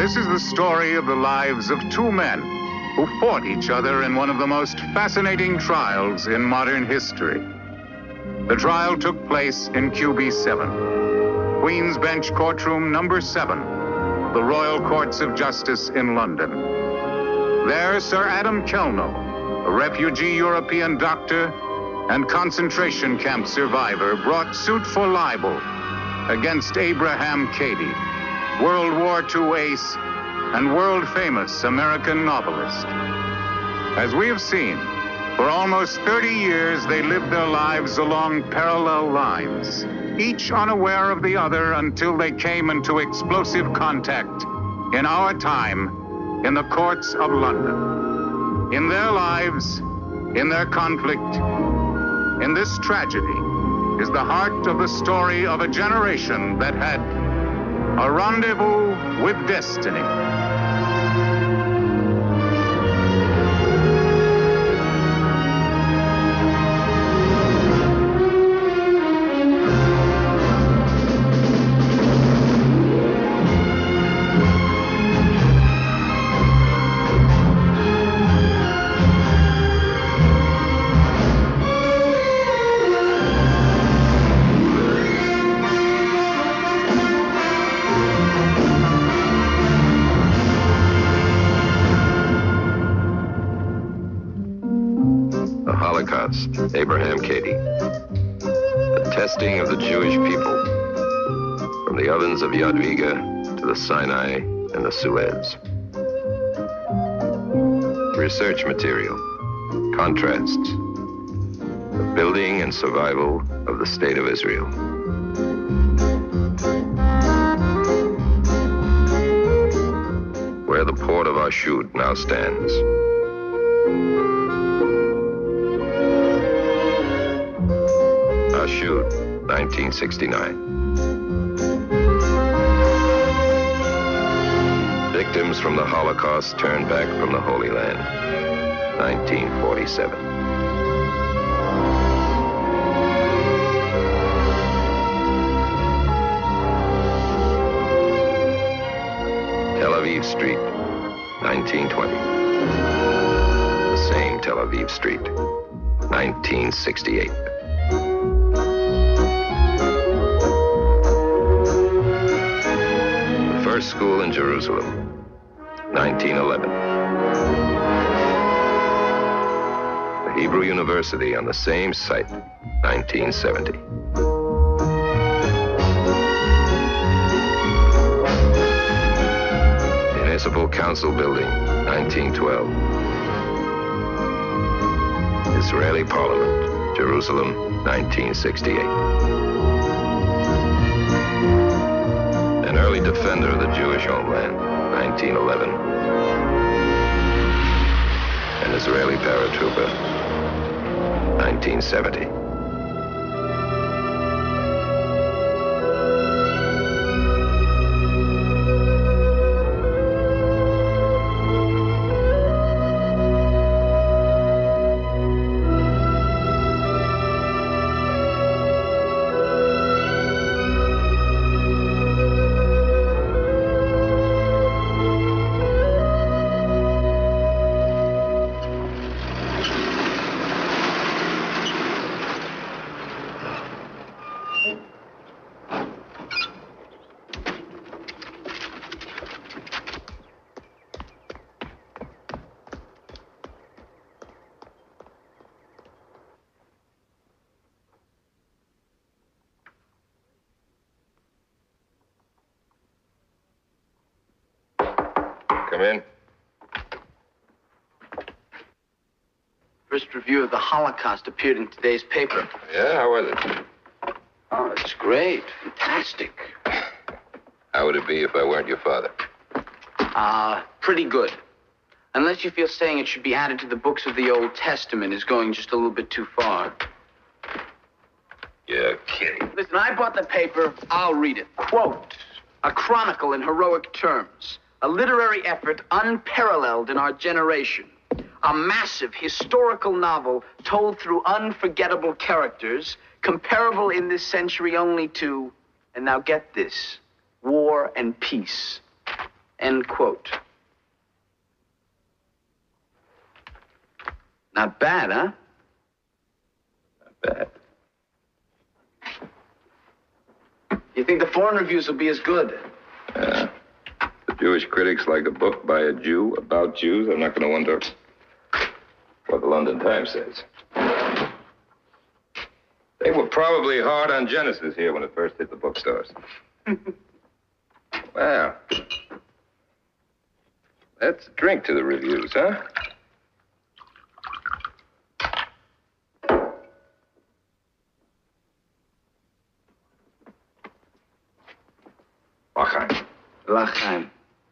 This is the story of the lives of two men who fought each other in one of the most fascinating trials in modern history. The trial took place in QB7, Queen's Bench Courtroom number 7, the Royal Courts of Justice in London. There, Sir Adam Kelno, a refugee European doctor and concentration camp survivor, brought suit for libel against Abraham Cady, World War II ace and world-famous American novelist. As we have seen, for almost 30 years, they lived their lives along parallel lines, each unaware of the other until they came into explosive contact in our time in the courts of London. In their lives, in their conflict, in this tragedy, is the heart of the story of a generation that had a rendezvous with destiny. Abraham Cady. The testing of the Jewish people from the ovens of Yadviga to the Sinai and the Suez. Research material, contrasts, the building and survival of the State of Israel. Where the port of Ashud now stands. Ashud, 1969. Victims from the Holocaust turned back from the Holy Land, 1947. Tel Aviv Street, 1920. The same Tel Aviv Street, 1968. First school in Jerusalem, 1911. The Hebrew University on the same site, 1970. Municipal Council Building, 1912. Israeli Parliament, Jerusalem, 1968. Early defender of the Jewish homeland, 1911. An Israeli paratrooper, 1970. Come in. First review of the Holocaust appeared in today's paper. Yeah, how was it? Oh, it's great. Fantastic. How would it be if I weren't your father? Pretty good. Unless you feel saying it should be added to the books of the Old Testament is going just a little bit too far. You're kidding. Listen, I bought the paper. I'll read it. Quote, a chronicle in heroic terms. A literary effort unparalleled in our generation. A massive historical novel told through unforgettable characters, comparable in this century only to, and now get this, War and Peace. End quote. Not bad, huh? Not bad. You think the foreign reviews will be as good? The Jewish critics like a book by a Jew about Jews. I'm not going to wonder what the London Times says. They were probably hard on Genesis here when it first hit the bookstores. Well, let's drink to the reviews, huh? L'chaim. L'chaim.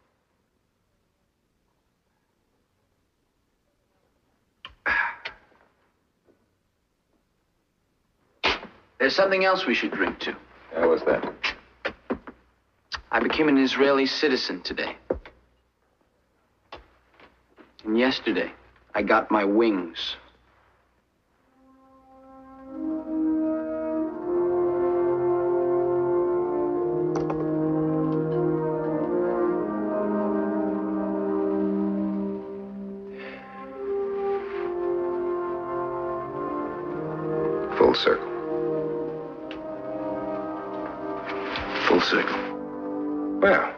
There's something else we should drink to. Yeah, what's that? I became an Israeli citizen today. And yesterday, I got my wings. Full circle. Full circle. Well.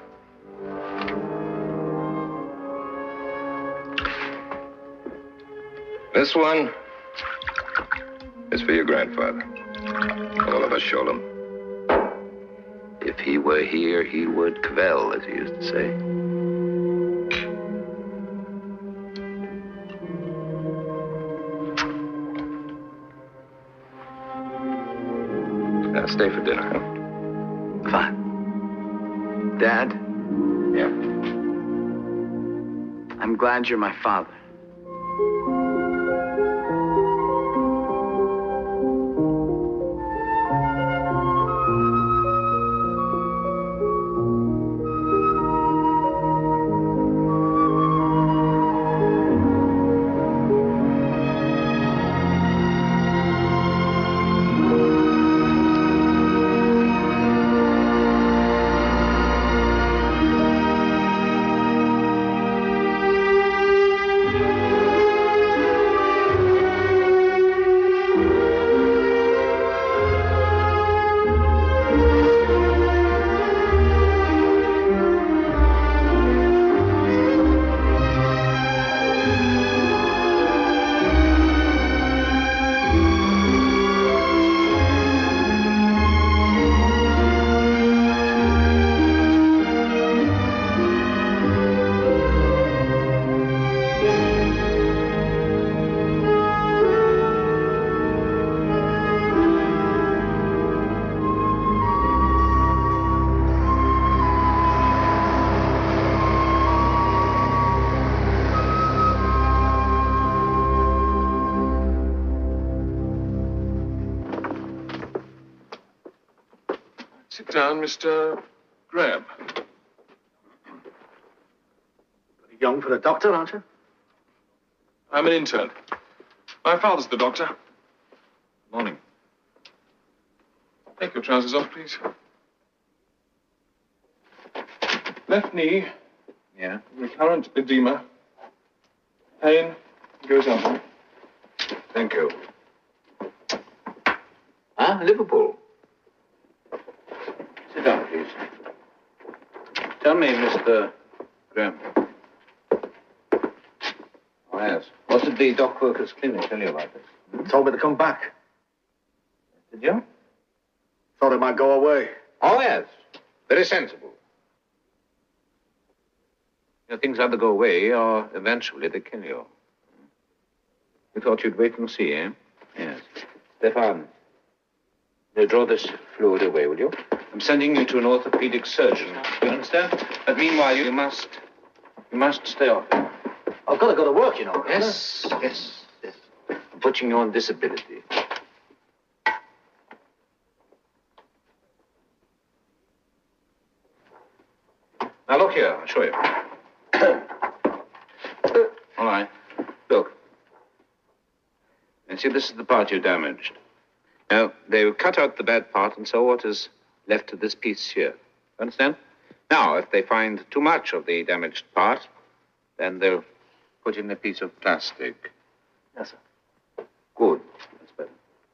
This one is for your grandfather. Oliver Sholem. If he were here, he would kvel, as he used to say. Now, stay for dinner, huh? Fine. Dad, Yeah. I'm glad you're my father. Sit down, Mr. Graham. Pretty young for a doctor, aren't you? I'm an intern. My father's the doctor. Morning. Take your trousers off, please. Left knee. Yeah. Recurrent edema. Pain goes up. Thank you. Huh? Liverpool? Sit down, please. Tell me, Mr. Graham. Oh, yes. What did the dock workers' clinic tell you about this? Told me to come back. Did you? Thought it might go away. Oh, yes. Very sensible. You know, things either go away or eventually they kill you. You thought you'd wait and see, eh? Yes. Stefan, you draw this fluid away, will you? I'm sending you to an orthopedic surgeon. You understand? But meanwhile, you must stay off it. I've got to go to work, you know. Yes. I'm putting you on disability. Now, look here. I'll show you. All right. Look. And see, this is the part you damaged. Now, they cut out the bad part, and so what is left of this piece here. Understand? Now, if they find too much of the damaged part, then they'll put in a piece of plastic. Yes, sir. Good. That's better.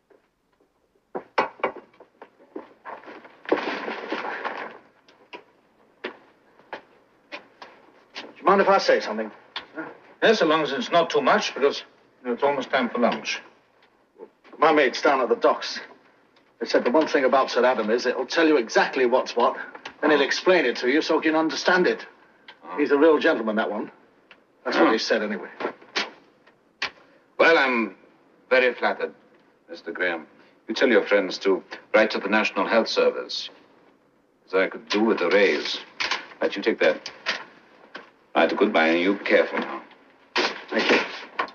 Do you mind if I say something? Yes, so long as it's not too much, because it's almost time for lunch. My mates down at the docks. They said the one thing about Sir Adam is it'll tell you exactly what's what, then he'll explain it to you so you can understand it. He's a real gentleman, that one. That's what he said, anyway. Well, I'm very flattered, Mr. Graham. You tell your friends to write to the National Health Service, as I could do with a raise. Right, you take that. Right, goodbye, and you be careful now. Thank you.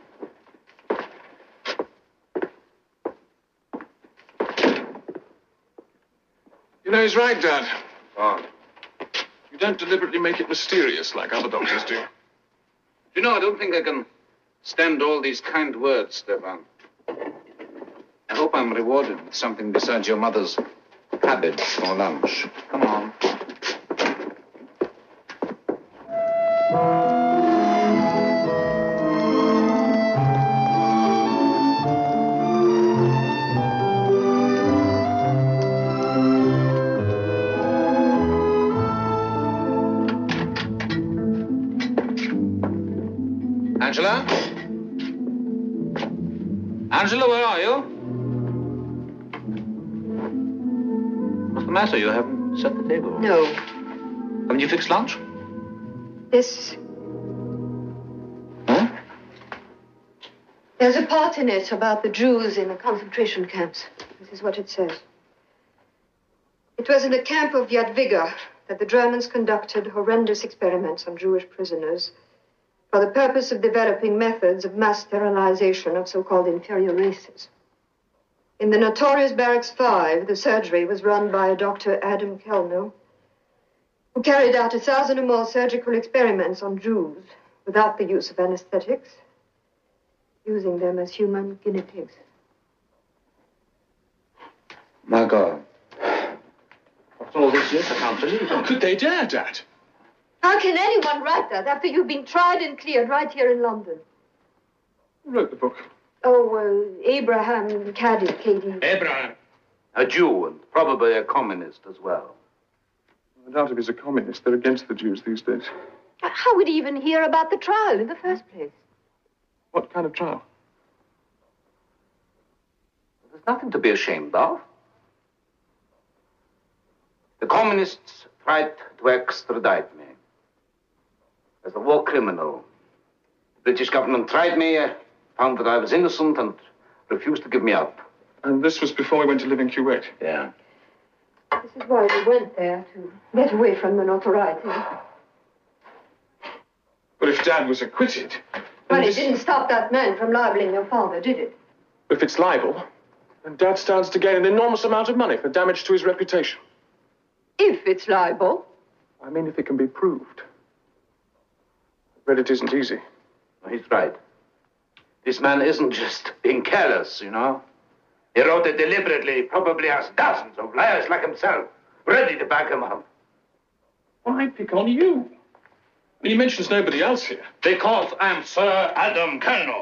You know, he's right, Dad. Oh. You don't deliberately make it mysterious like other doctors do. You know, I don't think I can stand all these kind words, Stefan. I hope I'm rewarded with something besides your mother's cabbage for lunch. Come on. Angela? Angela, where are you? What's the matter? You haven't set the table. No. Haven't you fixed lunch? This. Huh? There's a part in it about the Jews in the concentration camps. This is what it says. It was in the camp of Yadviga that the Germans conducted horrendous experiments on Jewish prisoners for the purpose of developing methods of mass sterilization of so-called inferior races. In the notorious Barracks 5, the surgery was run by a Dr. Adam Kellner, who carried out 1,000 or more surgical experiments on Jews without the use of anesthetics, using them as human guinea pigs. My God. What's all this yet? I can't believe it. How could they dare, Dad? How can anyone write that after you've been tried and cleared right here in London? Who wrote the book? Oh, Abraham Caddy, Katie. Abraham. A Jew and probably a communist as well. I doubt if he's a communist. They're against the Jews these days. How would he even hear about the trial in the first place? What kind of trial? There's nothing to be ashamed of. The communists tried to extradite me as a war criminal. The British government tried me, found that I was innocent, and refused to give me up. And this was before we went to live in Kuwait? Yeah. This is why we went there, to get away from the notoriety. But if Dad was acquitted... Well, it didn't stop that man from libeling your father, did it? If it's libel, then Dad stands to gain an enormous amount of money for damage to his reputation. If it's libel. I mean, if it can be proved. But it isn't easy. He's right. This man isn't just being careless, you know. He wrote it deliberately. He probably has dozens of liars like himself, ready to back him up. Why pick on you? I mean, he mentions nobody else here. Because I'm Sir Adam Kellner.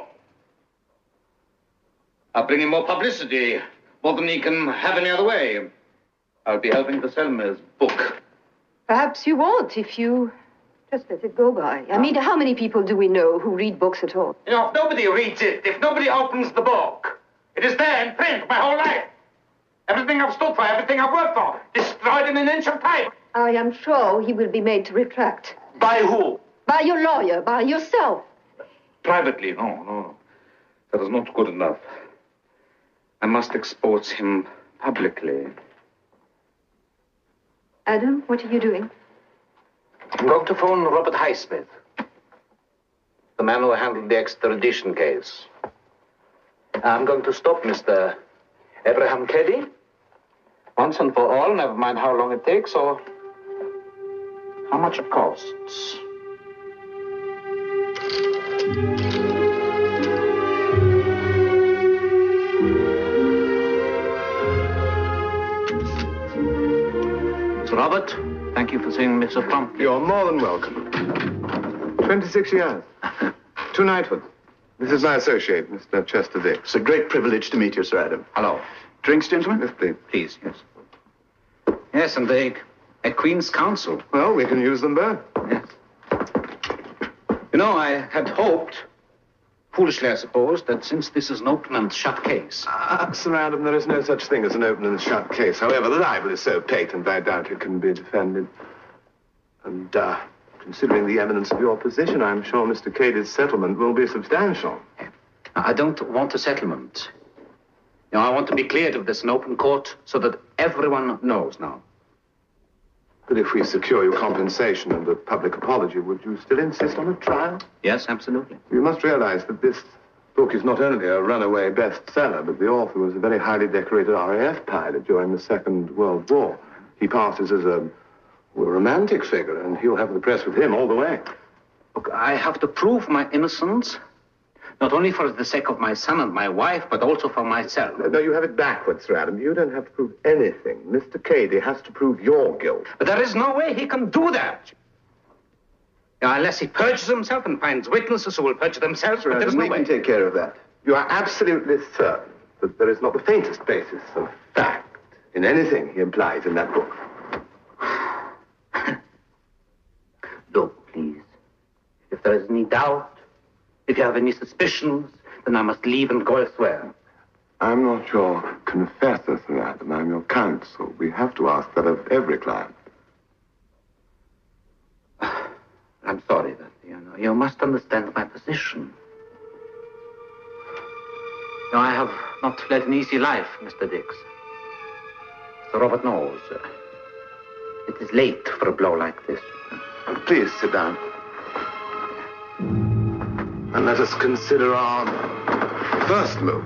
I'll bring him more publicity, more than he can have any other way. I'll be helping to sell his book. Perhaps you won't if you just let it go by. I mean, how many people do we know who read books at all? You know, if nobody reads it, if nobody opens the book, it is there in print my whole life. Everything I've stood for, everything I've worked for, destroyed in an inch of time. I am sure he will be made to retract. By who? By your lawyer, by yourself. Privately, no. That is not good enough. I must expose him publicly. Adam, what are you doing? I'm going to phone Robert Highsmith, the man who handled the extradition case. I'm going to stop Mr. Abraham Keddy once and for all, never mind how long it takes or how much it costs. Sir Robert, Thank you for seeing me so promptly. You're more than welcome. 26 years. 2 knighthoods. This is my associate, Mr. Chester Dix. It's a great privilege to meet you, Sir Adam. Hello. Drinks, gentlemen? Yes, please. Please, yes. Yes, and a Queen's Counsel. Well, we can use them both. Yes. You know, I had hoped, foolishly I suppose, that since this is an open and shut case... Sir Adam, there is no such thing as an open and shut case. However, the libel is so patent, I doubt it can be defended. And, considering the eminence of your position, I'm sure Mr. Cady's settlement will be substantial. I don't want a settlement. You know, I want to be cleared of this in open court so that everyone knows now. But if we secure you compensation and a public apology, would you still insist on a trial? Yes, absolutely. You must realize that this book is not only a runaway bestseller, but the author was a very highly decorated RAF pilot during the Second World War. He passes as a romantic figure, and he'll have the press with him all the way. Look, I have to prove my innocence, not only for the sake of my son and my wife, but also for myself. No, you have it backwards, Sir Adam. You don't have to prove anything. Mr. Cady has to prove your guilt. But there is no way he can do that. Now, unless he perjures himself and finds witnesses who will perjure themselves, but there is no we way. can take care of that. You are absolutely certain that there is not the faintest basis of fact in anything he implies in that book. Look, please. If there is any doubt, if you have any suspicions, then I must leave and go elsewhere. I'm not your confessor, Sir Adam. I'm your counsel. We have to ask that of every client. I'm sorry that, you must understand my position. No, I have not led an easy life, Mr. Dix. Sir Robert knows. It is late for a blow like this. Please sit down. And let us consider our first move.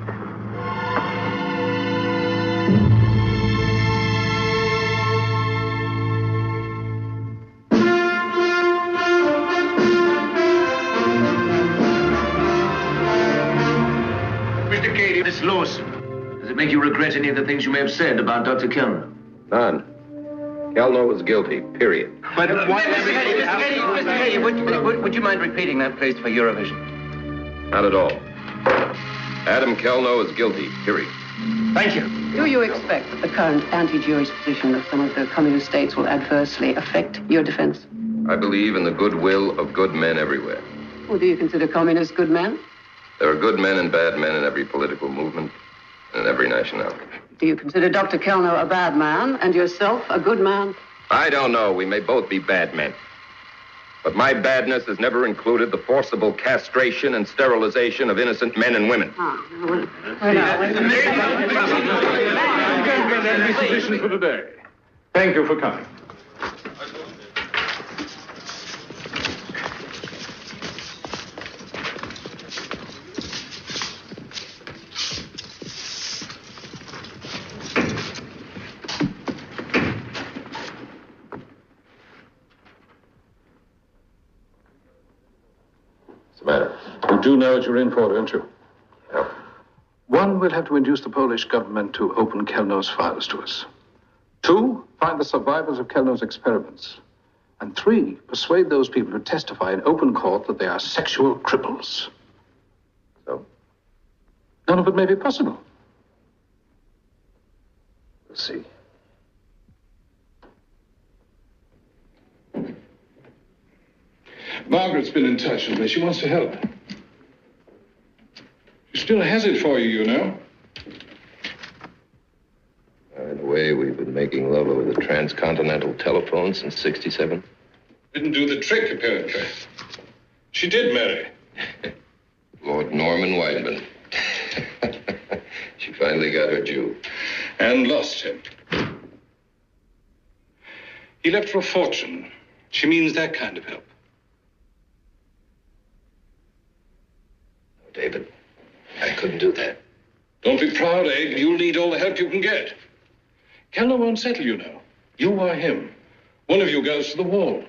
Mr. Cady, Miss Lawson, does it make you regret any of the things you may have said about Dr. Kellner? None. Kellner was guilty, period. But Mr. Cady, would you mind repeating that, please, for Eurovision? Not at all. Adam Kellner is guilty, period. Thank you. Do you expect that the current anti-Jewish position of some of the communist states will adversely affect your defense? I believe in the goodwill of good men everywhere. Or do you consider communists good men? There are good men and bad men in every political movement and in every nationality. Do you consider Dr. Kellner a bad man and yourself a good man? I don't know. We may both be bad men. But my badness has never included the forcible castration and sterilization of innocent men and women. Sufficient for today. Thank you for coming. You do know what you're in for, don't you? Yep. 1, we'll have to induce the Polish government to open Kellner's files to us. 2, find the survivors of Kellner's experiments. And 3, persuade those people to testify in open court that they are sexual cripples. So? None of it may be possible. We'll see. Margaret's been in touch with me. She wants to help. She still has it for you, you know. In a way, we've been making love over the transcontinental telephone since '67. Didn't do the trick, apparently. She did marry. Lord Norman Wideman. She finally got her Jew. And lost him. He left for a fortune. She means that kind of help. David, I couldn't do that. Don't be proud, Abe. You'll need all the help you can get. Kellner won't settle you now. You or him. One of you goes to the wall.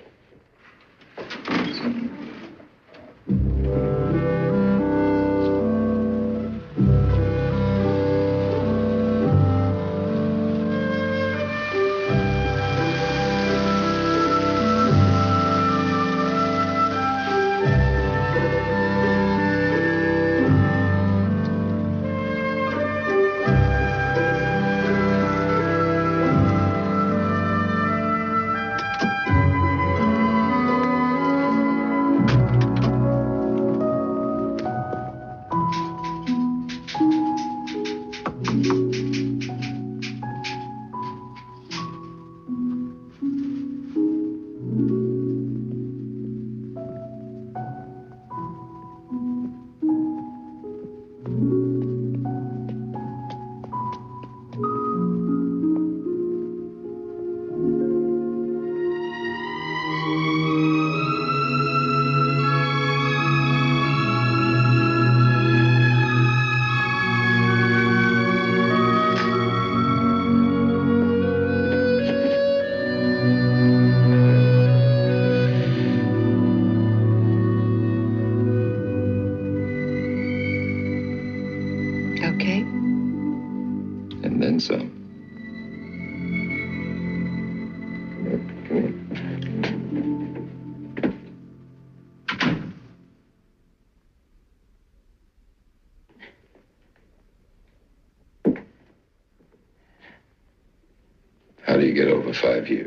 do you get over 5 years?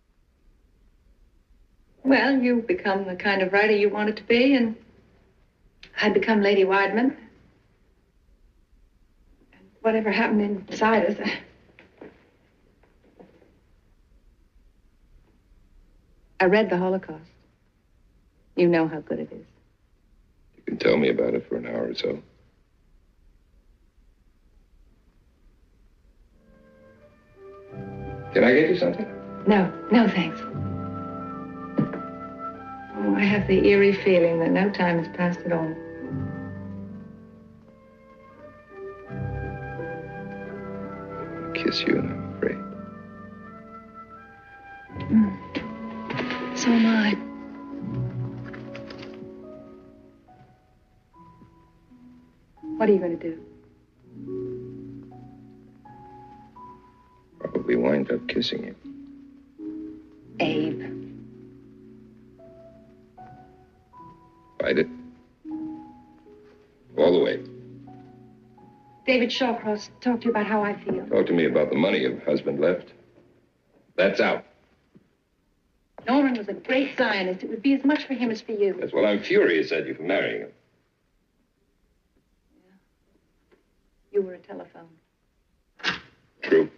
Well, you become the kind of writer you wanted to be, and I become Lady Wideman. And whatever happened inside us, I read the Holocaust. You know how good it is. You can tell me about it for an hour or so. Can I get you something? No, thanks. Oh, I have the eerie feeling that no time has passed at all. I'll kiss you, and I'm afraid. So am I. What are you going to do? Probably wind up kissing you. Abe. Fight it. All the way. David Shawcross talked to you about how I feel. Talk to me about the money your husband left. That's out. Norman was a great Zionist. It would be as much for him as for you. That's what I'm furious at you for marrying him. You were a telephone. True.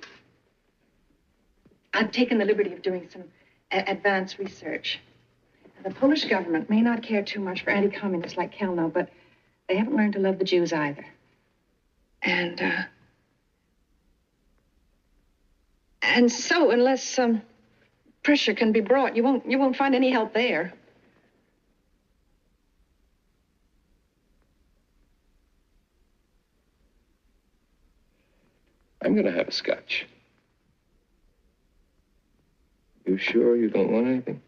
I've taken the liberty of doing some advanced research. Now, the Polish government may not care too much for anti-communists like Kelno, but they haven't learned to love the Jews either. And so, unless pressure can be brought, you won't find any help there. I'm gonna have a scotch. You sure you don't want anything?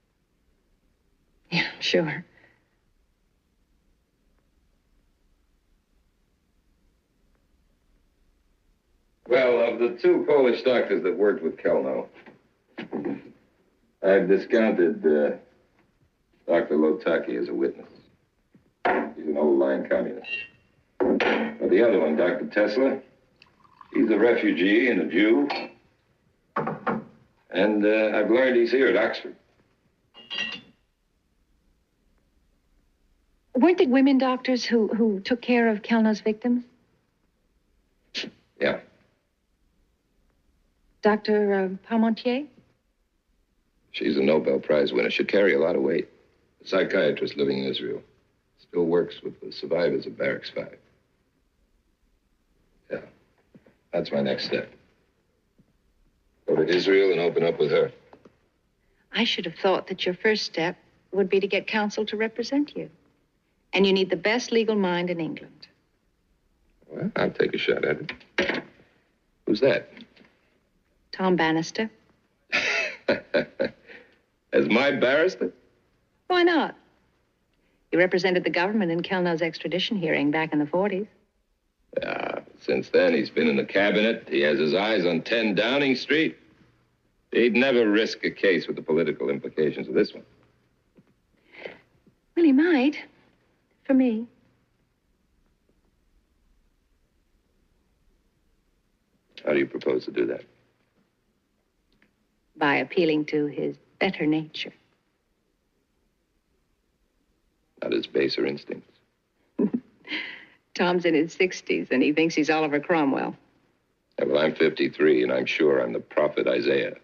Yeah, sure. Well, of the 2 Polish doctors that worked with Kelno, I've discounted Dr. Lotaki as a witness. He's an old-line communist. But the other one, Dr. Tesla, he's a refugee and a Jew. And I've learned he's here at Oxford. Weren't there women doctors who took care of Kelno's victims? Yeah. Dr. Parmentier? She's a Nobel Prize winner. She'd carry a lot of weight. A psychiatrist living in Israel. Still works with the survivors of Barracks 5. Yeah. That's my next step. Go to Israel and open up with her. I should have thought that your first step would be to get counsel to represent you. And you need the best legal mind in England. Well, I'll take a shot at it. Who's that? Tom Bannister. As my barrister? Why not? He represented the government in Kelno's extradition hearing back in the 40s. Yeah, since then he's been in the cabinet. He has his eyes on 10 Downing Street. He'd never risk a case with the political implications of this one. Well, he might. For me. How do you propose to do that? By appealing to his better nature. Not his baser instincts. Tom's in his 60s, and he thinks he's Oliver Cromwell. Yeah, well, I'm 53, and I'm sure I'm the prophet Isaiah.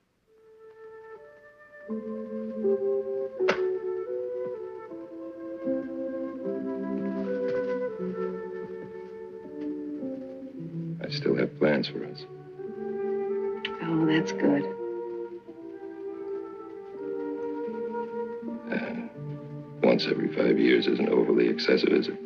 I still have plans for us. Oh, that's good. Once every 5 years isn't overly excessive, is it?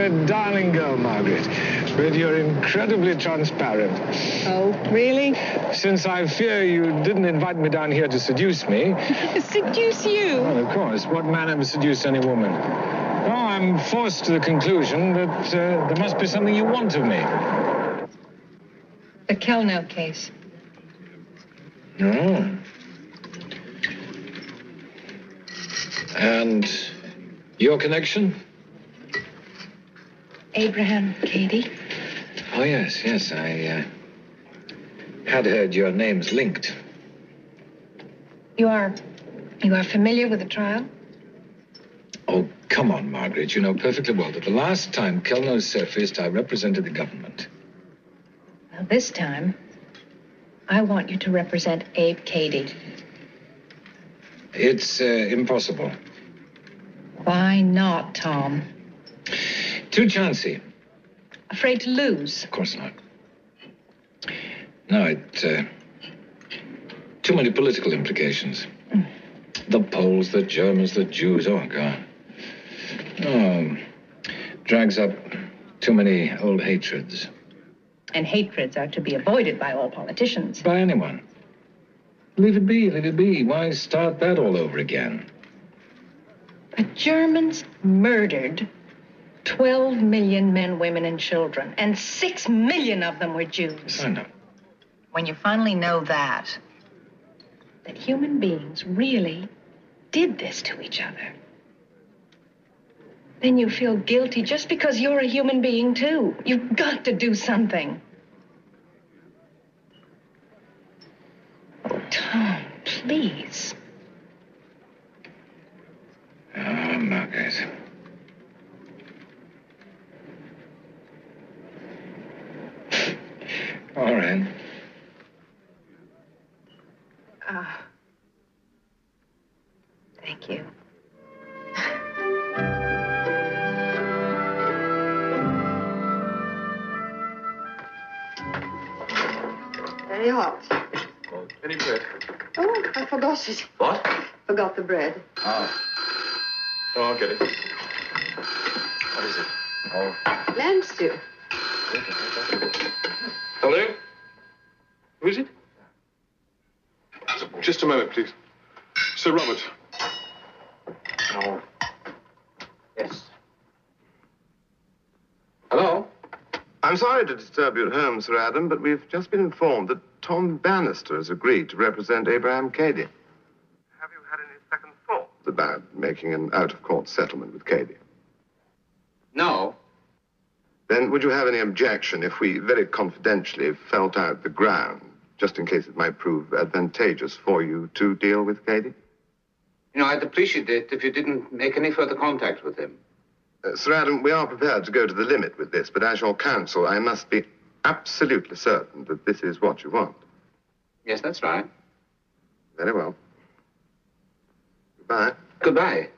a darling girl, Margaret. But you're incredibly transparent. Oh, really? Since I fear you didn't invite me down here to seduce me. Seduce you? Well, of course. What man ever seduced any woman? Oh, I'm forced to the conclusion that there must be something you want of me. The Kellner case. Oh. And your connection? Abraham Cady. Oh, yes. I had heard your names linked. You are familiar with the trial? Oh, come on, Margaret. You know perfectly well that the last time Kellner surfaced, I represented the government. Well, this time, I want you to represent Abe Cady. It's impossible. Why not, Tom? Too chancy. Afraid to lose? Of course not. No, too many political implications. The Poles, the Germans, the Jews, oh, God. Oh, drags up too many old hatreds. And hatreds are to be avoided by all politicians. By anyone. Leave it be. Why start that all over again? The Germans murdered 12 million men, women, and children, and 6 million of them were Jews. I know. When you finally know that human beings really did this to each other, then you feel guilty just because you're a human being, too. You've got to do something. Oh, Tom, please. Oh, Margaret. All right. Thank you. Very hot. Any bread? Oh, I forgot it. What? Forgot the bread. Oh, I'll get it. What is it? Oh. Lamb stew. Hello? Who is it? Just a moment, please. Sir Robert. Oh. Yes. Hello? I'm sorry to disturb you at home, Sir Adam, but we've just been informed that Tom Bannister has agreed to represent Abraham Cady. Have you had any second thoughts about making an out-of-court settlement with Cady? No. Then would you have any objection if we very confidentially felt out the ground, just in case it might prove advantageous for you to deal with Cady? You know, I'd appreciate it if you didn't make any further contact with him. Sir Adam, we are prepared to go to the limit with this, but as your counsel, I must be absolutely certain that this is what you want. Yes, that's right. Very well. Goodbye. Goodbye.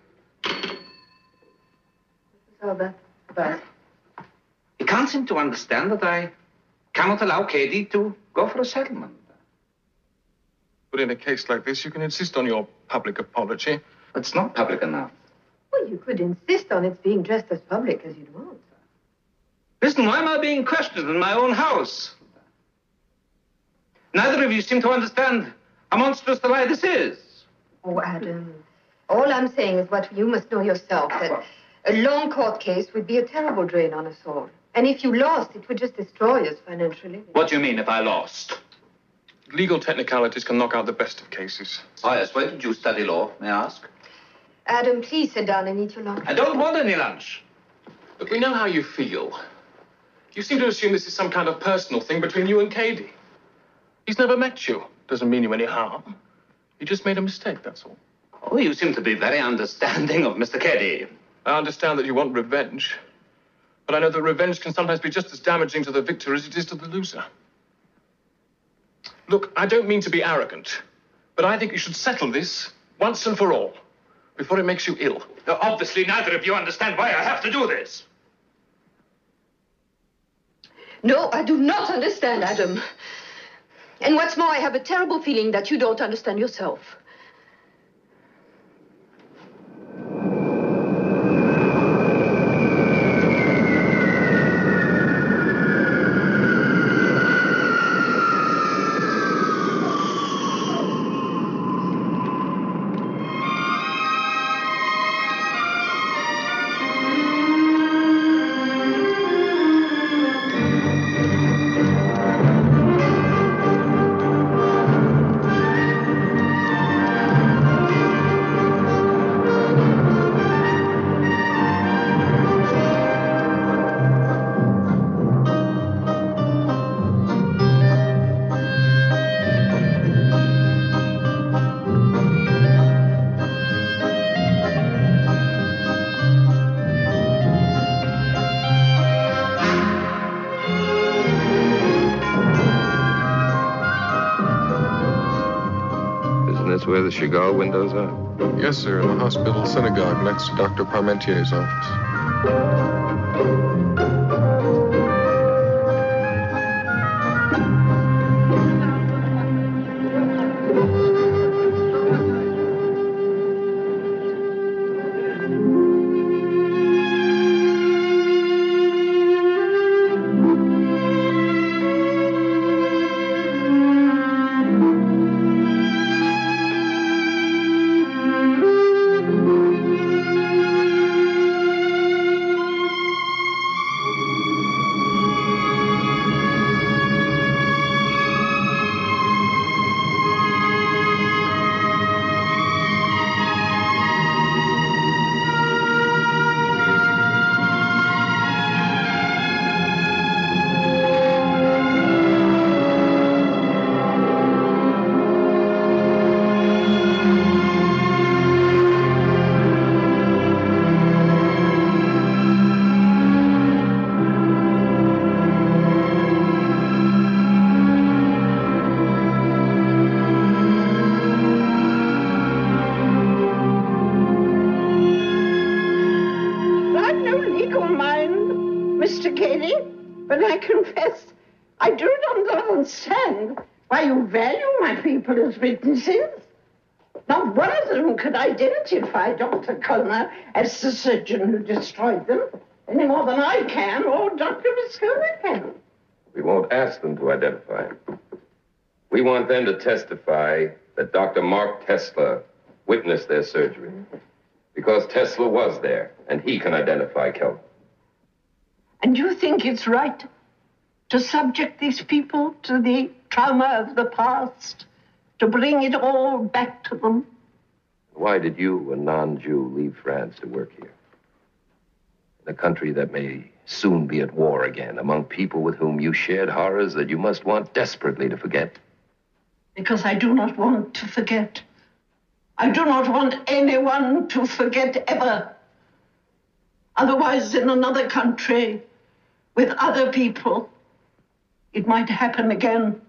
Over. Goodbye. He can't seem to understand that I cannot allow Cady to go for a settlement. But in a case like this, you can insist on your public apology. It's not public enough. Well, you could insist on its being just as public as you'd want. Listen, why am I being questioned in my own house? Neither of you seem to understand how monstrous the lie this is. Oh, Adam, all I'm saying is what you must know yourself, that a long court case would be a terrible drain on us all. And if you lost, it would just destroy us financially. What do you mean if I lost? Legal technicalities can knock out the best of cases. Oh, yes. Where did you study law, may I ask? Adam, please sit down and eat your lunch. I don't want any lunch. But we know how you feel. You seem to assume this is some kind of personal thing between you and Cady. He's never met you. Doesn't mean you any harm. He just made a mistake, that's all. Oh, you seem to be very understanding of Mr. Cady. I understand that you want revenge. But I know that revenge can sometimes be just as damaging to the victor as it is to the loser. Look, I don't mean to be arrogant, but I think you should settle this once and for all before it makes you ill. Now, obviously, neither of you understand why I have to do this. No, I do not understand, Adam. And what's more, I have a terrible feeling that you don't understand yourself. where the Chagall windows are? Yes, sir, in the hospital synagogue next to Dr. Parmentier's office. As witnesses. Not one of them could identify Dr. Culmer as the surgeon who destroyed them, any more than I can or Dr. Viscola can. We won't ask them to identify him. We want them to testify that Dr. Mark Tesla witnessed their surgery. Because Tesla was there, and he can identify Culmer. And you think it's right to subject these people to the trauma of the past? To bring it all back to them? Why did you, a non-Jew, leave France to work here? In a country that may soon be at war again, among people with whom you shared horrors that you must want desperately to forget. Because I do not want to forget. I do not want anyone to forget ever. Otherwise, in another country, with other people, it might happen again.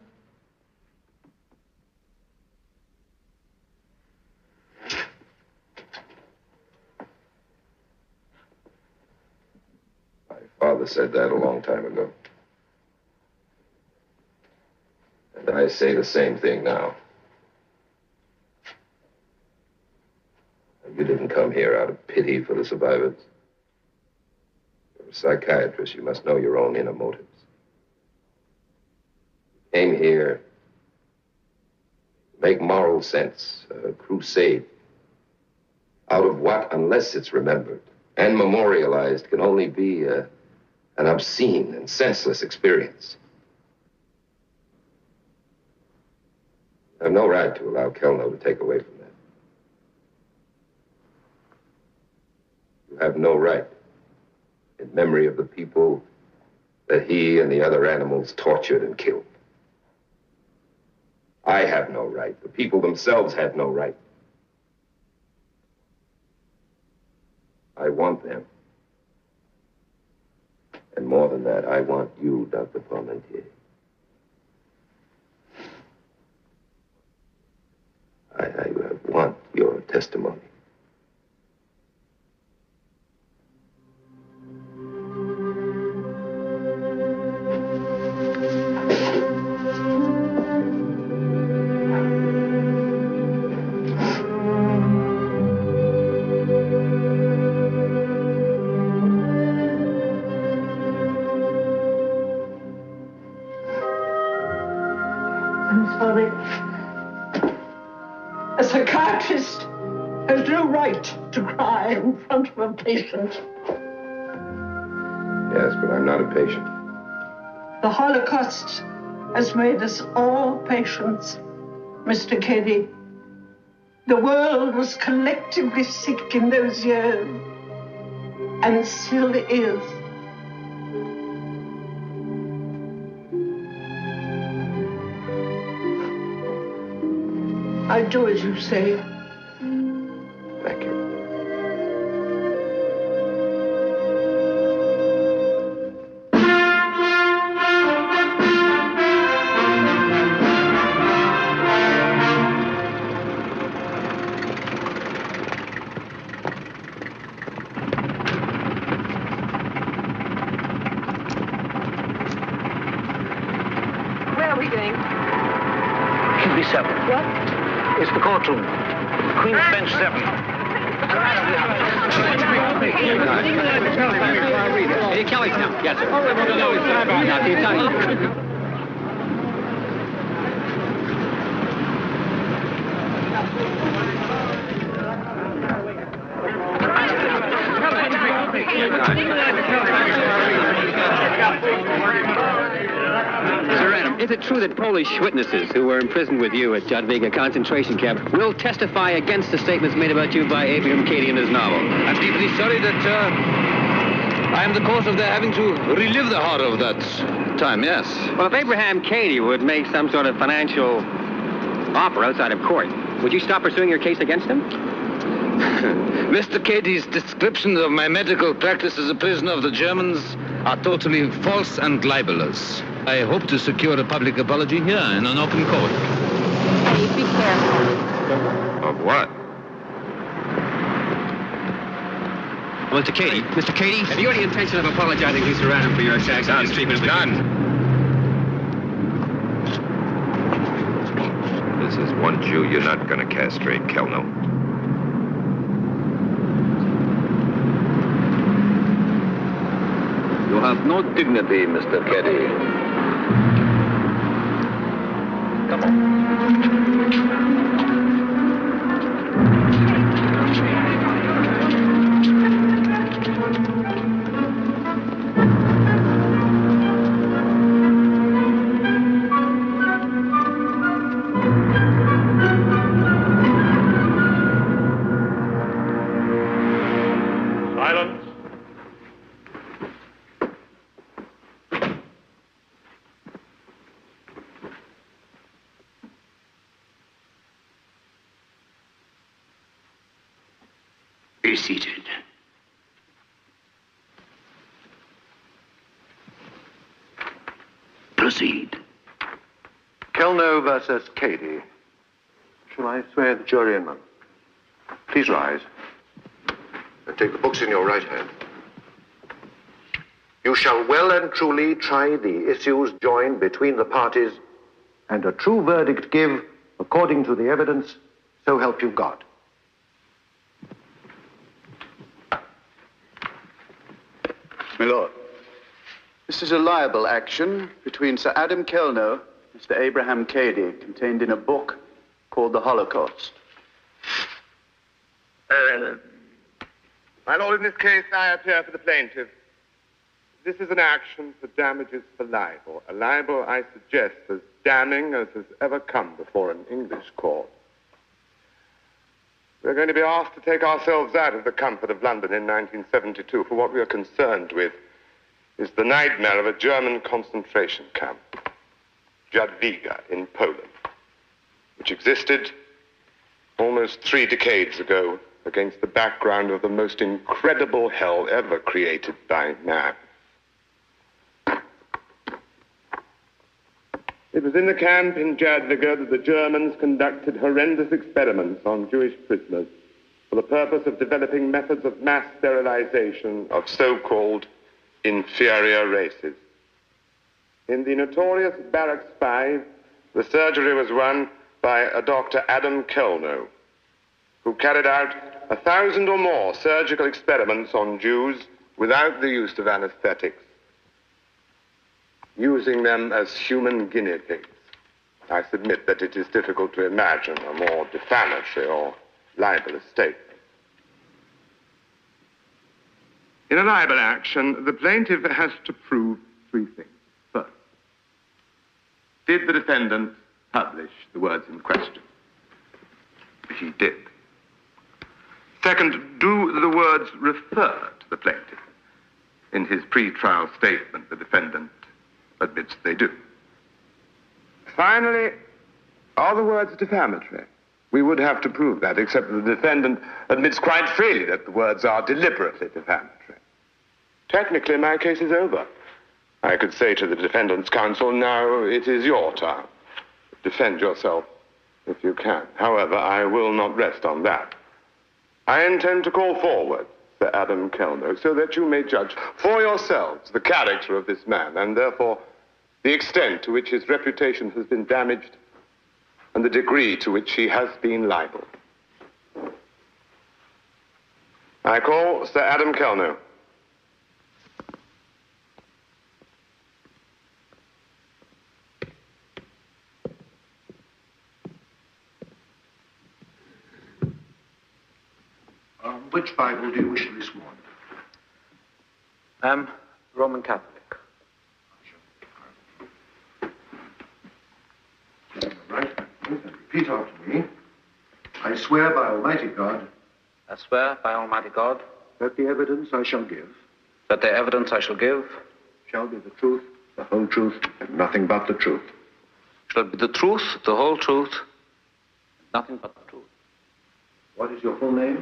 Father said that a long time ago. And I say the same thing now. You didn't come here out of pity for the survivors. You're a psychiatrist. You must know your own inner motives. You came here to make moral sense, a crusade. Out of what, unless it's remembered and memorialized, can only be an obscene and senseless experience. I have no right to allow Kelno to take away from that. You have no right, in memory of the people that he and the other animals tortured and killed. I have no right. The people themselves have no right. I want them. And more than that, I want you, Dr. Parmentier. I want your testimony. A psychiatrist has no right to cry in front of a patient. Yes, but I'm not a patient. The Holocaust has made us all patients, Mr. Cady. The world was collectively sick in those years, and still is. I do as you say. Thank you. Where are we going? QB7. What? It's the courtroom. Queen's Bench 7. Hey, Kelly's now. Yes, sir. Now, can you tell me? Sir Adam, is it true that Polish witnesses who were imprisoned with you at Jadwiga concentration camp will testify against the statements made about you by Abraham Cady in his novel? I'm deeply sorry that I am the cause of their having to relive the horror of that time, yes. Well, if Abraham Cady would make some sort of financial offer outside of court, would you stop pursuing your case against him? Mr. Cady's descriptions of my medical practice as a prisoner of the Germans are totally false and libelous. I hope to secure a public apology here in an open court. Hey, be careful. Of what? Mr. Cady, have you any intention of apologizing to Sir Adam for your attacks on his treatment of None. This is one Jew you're not going to castrate, Kelno. You have no dignity, Mr. Cady. Come on. Silence. Be seated. Proceed. Kelno versus Cady. Shall I swear the jury in? Please rise. And take the books in your right hand. You shall well and truly try the issues joined between the parties, and a true verdict give according to the evidence, so help you God. My lord, this is a libel action between Sir Adam Kelno and Mr. Abraham Cady, contained in a book called The Holocaust. My lord, in this case, I appear for the plaintiff. This is an action for damages for libel. A libel, I suggest, as damning as has ever come before an English court. We're going to be asked to take ourselves out of the comfort of London in 1972, for what we are concerned with is the nightmare of a German concentration camp, Jadwiga in Poland, which existed almost 3 decades ago against the background of the most incredible hell ever created by man. It was in the camp in Jadwiga that the Germans conducted horrendous experiments on Jewish prisoners for the purpose of developing methods of mass sterilization of so-called inferior races. In the notorious Barracks 5, the surgery was run by a Dr. Adam Kelno, who carried out 1,000 or more surgical experiments on Jews without the use of anesthetics, using them as human guinea pigs. I submit that it is difficult to imagine a more defamatory or libelous statement. In a libel action, the plaintiff has to prove 3 things. First, did the defendant publish the words in question? He did. Second, do the words refer to the plaintiff? In his pre-trial statement, the defendant admits they do. Finally, are the words defamatory? We would have to prove that, except that the defendant admits quite freely that the words are deliberately defamatory. Technically, my case is over. I could say to the defendant's counsel, now it is your turn. Defend yourself if you can. However, I will not rest on that. I intend to call forward Sir Adam Kelno so that you may judge for yourselves the character of this man, and therefore the extent to which his reputation has been damaged, and the degree to which he has been liable. I call Sir Adam Kelno. Which Bible do you wish to be sworn? I'm Roman Catholic. Right. Repeat after me. I swear by Almighty God. I swear by Almighty God. That the evidence I shall give. That the evidence I shall give. Shall be the truth, the whole truth, and nothing but the truth. Shall be the truth, the whole truth, nothing but the truth. What is your full name?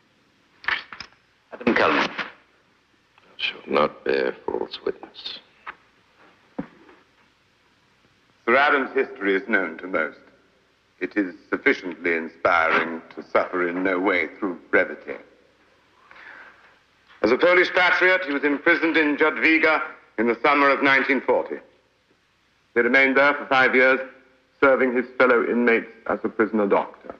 Adam Kelno. Thou shalt not bear false witness. Sir Adam's history is known to most. It is sufficiently inspiring to suffer in no way through brevity. As a Polish patriot, he was imprisoned in Jadwiga in the summer of 1940. He remained there for 5 years, serving his fellow inmates as a prisoner doctor.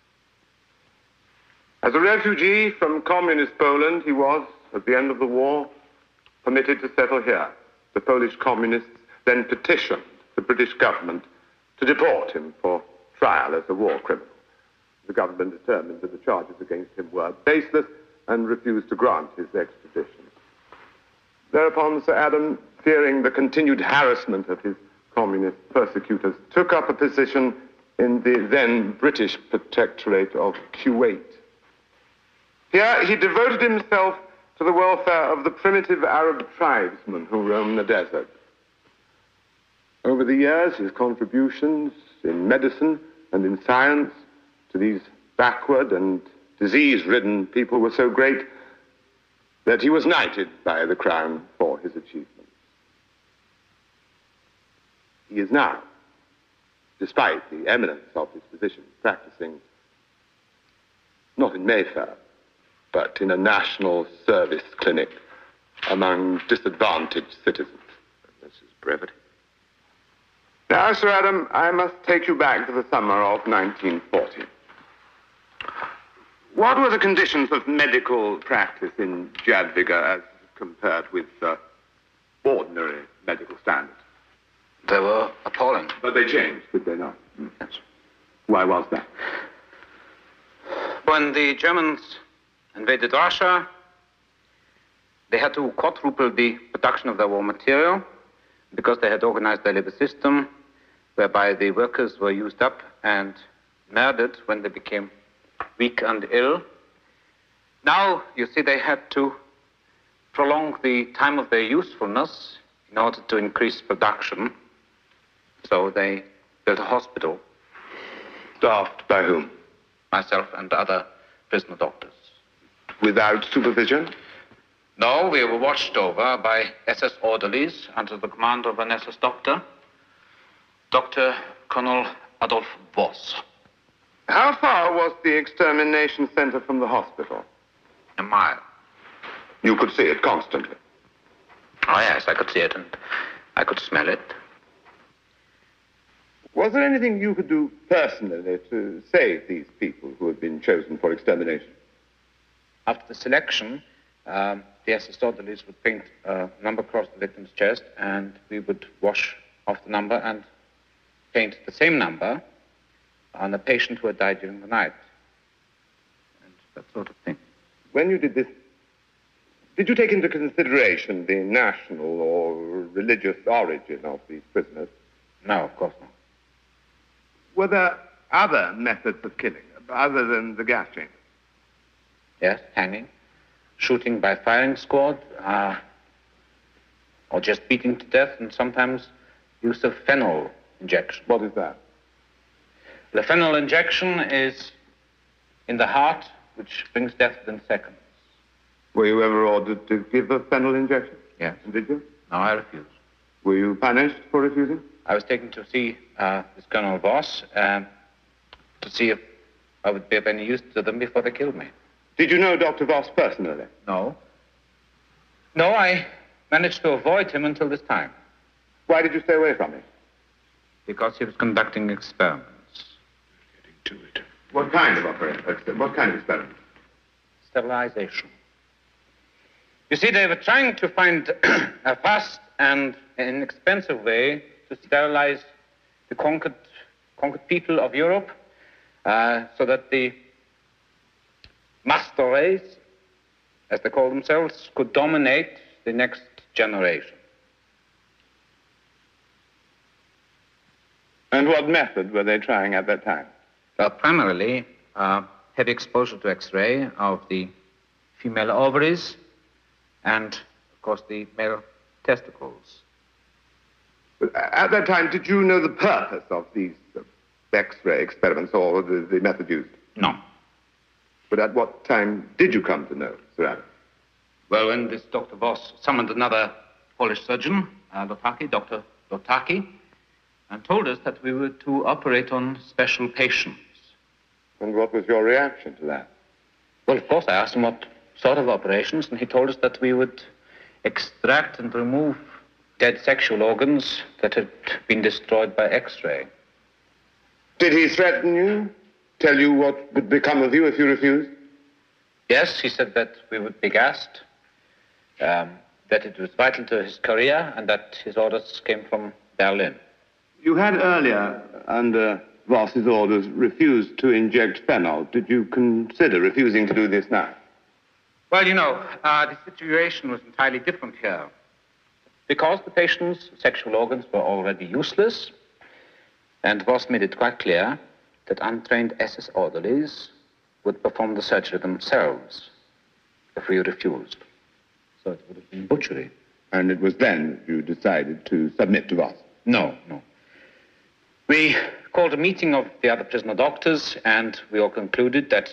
As a refugee from communist Poland, he was, at the end of the war, permitted to settle here. The Polish communists then petitioned the British government to deport him for trial as a war criminal. The government determined that the charges against him were baseless and refused to grant his extradition. Thereupon, Sir Adam, fearing the continued harassment of his communist persecutors, took up a position in the then British protectorate of Kuwait. Here, he devoted himself to the welfare of the primitive Arab tribesmen who roam the desert. Over the years, his contributions in medicine and in science to these backward and disease-ridden people were so great that he was knighted by the crown for his achievements. He is now, despite the eminence of his position, practicing not in Mayfair, but in a national service clinic among disadvantaged citizens. This is brevity. Now, Sir Adam, I must take you back to the summer of 1940. What were the conditions of medical practice in Jadwiga as compared with ordinary medical standards? They were appalling. But they changed, did they not? Yes. Why was that? When the Germans invaded Russia, they had to quadruple the production of their raw material because they had organized their labor system whereby the workers were used up and murdered when they became weak and ill. Now, you see, they had to prolong the time of their usefulness in order to increase production. So they built a hospital. Staffed by whom? Myself and other prisoner doctors. Without supervision? No, we were watched over by SS orderlies under the command of an SS doctor, Dr. Colonel Adolf Voss. How far was the extermination center from the hospital? A mile. You could see it constantly? Oh, yes, I could see it and I could smell it. Was there anything you could do personally to save these people who had been chosen for extermination? After the selection, the SS orderlies would paint a number across the victim's chest, and we would wash off the number and paint the same number on a patient who had died during the night. And that sort of thing. When you did this, did you take into consideration the national or religious origin of these prisoners? No, of course not. Were there other methods of killing, other than the gas chamber? Yes, hanging, shooting by firing squad, or just beating to death, and sometimes use of phenol injection. What is that? The phenol injection is in the heart, which brings death within seconds. Were you ever ordered to give a phenol injection? Yes. And did you? No, I refused. Were you punished for refusing? I was taken to see this Colonel Voss to see if I would be of any use to them before they killed me. Did you know Dr. Voss personally? No. No, I managed to avoid him until this time. Why did you stay away from him? Because he was conducting experiments. What kind of experiment? Sterilization. You see, they were trying to find a fast and inexpensive way to sterilize the conquered people of Europe, so that the master race, as they call themselves, could dominate the next generation. And what method were they trying at that time? Well, primarily, heavy exposure to X-ray of the female ovaries and, of course, the male testicles. But at that time, did you know the purpose of these X-ray experiments or the method used? No. But at what time did you come to know, Sir Adam? Well, when this Dr. Voss summoned another Polish surgeon, Dr. Lotaki, and told us that we were to operate on special patients. And what was your reaction to that? Well, of course, I asked him what sort of operations, and he told us that we would extract and remove dead sexual organs that had been destroyed by X-ray. Did he threaten you? Tell you what would become of you if you refused? Yes, he said that we would be gassed, that it was vital to his career, and that his orders came from Berlin. You had earlier, under Voss's orders, refused to inject phenol. Did you consider refusing to do this now? Well, you know, the situation was entirely different here. Because the patient's sexual organs were already useless, and Voss made it quite clear that untrained SS orderlies would perform the surgery themselves if we refused. So it would have been butchery. And it was then you decided to submit to Voss? No. We called a meeting of the other prisoner doctors, and we all concluded that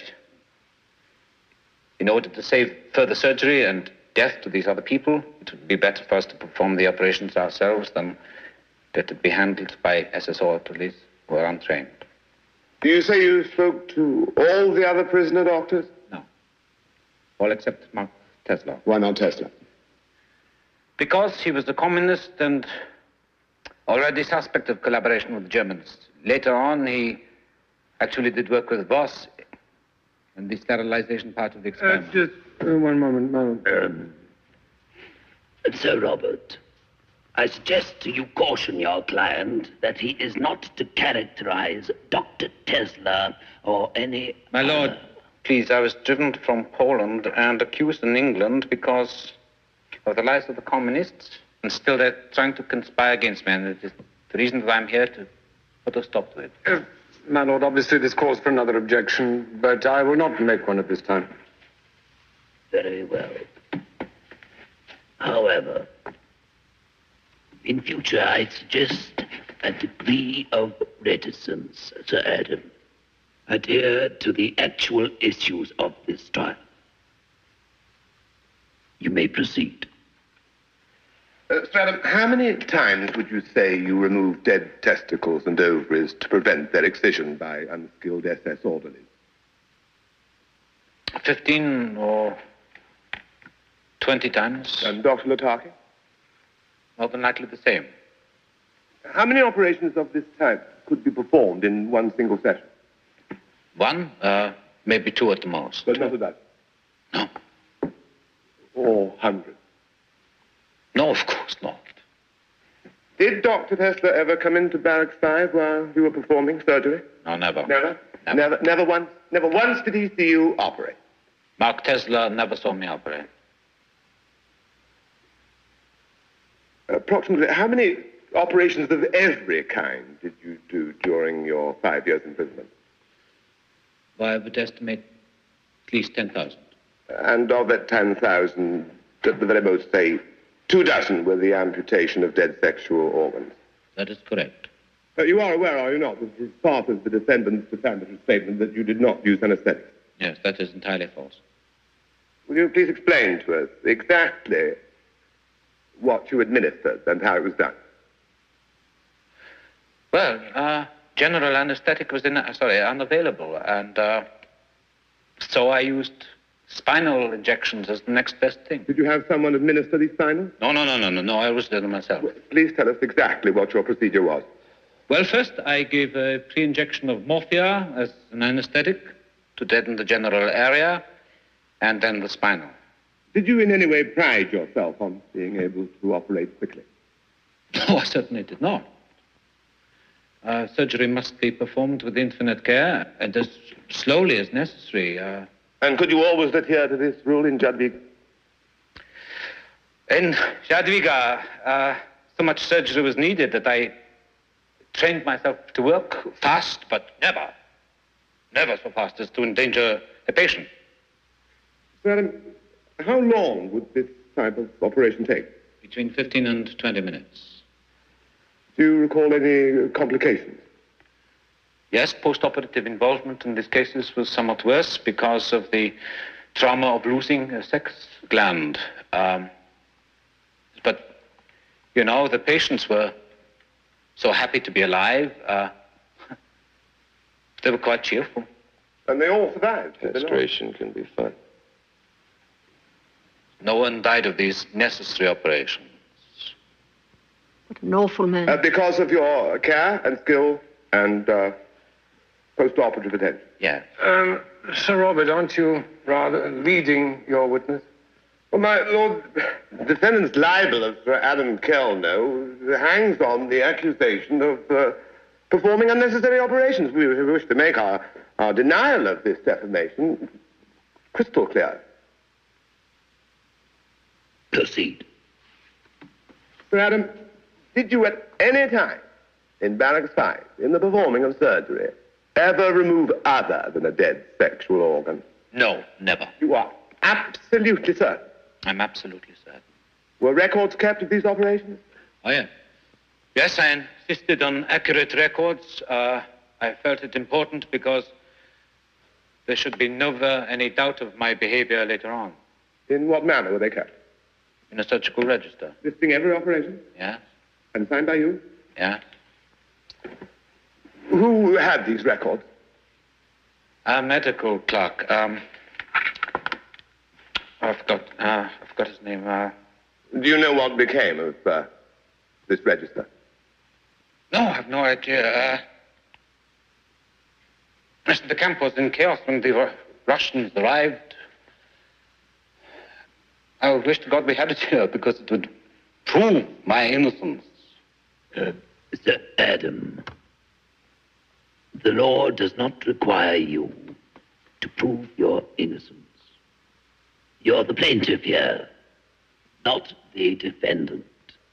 in order to save further surgery and death to these other people, it would be better for us to perform the operations ourselves than that it be handled by SS orderlies who are untrained. Do you say you spoke to all the other prisoner doctors? No. All except Mark Tesla. Why not Tesla? Because he was a communist and already suspect of collaboration with the Germans. Later on, he actually did work with Voss in the sterilization part of the experiment. Just one moment. Sir Robert, I suggest you caution your client that he is not to characterize Dr. Tesla or any... My lord, please, I was driven from Poland and accused in England because of the lies of the communists, and still they're trying to conspire against me, and it is the reason that I'm here to put a stop to it. My lord, obviously this calls for another objection, but I will not make one at this time. Very well. However, in future, I suggest a degree of reticence, Sir Adam. Adhere to the actual issues of this trial. You may proceed. Sir Adam, how many times would you say you removed dead testicles and ovaries to prevent their excision by unskilled SS orderlies? 15 or 20 times. And Dr. Lotaki? More than likely the same. How many operations of this type could be performed in one single session? One, maybe two at the most. But not a dozen? No. Or hundreds? No, of course not. Did Dr. Tesla ever come into Barracks 5 while you were performing surgery? No, never. Never? Never once? Never once did he see you operate? Mark Tesla never saw me operate. Approximately how many operations of every kind did you do during your 5 years imprisonment? Well, I would estimate at least 10,000. And of that 10,000, at the very most, say, 24 were the amputation of dead sexual organs. That is correct. You are aware, are you not, that it's part of the defendant's defamatory statement that you did not use anesthetics? Yes, that is entirely false. Will you please explain to us exactly what you administered and how it was done? Well, general anesthetic was unavailable, and so I used Spinal injections is the next best thing. Did you have someone administer these spinals? No, I was there myself. Well, please tell us exactly what your procedure was. Well, first, I gave a pre-injection of morphia as an anesthetic to deaden the general area, and then the spinal. Did you in any way pride yourself on being able to operate quickly? No, I certainly did not. Surgery must be performed with infinite care and as slowly as necessary. And could you always adhere to this rule in Jadwiga? In Jadwiga, so much surgery was needed that I trained myself to work fast, but never so fast as to endanger a patient. Sir, how long would this type of operation take? Between 15 and 20 minutes. Do you recall any complications? Yes, post-operative involvement in these cases was somewhat worse because of the trauma of losing a sex gland. But, you know, the patients were so happy to be alive. They were quite cheerful. And they all survived. Castration can be fun. No one died of these necessary operations. What an awful man. Because of your care and skill and post-operative attention. Yeah. Sir Robert, aren't you rather leading your witness? Well, my lord, the defendant's libel of Sir Adam Kelno hangs on the accusation of performing unnecessary operations. We wish to make our denial of this defamation crystal clear. Proceed. Sir Adam, did you at any time in Barracks 5, in the performing of surgery, ever remove other than a dead sexual organ? No, never. You are absolutely certain? I'm absolutely certain. Were records kept of these operations? Oh, yeah. Yes, I insisted on accurate records. I felt it important because there should be never any doubt of my behavior later on. In what manner were they kept? In a surgical register. Listing every operation? Yes. And signed by you? Yeah. Who had these records? A medical clerk. I forgot his name. Do you know what became of this register? No, I have no idea. The camp was in chaos when the Russians arrived. I wish to God we had it here because it would prove my innocence. Sir Adam, the law does not require you to prove your innocence. You're the plaintiff here, not the defendant.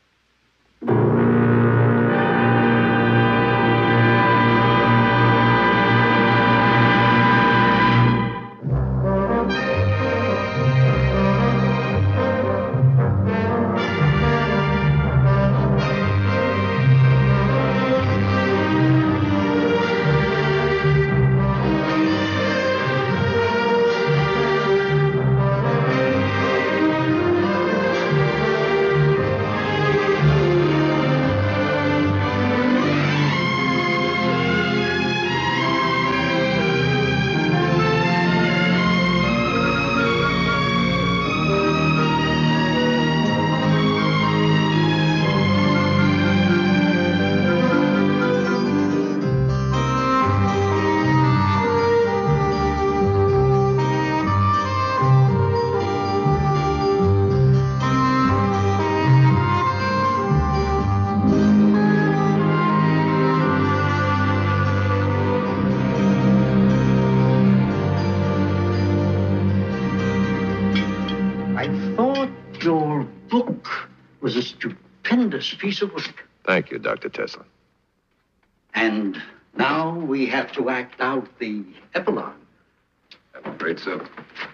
Piece of work. Thank you, Dr. Tesla. And now we have to act out the epilogue. I'm afraid so.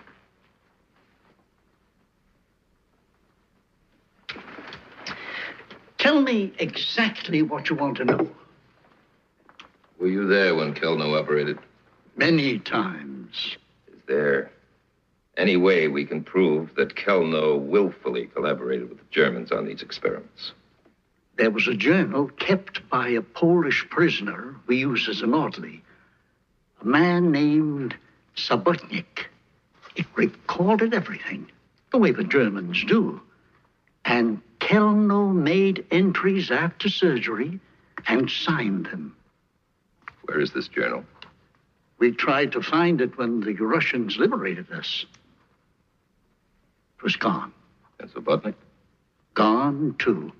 Tell me exactly what you want to know. Were you there when Kelno operated? Many times. Is there any way we can prove that Kelno willfully collaborated with the Germans on these experiments? There was a journal kept by a Polish prisoner we used as an orderly, a man named Subotnik. It recorded everything, the way the Germans do. And Kelno made entries after surgery and signed them. Where is this journal? We tried to find it when the Russians liberated us. It was gone. And Subotnik? Gone, too.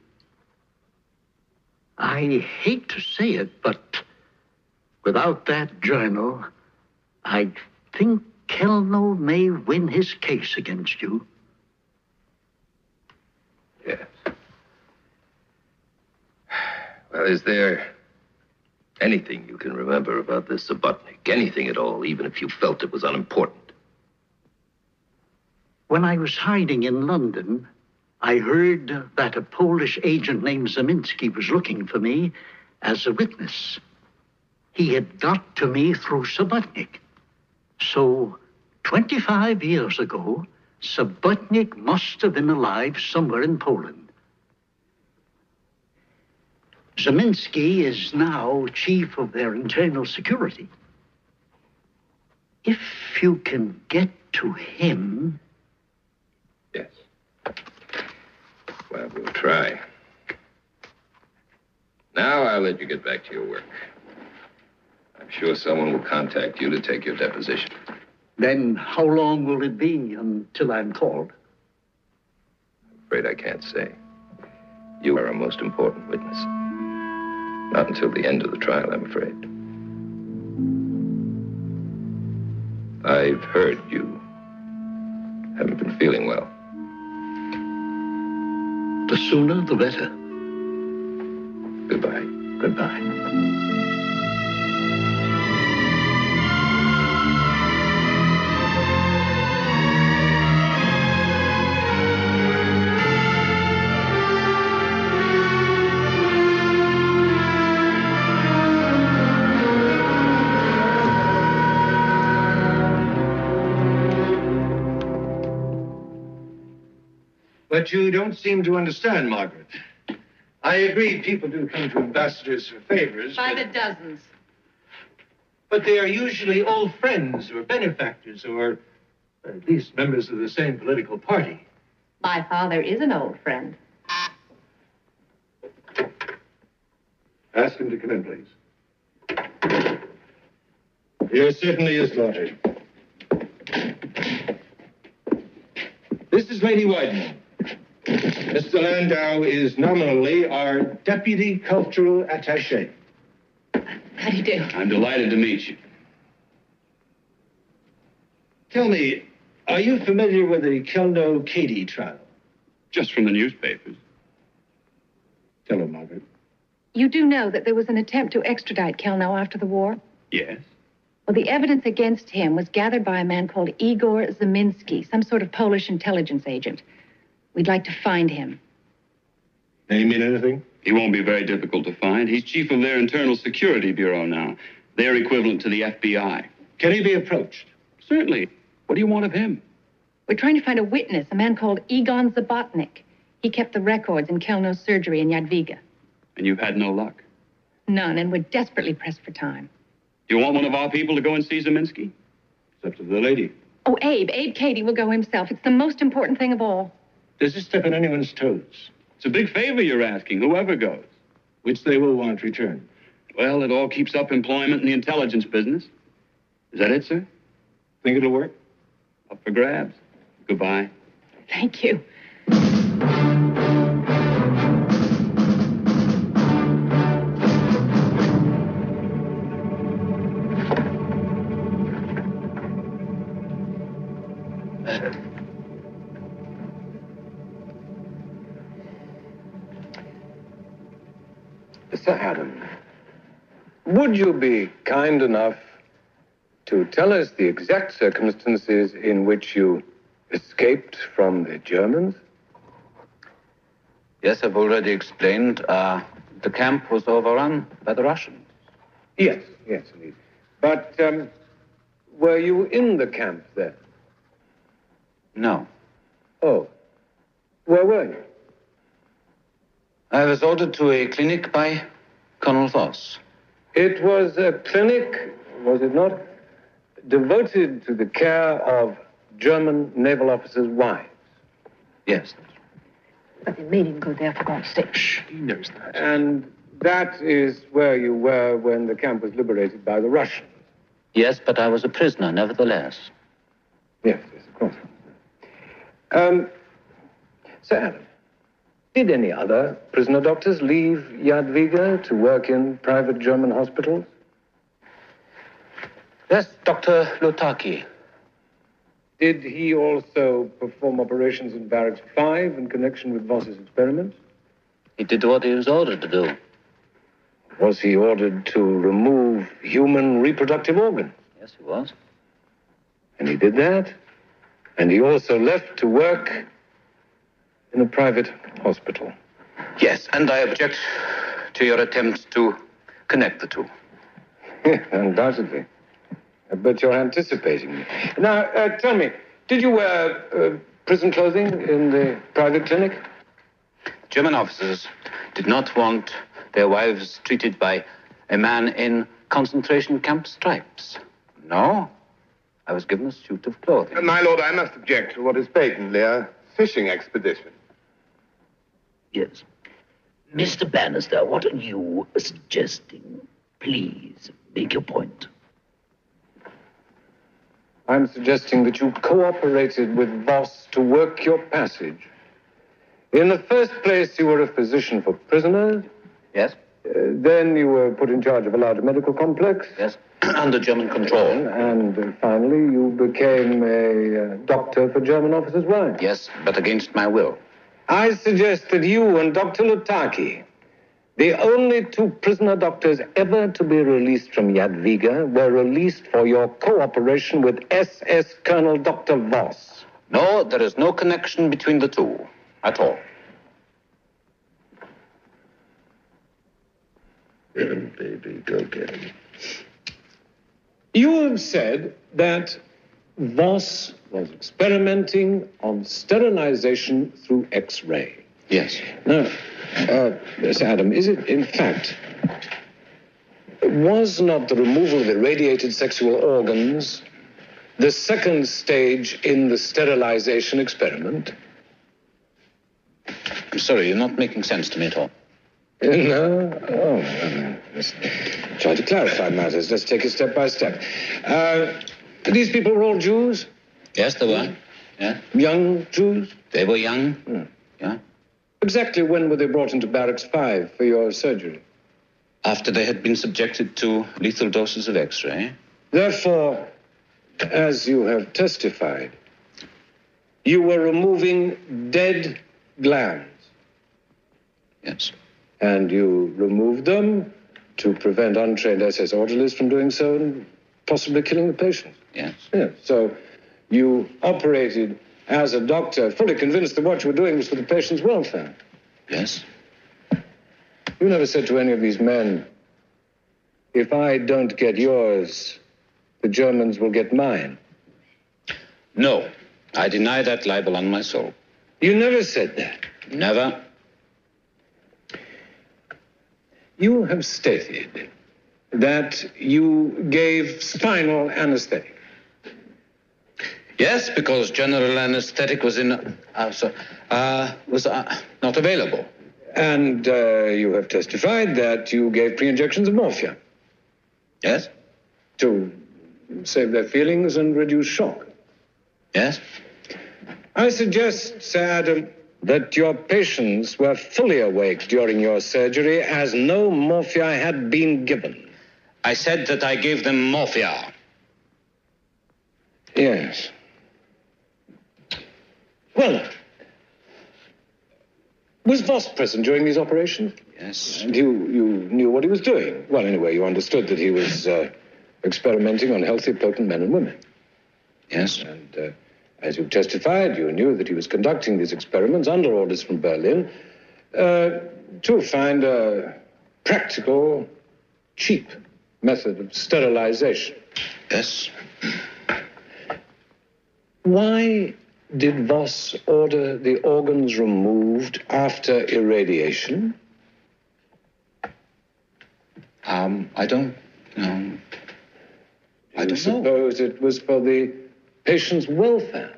I hate to say it, but without that journal, I think Kelno may win his case against you. Yes. Well, is there anything you can remember about this Subotnik? Anything at all, even if you felt it was unimportant? When I was hiding in London, I heard that a Polish agent named Zeminski was looking for me as a witness. He had got to me through Subotnik. So, 25 years ago, Subotnik must have been alive somewhere in Poland. Zeminski is now chief of their internal security. If you can get to him... Yes. Well, we'll try. Now I'll let you get back to your work. I'm sure someone will contact you to take your deposition. Then how long will it be until I'm called? I'm afraid I can't say. You are our most important witness. Not until the end of the trial, I'm afraid. I've heard you haven't been feeling well. The sooner, the better. Goodbye. Goodbye. But you don't seem to understand, Margaret. I agree people do come to ambassadors for favors. By the dozens. But they are usually old friends or benefactors or at least members of the same political party. My father is an old friend. Ask him to come in, please. Yours certainly is, Lord. This is Lady Wyden. Mr. Landau is nominally our deputy cultural attaché. How do you do? I'm delighted to meet you. Tell me, are you familiar with the Kelno-Cady trial? Just from the newspapers. Tell her, Margaret. You do know that there was an attempt to extradite Kelno after the war? Yes. Well, the evidence against him was gathered by a man called Igor Zeminski, some sort of Polish intelligence agent. We'd like to find him. Name mean anything? He won't be very difficult to find. He's chief of their internal security bureau now. They're equivalent to the FBI. Can he be approached? Certainly. What do you want of him? We're trying to find a witness, a man called Egon Subotnik. He kept the records in Kelno's surgery in Jadwiga. And you've had no luck? None, and we're desperately pressed for time. You want one of our people to go and see Zeminski? It's up to the lady. Oh, Abe Cady will go himself. It's the most important thing of all. Does this step on anyone's toes? It's a big favor you're asking, whoever goes. Which they will want returned. Well, it all keeps up employment in the intelligence business. Is that it, sir? Think it'll work? Up for grabs. Goodbye. Thank you. Mr. Adam, would you be kind enough to tell us the exact circumstances in which you escaped from the Germans? Yes, I've already explained. The camp was overrun by the Russians. Yes, indeed. But were you in the camp then? No. Oh. Where were you? I was ordered to a clinic by Colonel Voss. It was a clinic, was it not, devoted to the care of German naval officers' wives. Yes. But they made him go there for God's sake. He knows that. And that is where you were when the camp was liberated by the Russians. Yes, but I was a prisoner, nevertheless. Yes, of course. Sir Adam, did any other prisoner doctors leave Jadwiga to work in private German hospitals? Yes, Dr. Lotaki. Did he also perform operations in Barracks 5 in connection with Voss's experiments? He did what he was ordered to do. Was he ordered to remove human reproductive organs? Yes, he was. And he did that. And he also left to work in a private hospital. Yes, and I object to your attempt to connect the two. Undoubtedly. But you're anticipating me. Now, tell me, did you wear prison clothing in the private clinic? German officers did not want their wives treated by a man in concentration camp stripes. No, I was given a suit of clothing. My lord, I must object to what is patently a fishing expedition. Yes. Mr. Bannister, what are you suggesting? Please, make your point. I'm suggesting that you cooperated with Voss to work your passage. In the first place, you were a physician for prisoners. Yes. Then you were put in charge of a large medical complex. Yes, under German control. And finally, you became a doctor for German officers' wives. Yes, but against my will. I suggest that you and Dr. Lutaki, the only two prisoner doctors ever to be released from Jadwiga, were released for your cooperation with SS Colonel Dr. Voss. No, there is no connection between the two at all. Baby, go get him. You have said that Voss was experimenting on sterilization through X-ray. Yes. Now, Miss Adam, is it in fact, was not the removal of irradiated sexual organs the second stage in the sterilization experiment? I'm sorry, you're not making sense to me at all. No? Oh, let's try to clarify matters. Let's take it step by step. These people were all Jews? Yes, they were. Yeah. Young Jews? They were young. Yeah. Exactly when were they brought into Barracks 5 for your surgery? After they had been subjected to lethal doses of X-ray. Therefore, as you have testified, you were removing dead glands. Yes. And you removed them to prevent untrained SS orderlies from doing so and possibly killing the patient. Yes. Yeah. So you operated as a doctor, fully convinced that what you were doing was for the patient's welfare. Yes. You never said to any of these men, if I don't get yours, the Germans will get mine. No, I deny that libel on my soul. You never said that. Never. You have stated that you gave spinal anesthetic. Yes, because general anesthetic was not available. And you have testified that you gave pre-injections of morphia. Yes. To save their feelings and reduce shock. Yes. I suggest, Sir Adam, that your patients were fully awake during your surgery as no morphia had been given. I said that I gave them morphia. Yes. Well, was Voss present during these operations? Yes. And you knew what he was doing. Well, anyway, you understood that he was experimenting on healthy, potent men and women. Yes. And as you testified, you knew that he was conducting these experiments under orders from Berlin to find a practical, cheap method of sterilization. Yes. Why did Voss order the organs removed after irradiation? I don't know. I don't suppose it was for the patient's welfare.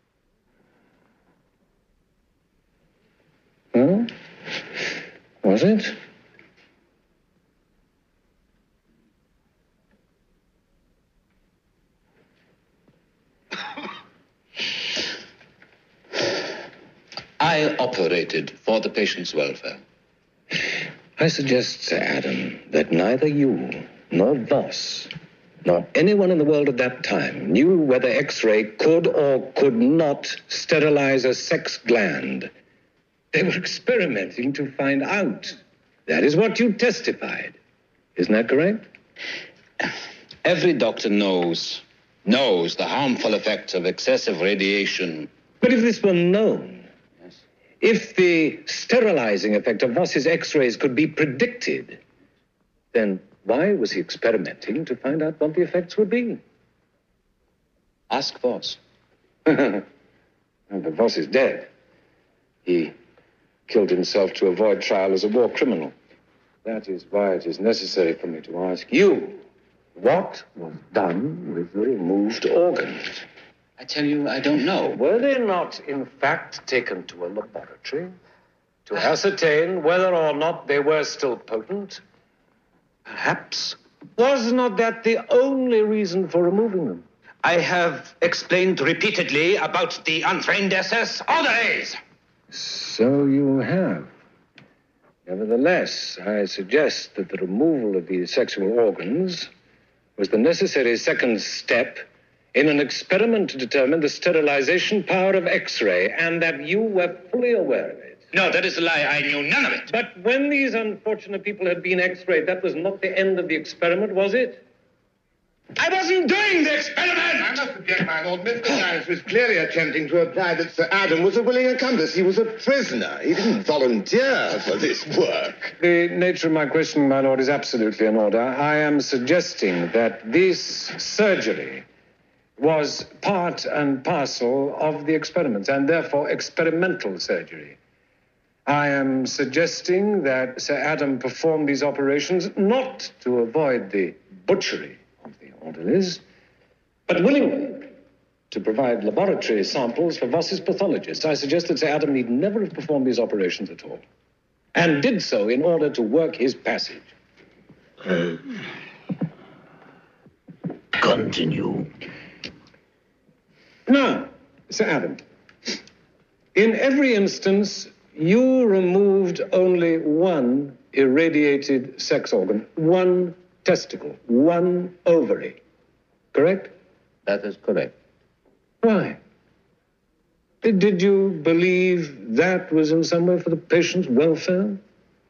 Huh? Was it? I operated for the patient's welfare. I suggest, Sir Adam, that neither you nor Voss nor anyone in the world at that time knew whether X-ray could or could not sterilize a sex gland. They were experimenting to find out. That is what you testified. Isn't that correct? Every doctor knows the harmful effects of excessive radiation. But if this were known, if the sterilizing effect of Voss's X-rays could be predicted, then why was he experimenting to find out what the effects would be? Ask Voss. But Voss is dead. He killed himself to avoid trial as a war criminal. That is why it is necessary for me to ask you, what was done with the removed organs? I tell you, I don't know. Were they not, in fact, taken to a laboratory to ascertain whether or not they were still potent? Perhaps. Was not that the only reason for removing them? I have explained repeatedly about the untrained SS orders. So you have. Nevertheless, I suggest that the removal of the sexual organs was the necessary second step in an experiment to determine the sterilization power of X-ray, and that you were fully aware of it. No, that is a lie. I knew none of it. But when these unfortunate people had been X-rayed, that was not the end of the experiment, was it? I wasn't doing the experiment! I must object, my lord. Mr. Giles was clearly attempting to imply that Sir Adam was a willing accomplice. He was a prisoner. He didn't volunteer for this work. The nature of my question, my lord, is absolutely in order. I am suggesting that this surgery was part and parcel of the experiments, and therefore experimental surgery. I am suggesting that Sir Adam performed these operations not to avoid the butchery of the orderlies, but willingly to provide laboratory samples for Voss's pathologists. I suggest that Sir Adam need never have performed these operations at all, and did so in order to work his passage. Continue. Now, Sir Adam, in every instance, you removed only one irradiated sex organ, one testicle, one ovary. Correct? That is correct. Why? Did you believe that was in some way for the patient's welfare?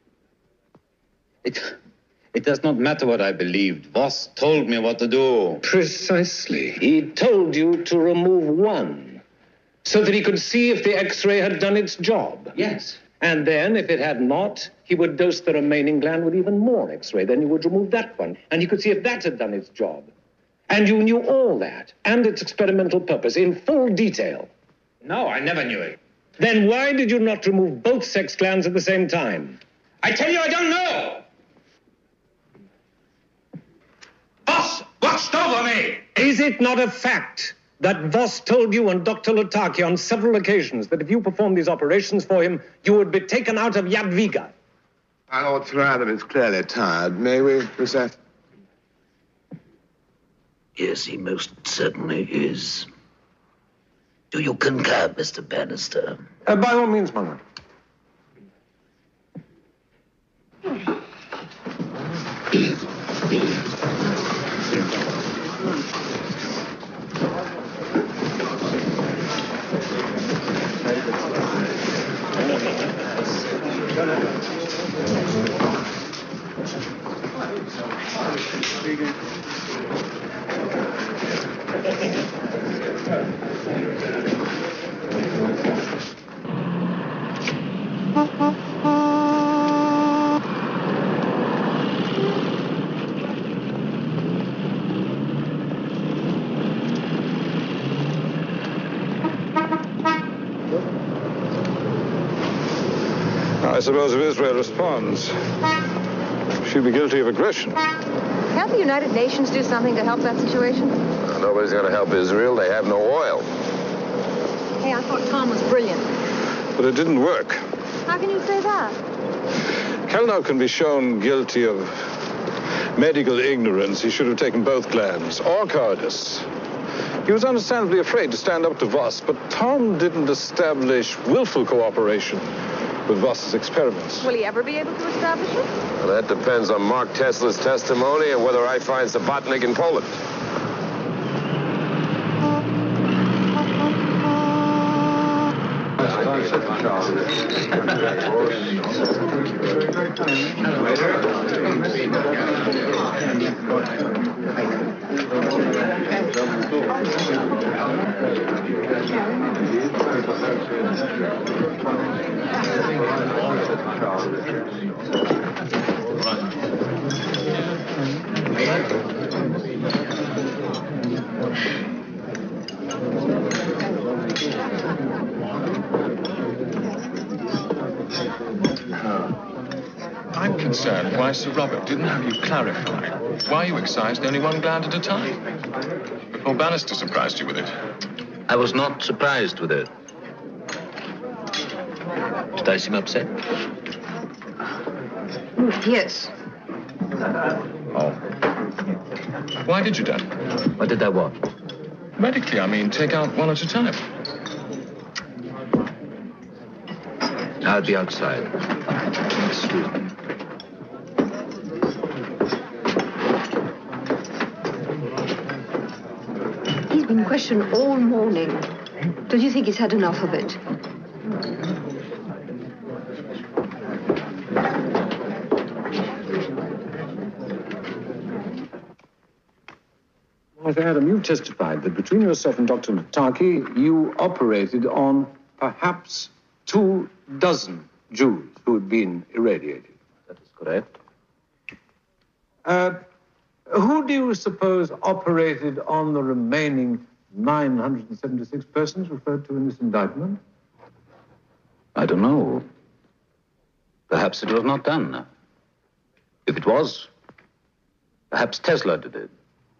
It does not matter what I believed. Voss told me what to do. Precisely. He told you to remove one, so that he could see if the X-ray had done its job. Yes. And then, if it had not, he would dose the remaining gland with even more X-ray. Then you would remove that one, and he could see if that had done its job. And you knew all that, and its experimental purpose, in full detail. No, I never knew it. Then why did you not remove both sex glands at the same time? I tell you, I don't know. Voss watched over me. Is it not a fact that Voss told you and Dr. Lutaki on several occasions that if you performed these operations for him, you would be taken out of Jadwiga? My lord, Sir Adam is clearly tired. May we recess? Yes, he most certainly is. Do you concur, Mr. Bannister? By all means, my lord. I suppose if Israel responds, she'll be guilty of aggression. Can't the United Nations do something to help that situation? Nobody's going to help Israel. They have no oil. Hey, I thought Tom was brilliant. But it didn't work. How can you say that? Kellner can be shown guilty of medical ignorance. He should have taken both glands, or cowardice. He was understandably afraid to stand up to Voss, but Tom didn't establish willful cooperation with Voss's experiments. Will he ever be able to establish it? Well, that depends on Mark Tesla's testimony and whether I find Subotnik in Poland. I'm concerned why Sir Robert didn't have you clarify why you excised only one gland at a time before Bannister surprised you with it. I was not surprised with it. Did I seem upset? Yes. Oh. Why did you, Dad? What did I want? Medically, I mean, take out one at a time. I'll be outside. Excuse me. He's been questioned all morning. Don't you think he's had enough of it? Martha Adam, you testified that between yourself and Dr. Lataki, you operated on perhaps 24 Jews who had been irradiated. That is correct. Who do you suppose operated on the remaining 976 persons referred to in this indictment? I don't know. Perhaps it was not done. If it was, perhaps Tesla did it.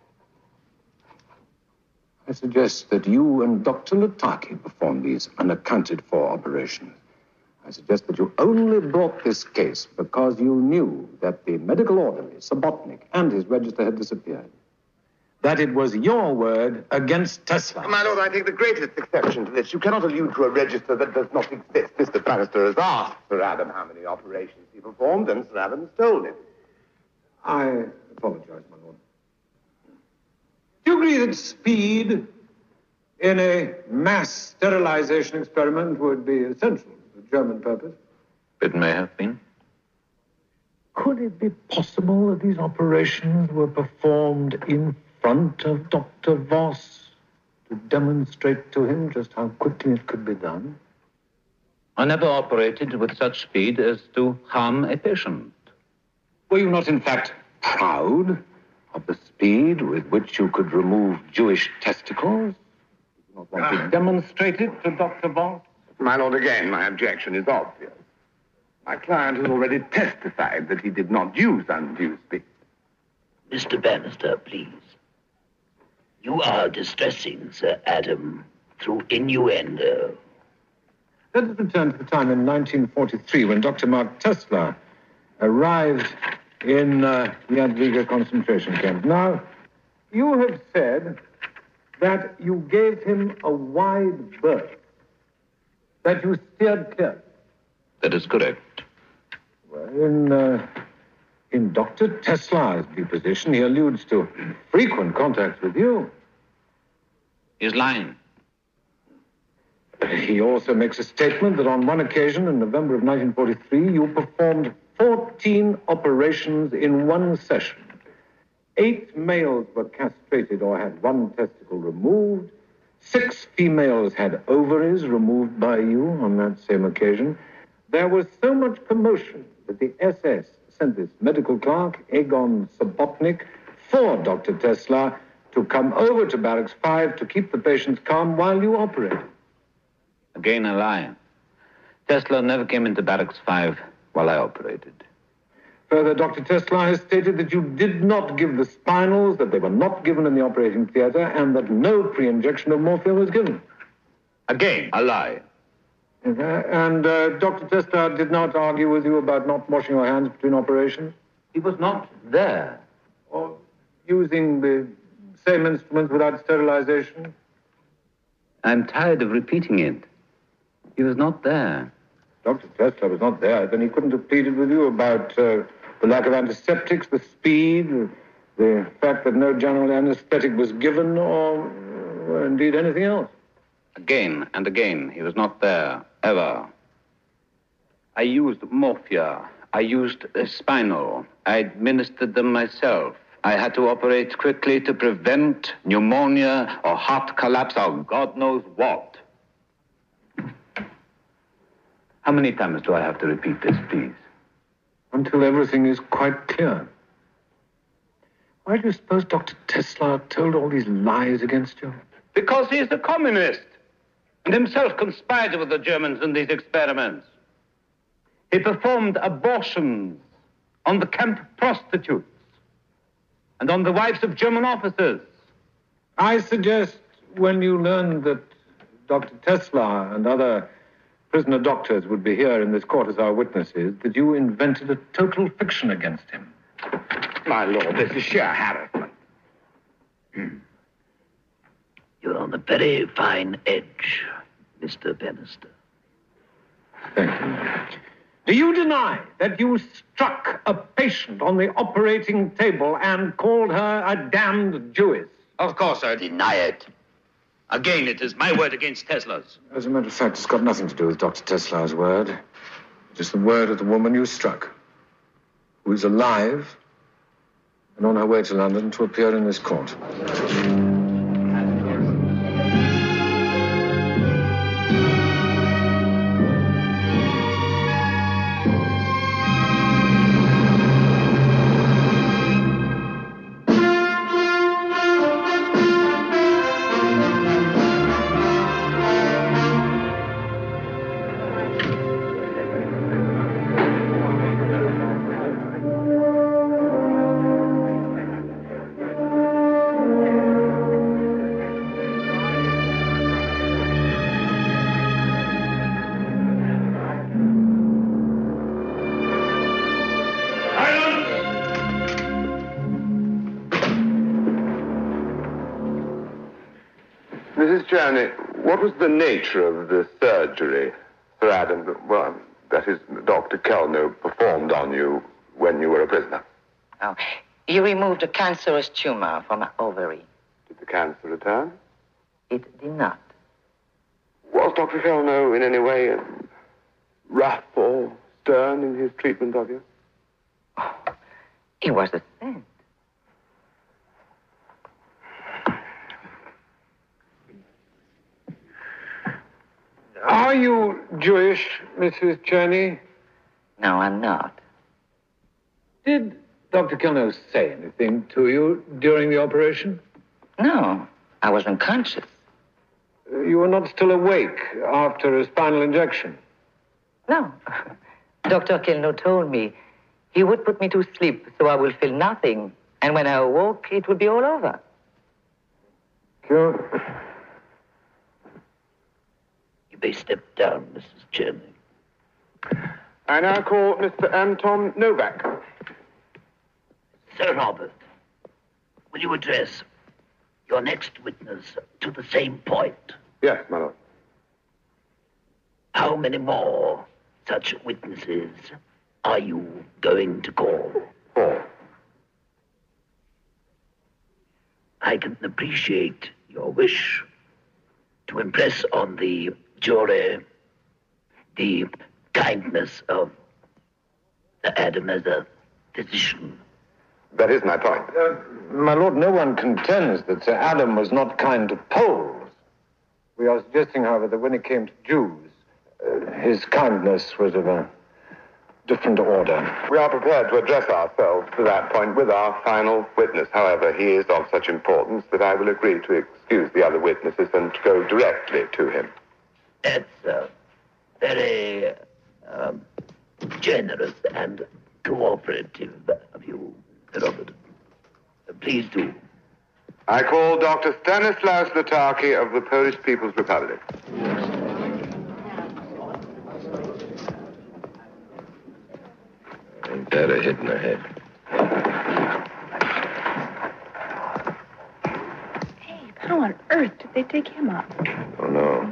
I suggest that you and Dr. Lataki performed these unaccounted for operations. I suggest that you only brought this case because you knew that the medical orderly, Subotnik, and his register had disappeared. That it was your word against Tesla. My lord, I take the greatest exception to this. You cannot allude to a register that does not exist. Mr. Bannister has asked Sir Adam how many operations he performed, and Sir Adam has told him. I apologize, my lord. Do you agree that speed in a mass sterilization experiment would be essential to the German purpose? It may have been. Could it be possible that these operations were performed in front of Dr. Voss to demonstrate to him just how quickly it could be done? I never operated with such speed as to harm a patient. Were you not, in fact, proud of the speed with which you could remove Jewish testicles? Did you not want to demonstrate it to Dr. Voss? My lord, again, my objection is obvious. My client has already testified that he did not use undue speed. Mr. Bannister, please. You are distressing Sir Adam through innuendo. Let us return to the time in 1943 when Dr. Mark Tesla arrived in Jadwiga concentration camp. Now, you have said that you gave him a wide berth, that you steered clear. That is correct. Well, in Dr. Tesla's deposition, he alludes to frequent contacts with you. He's lying. He also makes a statement that on one occasion in November of 1943, you performed 14 operations in one session. 8 males were castrated or had one testicle removed. 6 females had ovaries removed by you on that same occasion. There was so much commotion that the SS sent this medical clerk, Egon Subotnik, for Dr. Tesla to come over to Barracks 5 to keep the patients calm while you operated. Again, a lie. Tesla never came into Barracks 5 while I operated. Further, Dr. Tesla has stated that you did not give the spinals, that they were not given in the operating theater, and that no pre-injection of morphine was given. Again, a lie. And Dr. Tesla did not argue with you about not washing your hands between operations? He was not there. Or using the same instruments without sterilization? I'm tired of repeating it. He was not there. Dr. Tesla was not there. Then he couldn't have pleaded with you about the lack of antiseptics, the speed, the fact that no general anesthetic was given, or indeed anything else. Again and again, he was not there, ever. I used morphia. I used spinal. I administered them myself. I had to operate quickly to prevent pneumonia or heart collapse or God knows what. How many times do I have to repeat this, please? Until everything is quite clear. Why do you suppose Dr. Tesla told all these lies against you? Because he is a communist and himself conspired with the Germans in these experiments. He performed abortions on the camp prostitutes and on the wives of German officers. I suggest when you learn that Dr. Tesla and other prisoner doctors would be here in this court as our witnesses, that you invented a total fiction against him. My lord, this is sheer harassment. You're on a very fine edge, Mr. Bannister. Thank you. Do you deny that you struck a patient on the operating table and called her a damned Jewess? Of course I deny it. Again, it is my word against Tesla's. As a matter of fact, it's got nothing to do with Dr. Tesla's word. Just the word of the woman you struck, who is alive and on her way to London to appear in this court. Mrs. Journey, what was the nature of the surgery Sir Adam, well, that is, Dr. Kellner performed on you when you were a prisoner? Oh, he removed a cancerous tumor from my ovary. Did the cancer return? It did not. Was Dr. Kellner in any way rough or stern in his treatment of you? Oh, he was a saint. Are you Jewish, Mrs. Cherney? No, I'm not. Did Dr. Kellner say anything to you during the operation? No, I was unconscious. You were not still awake after a spinal injection? No. Dr. Kellner told me he would put me to sleep so I will feel nothing. And when I awoke, it would be all over. Sure. You may step down, Mrs. Cherney. I now call Mr. Anton Novak. Sir Robert, will you address your next witness to the same point? Yes, my lord. How many more such witnesses are you going to call? 4. I can appreciate your wish to impress on the jury the kindness of Sir Adam as a physician. That is my point. My lord, no one contends that Sir Adam was not kind to Poles. We are suggesting, however, that when it came to Jews, his kindness was of a different order. We are prepared to address ourselves to that point with our final witness. However, he is of such importance that I will agree to excuse the other witnesses and to go directly to him. That's very generous and cooperative of you, Robert. Please do. I call Dr. Stanislaus Lataki of the Polish People's Republic. Ain't that a hit in the head? How on earth did they dig him up? Oh, no.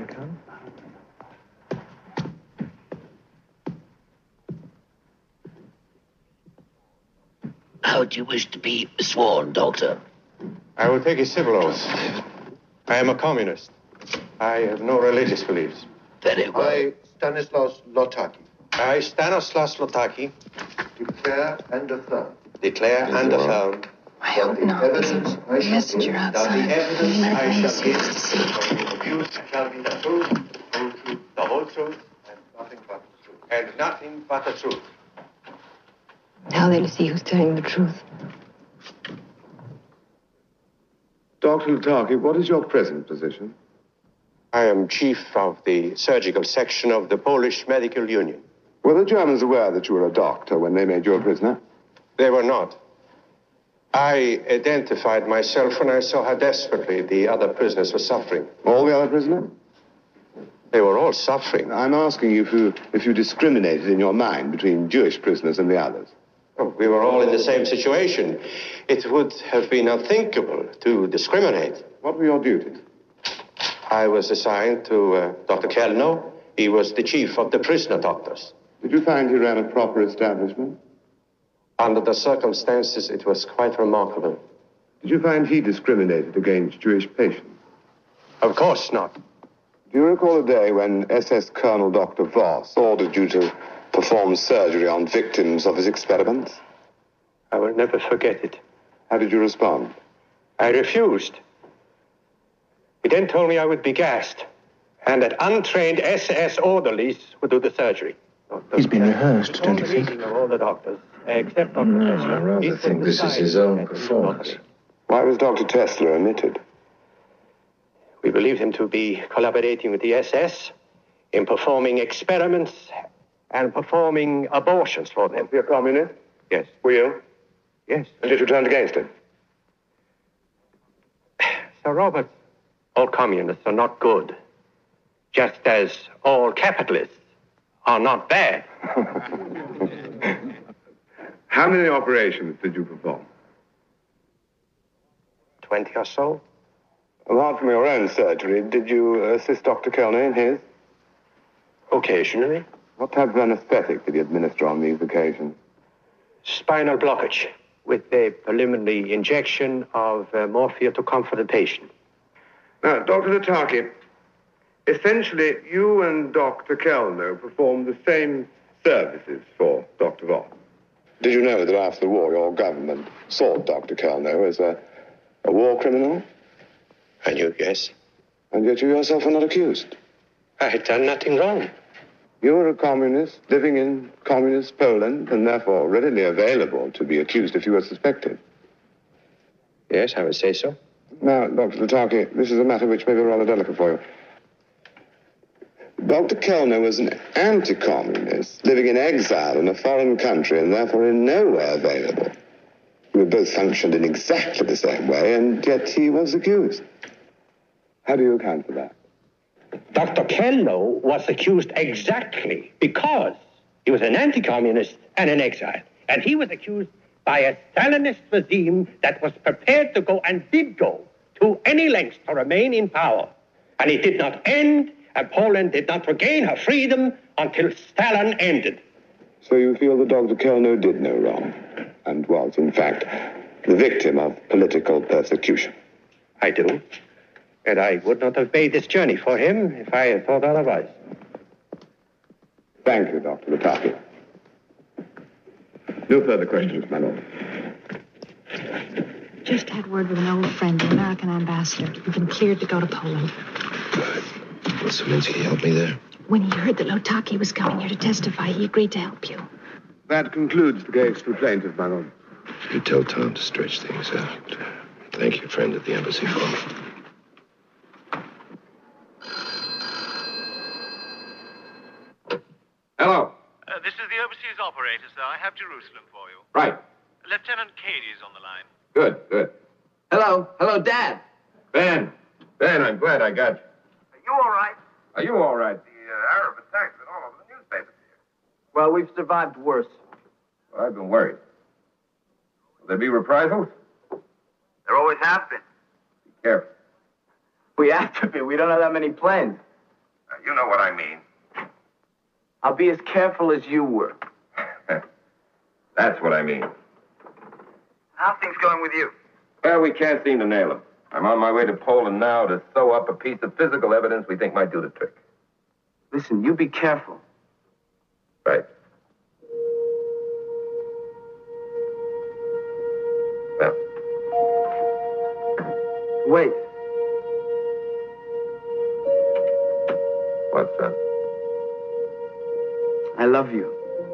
How do you wish to be sworn, Doctor? I will take a civil oath. I am a communist. I have no religious beliefs. Very well. I, Stanislaus Lataki. I, Stanislaus Lataki. Declare and affirm. Declare and affirm. I hope not. There's a messenger outside. That the evidence I shall give from the accused shall be the truth, the whole truth, and nothing but the truth. And nothing but the truth. Now they'll see who's telling the truth. Dr. Lataki, what is your present position? I am chief of the surgical section of the Polish Medical Union. Were the Germans aware that you were a doctor when they made you a prisoner? They were not. I identified myself when I saw how desperately the other prisoners were suffering. All the other prisoners? They were all suffering. I'm asking you if you discriminated in your mind between Jewish prisoners and the others. Oh, we were all in the same situation. It would have been unthinkable to discriminate. What were your duties? I was assigned to Dr. Kellner. He was the chief of the prisoner doctors. Did you find he ran a proper establishment? Under the circumstances, it was quite remarkable. Did you find he discriminated against Jewish patients? Of course not. Do you recall a day when SS Colonel Dr. Voss ordered you to perform surgery on victims of his experiments? I will never forget it. How did you respond? I refused. He then told me I would be gassed, and that untrained SS orderlies would do the surgery. He's been rehearsed, don't you think? Of all the doctors, except Dr. No, Tesla. I rather think this is his own performance. Why was Dr. Tesla omitted? We believed him to be collaborating with the SS in performing experiments and performing abortions for them. Was he a communist? Yes. Were you? Yes. And yet you turned against him? Sir Robert, all communists are not good, just as all capitalists are not bad. How many operations did you perform? 20 or so. Apart from your own surgery, did you assist Dr. Kellner in his? Occasionally. What type of anesthetic did he administer on these occasions? Spinal blockage with a preliminary injection of morphia to comfort the patient. Now, Dr. Lataki, essentially, you and Dr. Kellner performed the same services for Dr. Voss. Did you know that after the war, your government saw Dr. Kellner as a war criminal? I knew, yes. And yet you yourself were not accused. I had done nothing wrong. You were a communist living in communist Poland and therefore readily available to be accused if you were suspected. Yes, I would say so. Now, Dr. Lataki, this is a matter which may be rather delicate for you. Dr. Kellner was an anti-communist living in exile in a foreign country and therefore in no way available. We both functioned in exactly the same way, and yet he was accused. How do you account for that? Dr. Kellner was accused exactly because he was an anti-communist and an exile. And he was accused by a Stalinist regime that was prepared to go and did go to any lengths to remain in power. And it did not end, and Poland did not regain her freedom until Stalin ended. So you feel that Dr. Kellner did no wrong and was, in fact, the victim of political persecution? I do. And I would not have made this journey for him if I had thought otherwise. Thank you, Dr. Lataki. No further questions, my lord. Just had word with an old friend, the American ambassador. You've been cleared to go to Poland. Good. Will Saminsky help me there? When he heard that Lataki was coming here to testify, he agreed to help you. That concludes the case for plaintiff, my lord. You tell Tom to stretch things out. Thank you, friend at the embassy, for me. Hello. This is the overseas operator, sir. I have Jerusalem for you. Right. Lieutenant Cady is on the line. Good, good. Hello. Hello, Dad. Ben, I'm glad I got you. Are you all right? Are you all right? The Arab attacks been all over the newspapers here. Well, we've survived worse. Well, I've been worried. Will there be reprisals? There always have been. Be careful. We have to be. We don't have that many planes. You know what I mean. I'll be as careful as you were. That's what I mean. How's things going with you? Well, we can't seem to nail him. I'm on my way to Poland now to sew up a piece of physical evidence we think might do the trick. Listen, you be careful. Right. Well. Wait. What, son? I love you.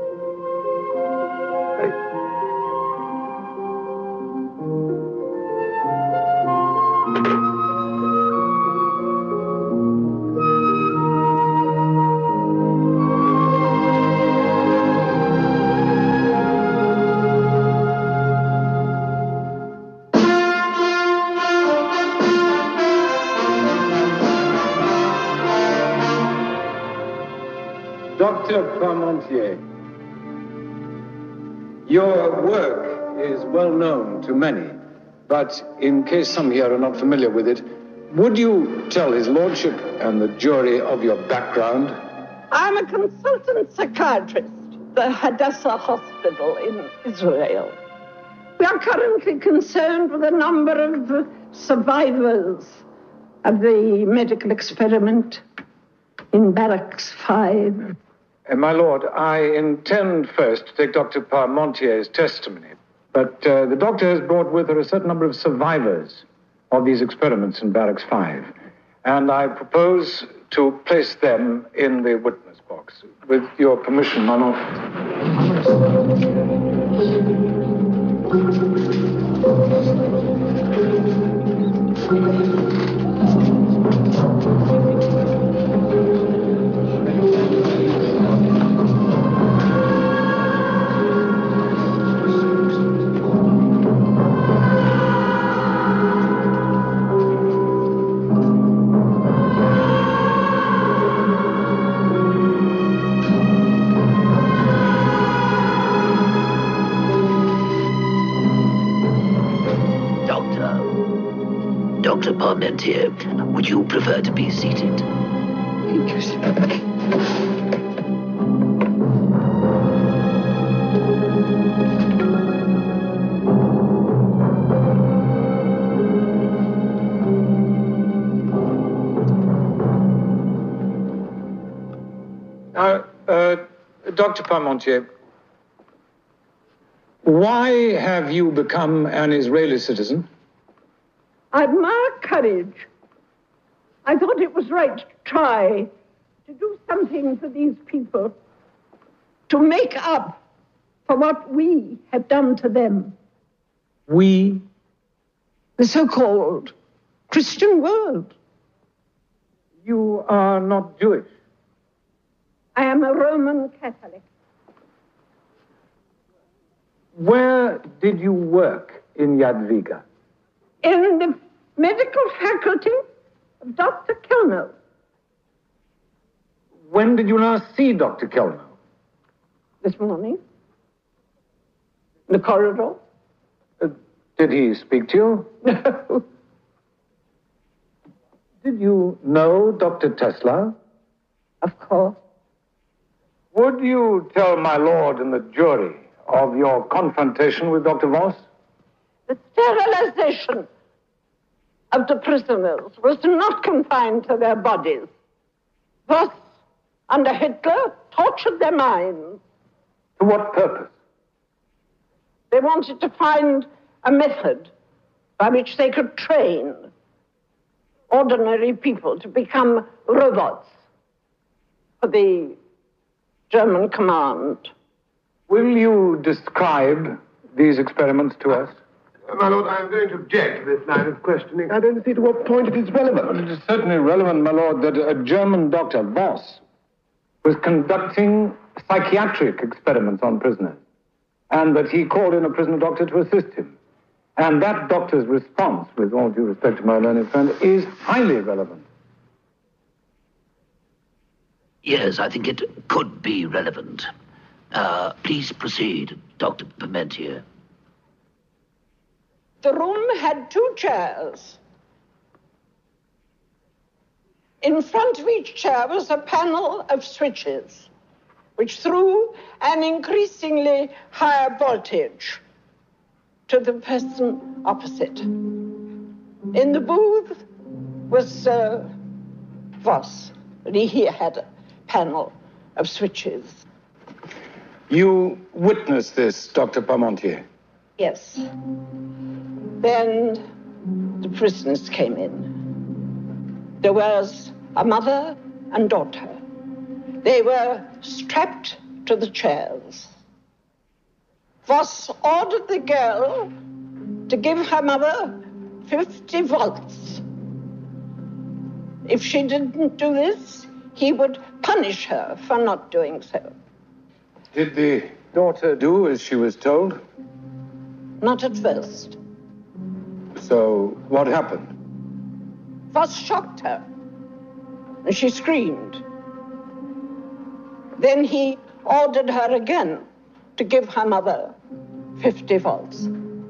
Dr. Parmentier, your work is well known to many, but in case some here are not familiar with it, would you tell His Lordship and the jury of your background? I'm a consultant psychiatrist at the Hadassah Hospital in Israel. We are currently concerned with a number of survivors of the medical experiment in Barracks 5. My lord, I intend first to take Dr. Parmentier's testimony, but the doctor has brought with her a certain number of survivors of these experiments in Barracks 5, and I propose to place them in the witness box. With your permission, my lord. Dr. Parmentier, would you prefer to be seated? Thank you, sir. Dr. Parmentier, why have you become an Israeli citizen? I admire courage. I thought it was right to try to do something for these people, to make up for what we had done to them. We? The so-called Christian world. You are not Jewish. I am a Roman Catholic. Where did you work in Yadviga? In the medical faculty of Dr. Kelno. When did you last see Dr. Kelno? This morning. In the corridor. Did he speak to you? No. Did you know Dr. Tesla? Of course. Would you tell my lord and the jury of your confrontation with Dr. Voss? The sterilization of the prisoners was not confined to their bodies. Voss, under Hitler, tortured their minds. To what purpose? They wanted to find a method by which they could train ordinary people to become robots for the German command. Will you describe these experiments to us? My lord, I'm going to object to this line of questioning. I don't see to what point it is relevant. Well, it is certainly relevant, my lord, that a German doctor, Voss, was conducting psychiatric experiments on prisoners, and that he called in a prisoner doctor to assist him. And that doctor's response, with all due respect to my learned friend, is highly relevant. Yes, I think it could be relevant. Please proceed, Dr. Parmentier. The room had 2 chairs. In front of each chair was a panel of switches, which threw an increasingly higher voltage to the person opposite. In the booth was Voss, and he had a panel of switches. You witnessed this, Dr. Parmentier? Yes. Then the prisoners came in. There was a mother and daughter. They were strapped to the chairs. Voss ordered the girl to give her mother 50 volts. If she didn't do this, he would punish her for not doing so. Did the daughter do as she was told? Not at first. So what happened? Voss shocked her, and she screamed. Then he ordered her again to give her mother 50 volts.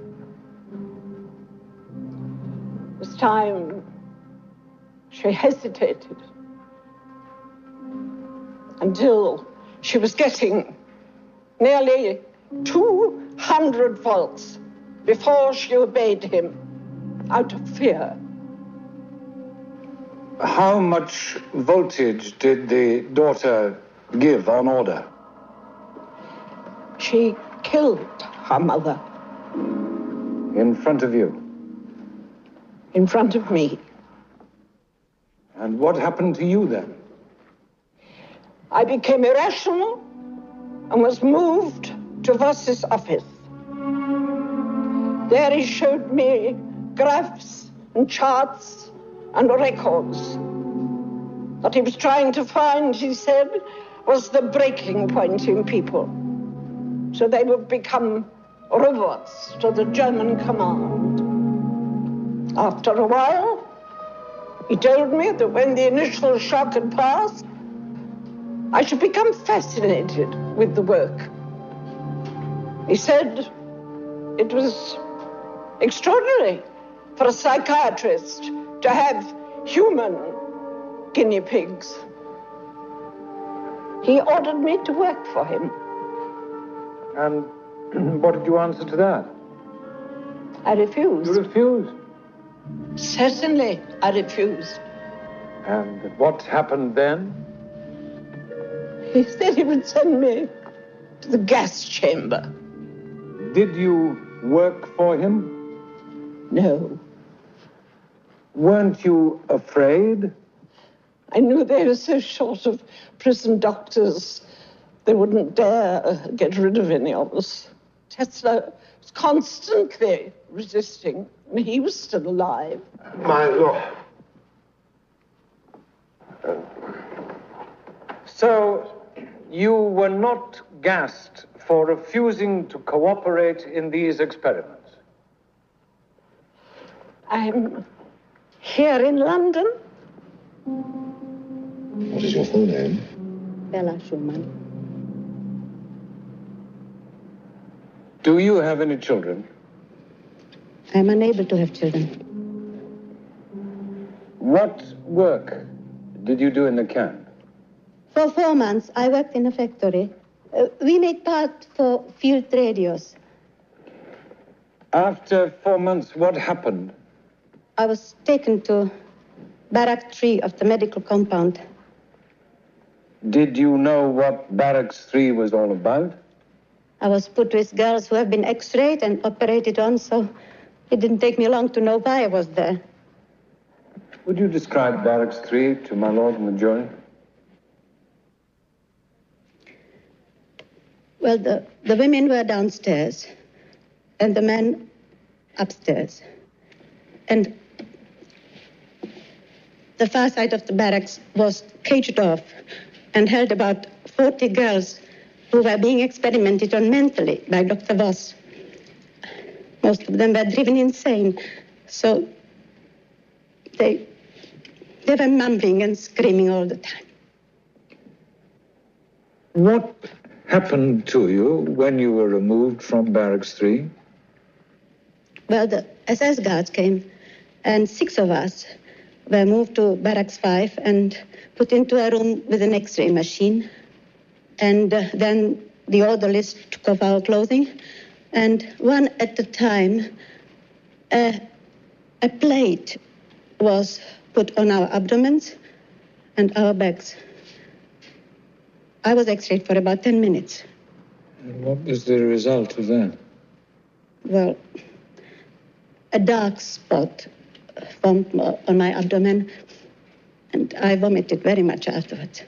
This time, she hesitated until she was getting nearly 200 volts before she obeyed him out of fear. How much voltage did the daughter give on order? She killed her mother. In front of you? In front of me. And what happened to you then? I became irrational and was moved to Voss's office. There he showed me graphs and charts and records. What he was trying to find, he said, was the breaking point in people, so they would become robots to the German command. After a while, he told me that when the initial shock had passed, I should become fascinated with the work. He said it was extraordinary for a psychiatrist to have human guinea pigs. He ordered me to work for him. And what did you answer to that? I refused. You refused? Certainly, I refused. And what happened then? He said he would send me to the gas chamber. Did you work for him? No. Weren't you afraid? I knew they were so short of prison doctors, they wouldn't dare get rid of any of us. Tesla was constantly resisting, and he was still alive. My Lord. So, you were not gassed for refusing to cooperate in these experiments? I'm here in London. What is your full name? Bella Schumann. Do you have any children? I'm unable to have children. What work did you do in the camp? For 4 months, I worked in a factory. We made parts for field radios. After 4 months, what happened? I was taken to Barrack 3 of the medical compound. Did you know what Barracks 3 was all about? I was put with girls who have been x-rayed and operated on, so it didn't take me long to know why I was there. Would you describe Barracks 3 to my lord and the jury? Well, the women were downstairs and the men upstairs. And the far side of the barracks was caged off and held about 40 girls who were being experimented on mentally by Dr. Voss. Most of them were driven insane, so they were mumbling and screaming all the time. What happened to you when you were removed from Barracks 3? Well, the SS guards came, and 6 of us were moved to Barracks 5 and put into a room with an X-ray machine. And then the orderlies took off our clothing, and one at a time, a plate was put on our abdomens and our backs. I was X-rayed for about 10 minutes. And what was the result of that? Well, a dark spot formed on my abdomen, and I vomited very much afterwards.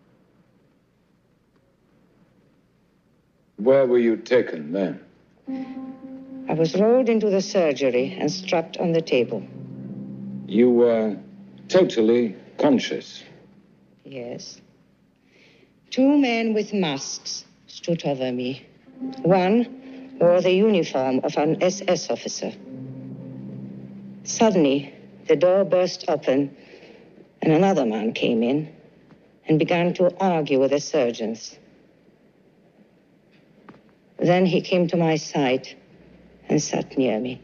Where were you taken then? I was rolled into the surgery and strapped on the table. You were totally conscious? Yes. 2 men with masks stood over me. One wore the uniform of an SS officer. Suddenly, the door burst open, and another man came in and began to argue with the surgeons. Then he came to my side and sat near me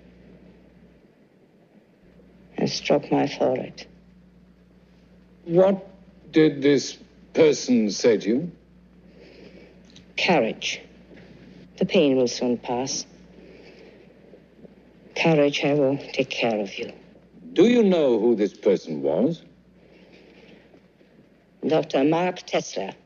and stroked my forehead. What did this person say to you? Courage. The pain will soon pass. Courage, I will take care of you. Do you know who this person was? Dr. Mark Tesler.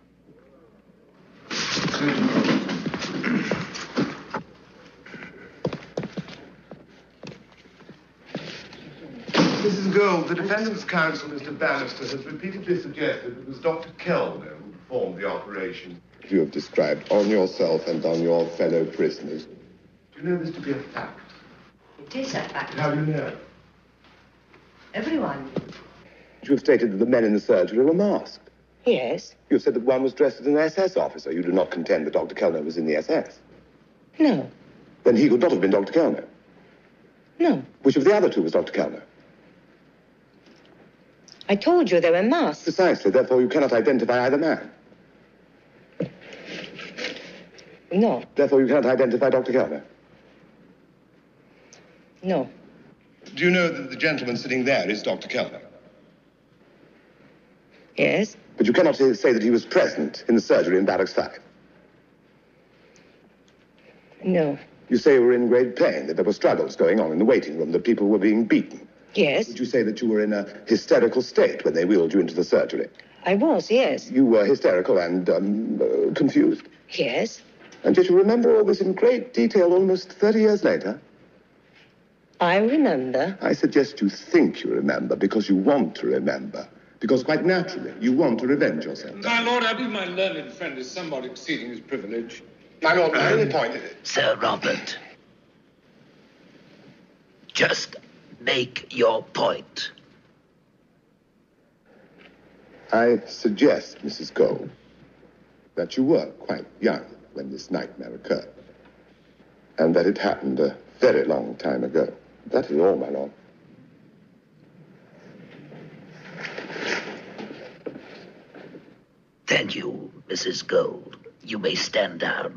Mrs. Gold, the defendant's counsel, Mr. Bannister, has repeatedly suggested it was Dr. Kellner who performed the operation. You have described on yourself and on your fellow prisoners. Do you know this to be a fact? It is a fact. How do you know? Everyone. You have stated that the men in the surgery were masked. Yes. You have said that one was dressed as an SS officer. You do not contend that Dr. Kellner was in the SS. No. Then he could not have been Dr. Kellner. No. Which of the other 2 was Dr. Kellner? I told you they were masked. Precisely. Therefore, you cannot identify either man. No. Therefore, you cannot identify Dr. Kellner. No. Do you know that the gentleman sitting there is Dr. Kellner? Yes. But you cannot say that he was present in the surgery in Barracks 5. No. You say you were in great pain, that there were struggles going on in the waiting room, that people were being beaten. Yes. Did you say that you were in a hysterical state when they wheeled you into the surgery? I was, yes. You were hysterical and confused? Yes. And yet you remember all this in great detail almost 30 years later? I remember. I suggest you think you remember because you want to remember. Because quite naturally, you want to revenge yourself. My lord, I believe my learned friend is somewhat exceeding his privilege. My lord, my only point is... Sir Robert, just make your point. I suggest, Mrs. Gold, that you were quite young when this nightmare occurred. And that it happened a very long time ago. That is all, my lord. Thank you, Mrs. Gold. You may stand down.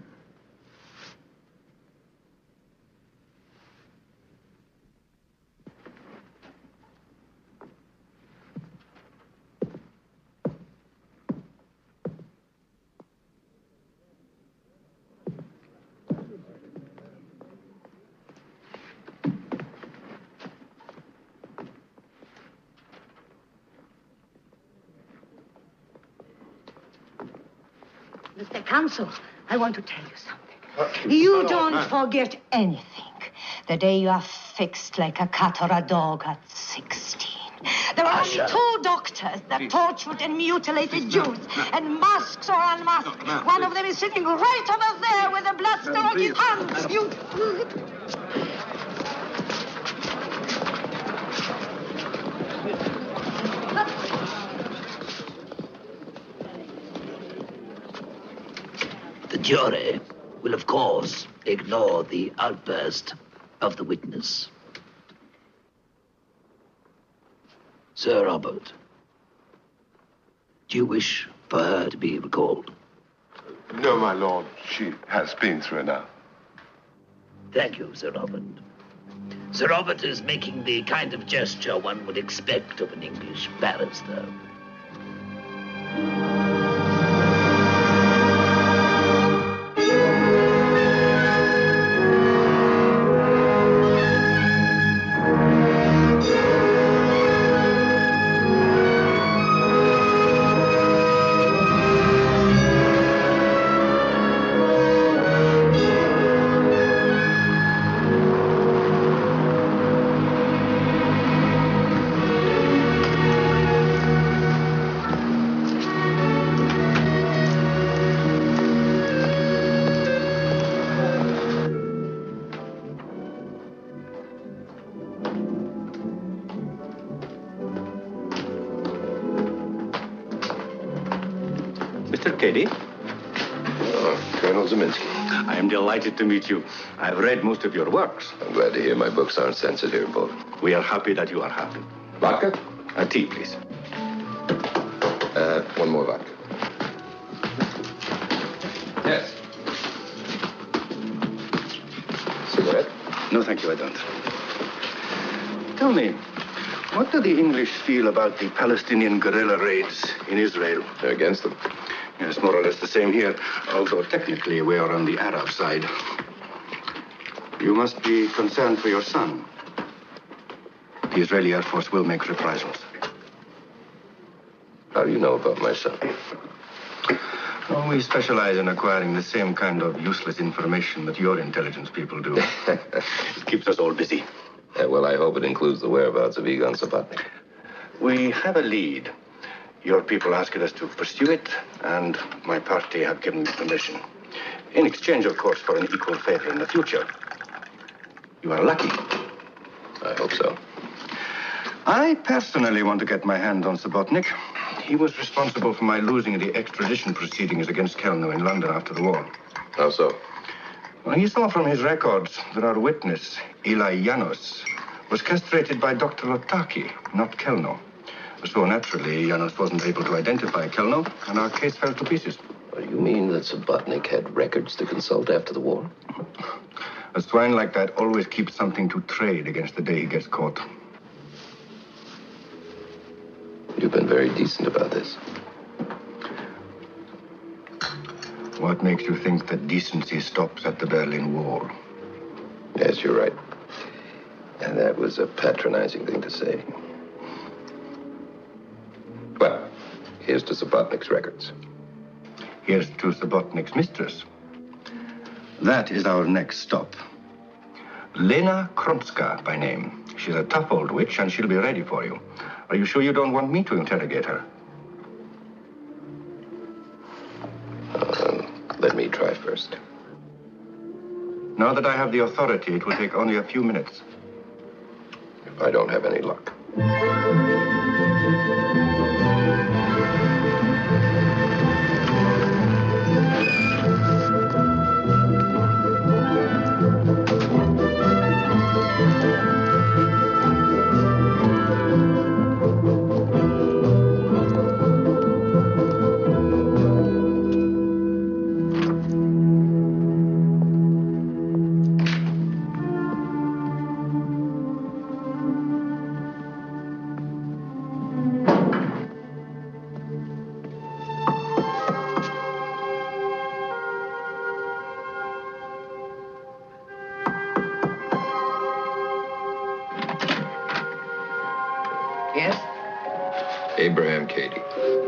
Mr. Counsel, I want to tell you something. You don't forget anything. The day you are fixed like a cat or a dog at 16. There are 2 doctors that tortured and mutilated Jews, and masks or unmasked. One of them is sitting right over there with a blaster on his hand. You... jury will, of course, ignore the outburst of the witness. Sir Robert, do you wish for her to be recalled? No, my lord. She has been through enough. Thank you, Sir Robert. Sir Robert is making the kind of gesture one would expect of an English barrister. Mr. Cady? Colonel Zeminski. I am delighted to meet you. I've read most of your works. I'm glad to hear my books aren't censored here, Bolt. We are happy that you are happy. Vodka? Tea, please. One more vodka. Yes. Cigarette? No, thank you, I don't. Tell me, what do the English feel about the Palestinian guerrilla raids in Israel? They're against them. Yes, more or less the same here, although technically we are on the Arab side. You must be concerned for your son. The Israeli Air Force will make reprisals. How do you know about my son? Oh, we specialize in acquiring the same kind of useless information that your intelligence people do. It keeps us all busy. Well, I hope it includes the whereabouts of Egon Sabatnik. We have a lead. Your people asked us to pursue it, and my party have given me permission. In exchange, of course, for an equal favor in the future. You are lucky. I hope so. I personally want to get my hand on Sabatnik. He was responsible for my losing the extradition proceedings against Kelno in London after the war. How so? Well, he saw from his records that our witness, Eli Janos, was castrated by Dr. Lotaki, not Kelno. So naturally, Janos wasn't able to identify Kelno, and our case fell to pieces. You mean that Sabatnik had records to consult after the war? A swine like that always keeps something to trade against the day he gets caught. You've been very decent about this. What makes you think that decency stops at the Berlin Wall? Yes, you're right. And that was a patronizing thing to say. Well, here's to Sabatnik's records. Here's to Sabatnik's mistress. That is our next stop. Lena Kromska by name. She's a tough old witch, and she'll be ready for you. Are you sure you don't want me to interrogate her? Let me try first. Now that I have the authority, it will take only a few minutes. If I don't have any luck. Yes? Abraham Cady.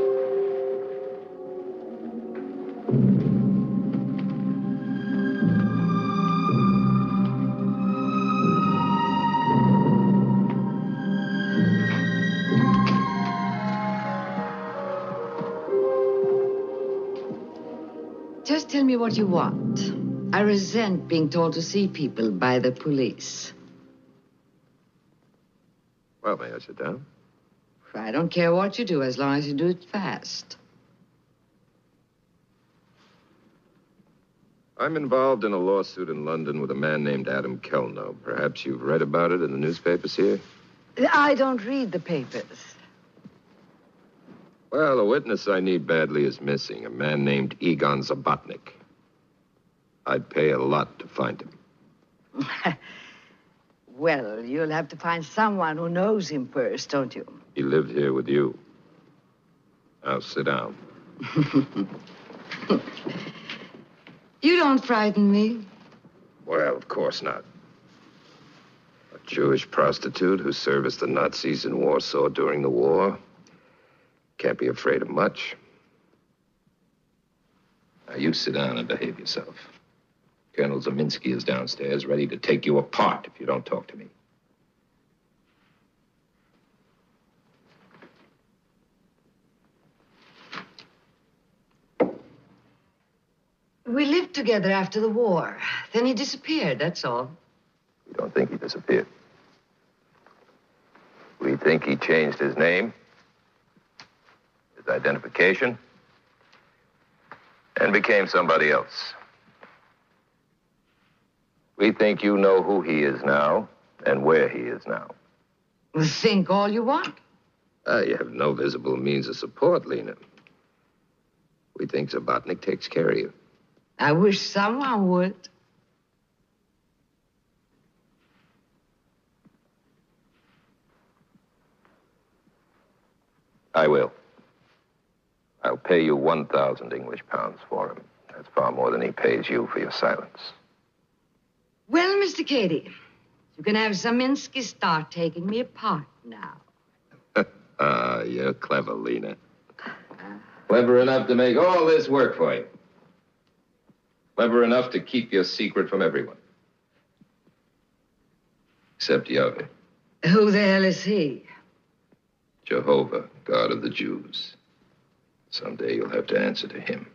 Just tell me what you want. I resent being told to see people by the police. Well, may I sit down? I don't care what you do as long as you do it fast. I'm involved in a lawsuit in London with a man named Adam Kelno. Perhaps you've read about it in the newspapers here? I don't read the papers. Well, a witness I need badly is missing, a man named Egon Zabotnik. I'd pay a lot to find him. Well, you'll have to find someone who knows him first, don't you? He lived here with you. Now, sit down. You don't frighten me. Well, of course not. A Jewish prostitute who serviced the Nazis in Warsaw during the war. Can't be afraid of much. Now, you sit down and behave yourself. Colonel Zeminski is downstairs, ready to take you apart if you don't talk to me. We lived together after the war. Then he disappeared, that's all. We don't think he disappeared. We think he changed his name, his identification, and became somebody else. We think you know who he is now and where he is now. Think all you want. You have no visible means of support, Lena. We think Zabotnik takes care of you. I wish someone would. I will. I'll pay you 1,000 English pounds for him. That's far more than he pays you for your silence. Well, Mr. Cady, you can have Zeminski start taking me apart now. You're clever, Lena. Clever enough to make all this work for you. Clever enough to keep your secret from everyone. Except Yahweh. Who the hell is he? Jehovah, God of the Jews. Someday you'll have to answer to him.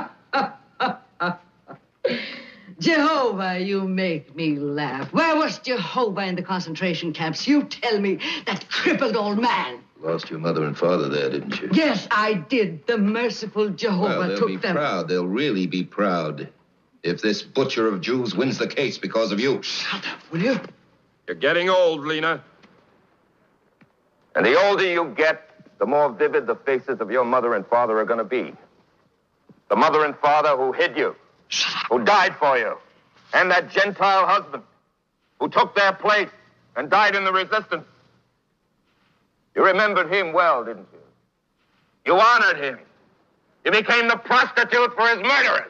Jehovah, you make me laugh. Where was Jehovah in the concentration camps? You tell me, that crippled old man. Lost your mother and father there, didn't you? Yes, I did. The merciful Jehovah Well, they'll took be them. proud. They'll really be proud if this butcher of Jews wins the case because of you. Shut up, will you? You're getting old, Lena. And the older you get, the more vivid the faces of your mother and father are going to be. The mother and father who hid you, who died for you, and that Gentile husband who took their place and died in the resistance. You remembered him well, didn't you? You honored him. You became the prostitute for his murderers.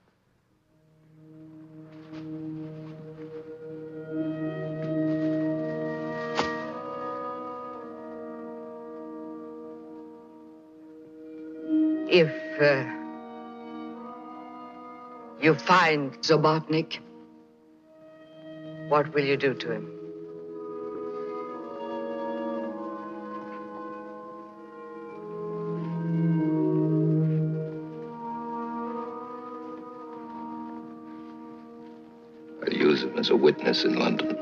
If you find Zabotnik, what will you do to him? I use him as a witness in London.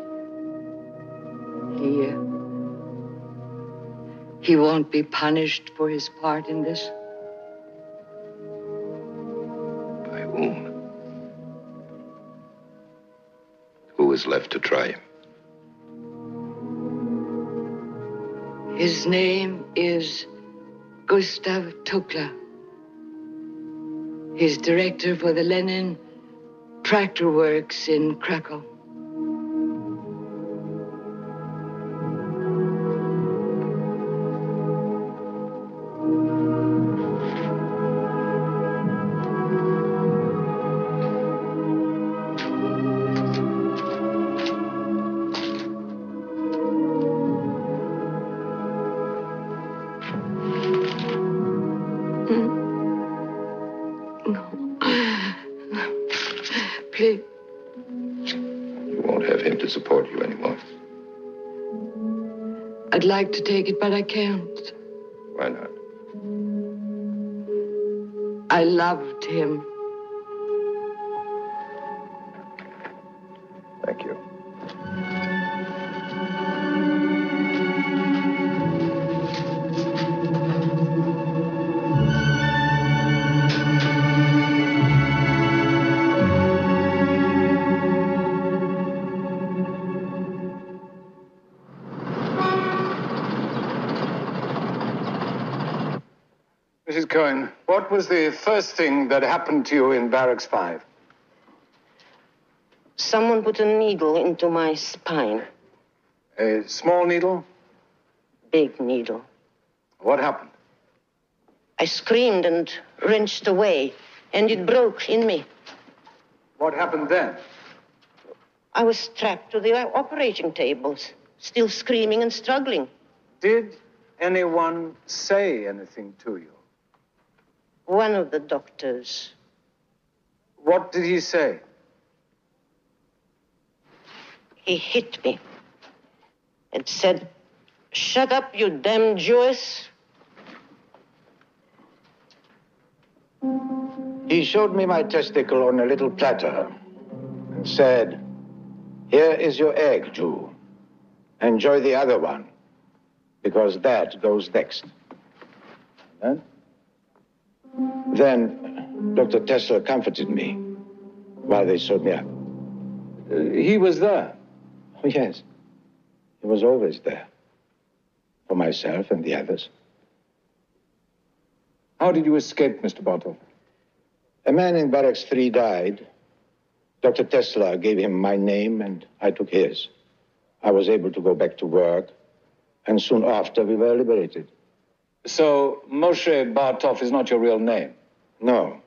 He won't be punished for his part in this? By whom? Who is left to try him? His name is Gustav Tukla. He's director for the Lenin Tractor Works in Krakow. Please. You won't have him to support you anymore. I'd like to take it, but I can't. Why not? I loved him. Thank you. Mrs. Cohen, what was the first thing that happened to you in Barracks 5? Someone put a needle into my spine. A small needle? Big needle. What happened? I screamed and wrenched away, and it broke in me. What happened then? I was strapped to the operating tables, still screaming and struggling. Did anyone say anything to you? One of the doctors. What did he say? He hit me and said, "Shut up, you damn Jewess." He showed me my testicle on a little platter and said, "Here is your egg, Jew. Enjoy the other one, because that goes next." Then Dr. Tesla comforted me while they sewed me up. He was there? Oh, yes. He was always there. For myself and the others. How did you escape, Mr. Bartol? A man in Barracks 3 died. Dr. Tesla gave him my name and I took his. I was able to go back to work, and soon after we were liberated. So Moshe Bartov is not your real name? No.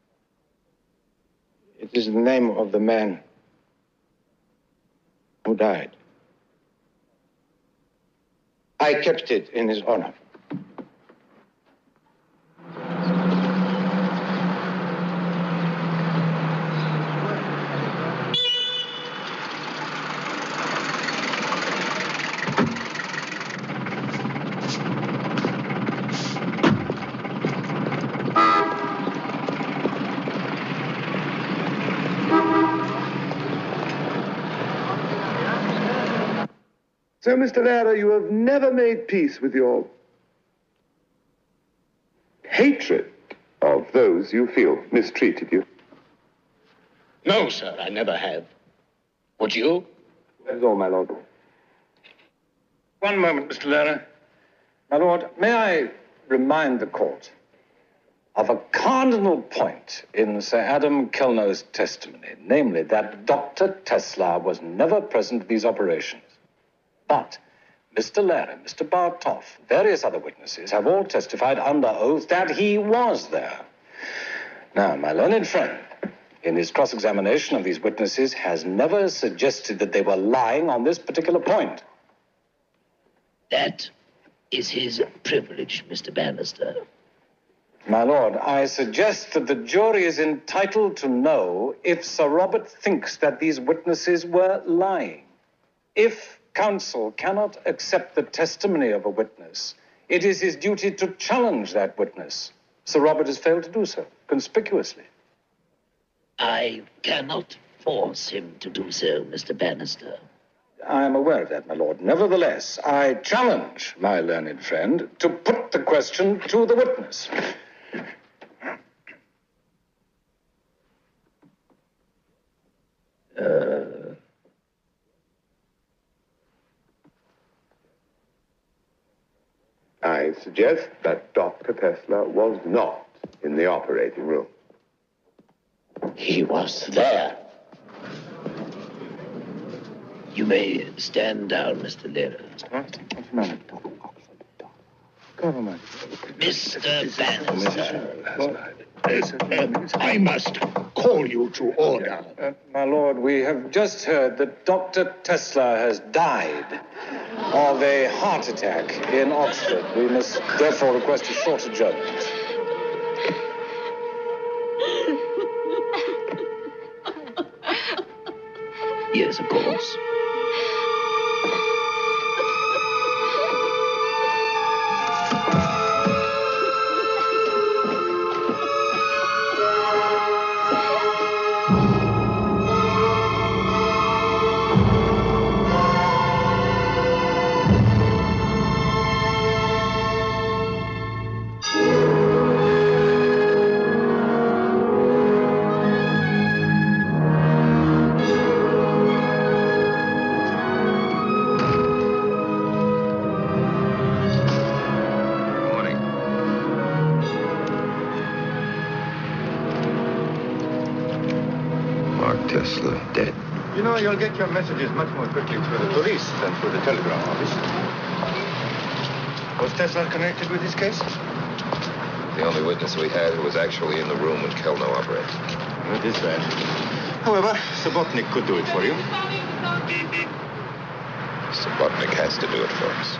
It is the name of the man who died. I kept it in his honor. So, Mr. Lara, you have never made peace with your hatred of those you feel mistreated you? No, sir, I never have. Would you? That is all, my lord. One moment, Mr. Lara. My lord, may I remind the court of a cardinal point in Sir Adam Kelno's testimony, namely that Dr. Tesla was never present at these operations. But Mr. Lara, Mr. Bartov, various other witnesses have all testified under oath that he was there. Now, my learned friend, in his cross-examination of these witnesses, has never suggested that they were lying on this particular point. That is his privilege, Mr. Bannister. My lord, I suggest that the jury is entitled to know if Sir Robert thinks that these witnesses were lying. If counsel cannot accept the testimony of a witness, it is his duty to challenge that witness. Sir Robert has failed to do so, conspicuously. I cannot force him to do so, Mr. Bannister. I am aware of that, my lord. Nevertheless, I challenge my learned friend to put the question to the witness. I suggest that Dr. Tesla was not in the operating room. He was there. You may stand down, Mr. Lara. Government. Mr. Bannister. I must call you to order. My lord, we have just heard that Dr. Tesla has died of a heart attack in Oxford. We must therefore request a short adjournment. Yes, of course. Mark Tesla dead. You know, you'll get your messages much more quickly through the police than through the telegraph office. Was Tesla connected with this case? The only witness we had who was actually in the room when Kelno operated. It is bad. However, Subotnik could do it for you. Subotnik has to do it for us.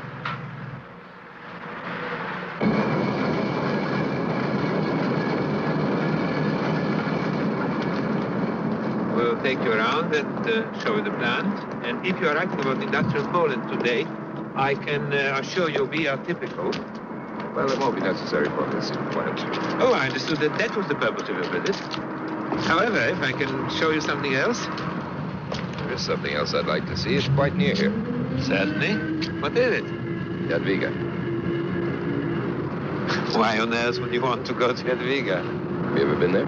We'll take you around and show you the plant. And if you are asking about industrial Poland today, I can assure you we are typical. Well, it won't be necessary for us to see the plant. Oh, I understood that was the purpose of your visit. However, if I can show you something else. There is something else I'd like to see. It's quite near here. Certainly. What is it? Jadwiga. Why on earth would you want to go to Jadwiga? Have you ever been there?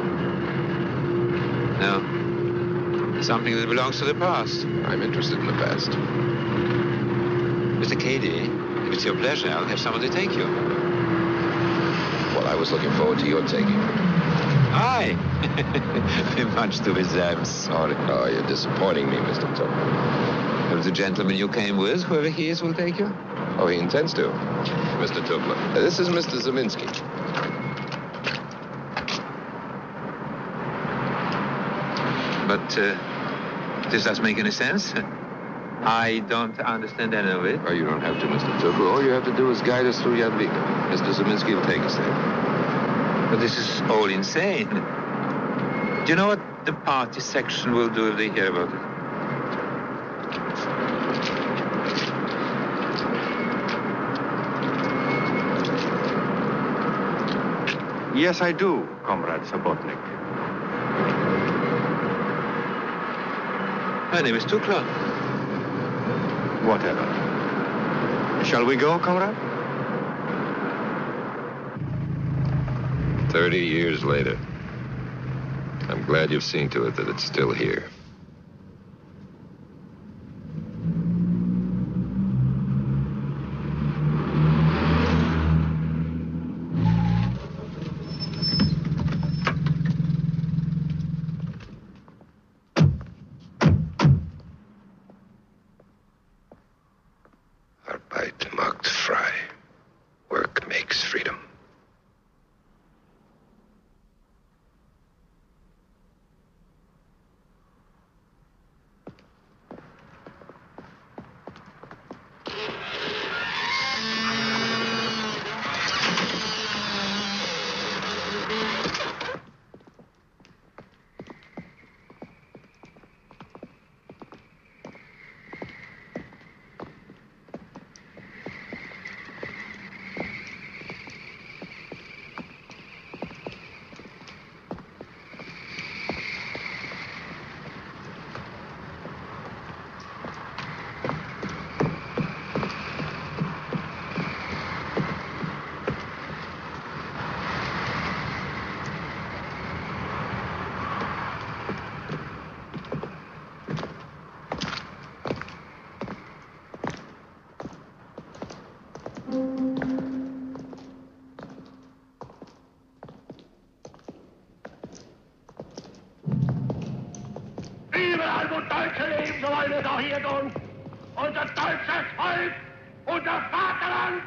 No. Something that belongs to the past. I'm interested in the past. Mr. Cady, if it's your pleasure, I'll have someone to take you. Well, I was looking forward to your taking me. Aye. Much to his I'm sorry. Oh, you're disappointing me, Mr. Tupler. Well, the gentleman you came with, whoever he is, will take you? Oh, he intends to. Mr. Tupler. This is Mr. Zaminsky. But does that make any sense? I don't understand any of it. Oh, you don't have to, Mr. Tupler. All you have to do is guide us through Jadwiga. Mr. Zaminsky will take us there. But this is all insane. Do you know what the party section will do if they hear about it? Yes, I do, Comrade Subotnik. My name is Tukla. Whatever. Shall we go, comrade? 30 years later. I'm glad you've seen to it that it's still here. Arbeit macht frei. Work makes freedom. Überall, wo Deutsche leben, so wollen wir doch hier tun. Unser deutsches Volk, unser Vaterland.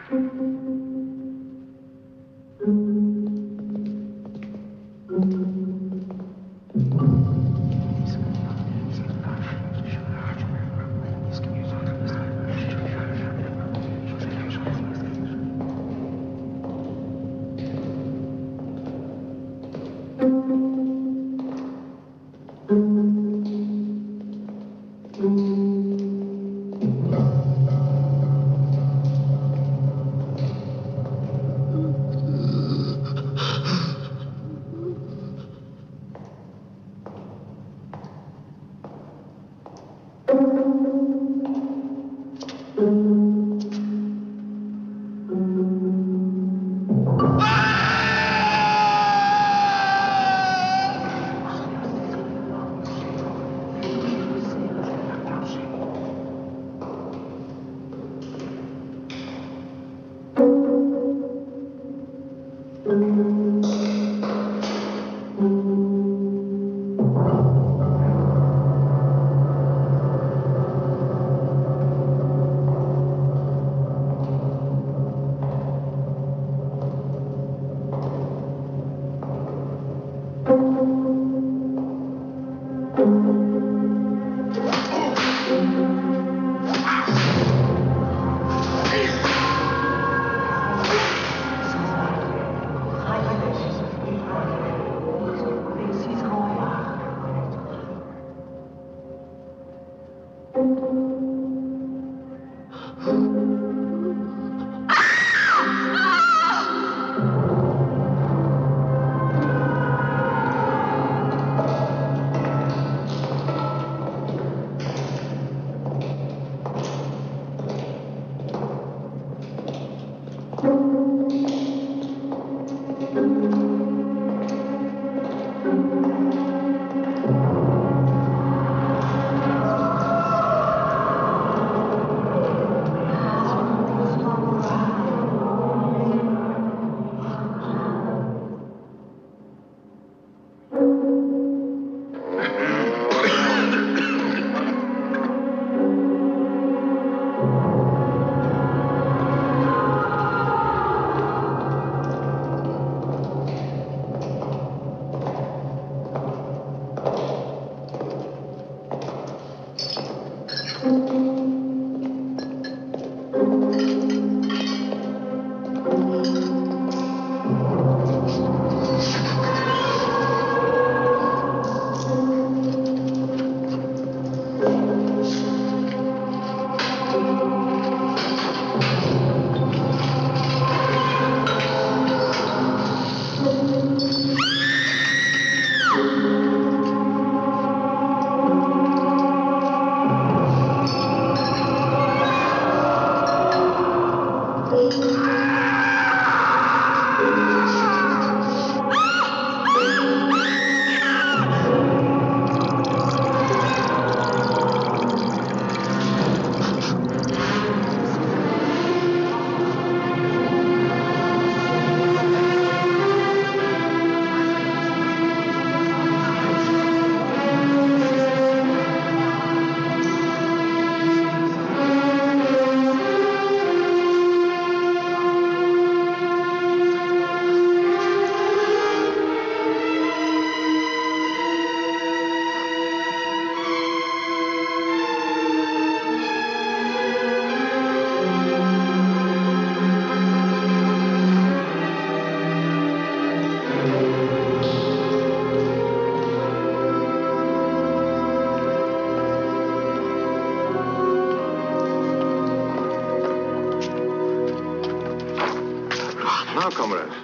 Now, comrades,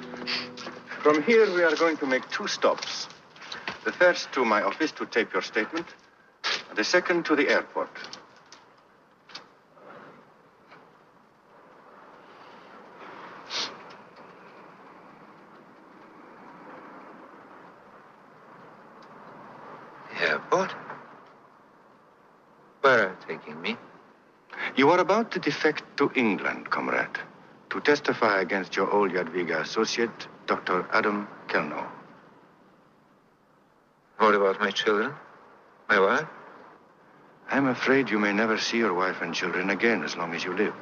from here we are going to make 2 stops. The first to my office to tape your statement, and the second to the airport. Airport? Where are you taking me? You are about to defect to England, comrade, to testify against your old Jadwiga associate, Dr. Adam Kelno. What about my children? My wife? I'm afraid you may never see your wife and children again as long as you live.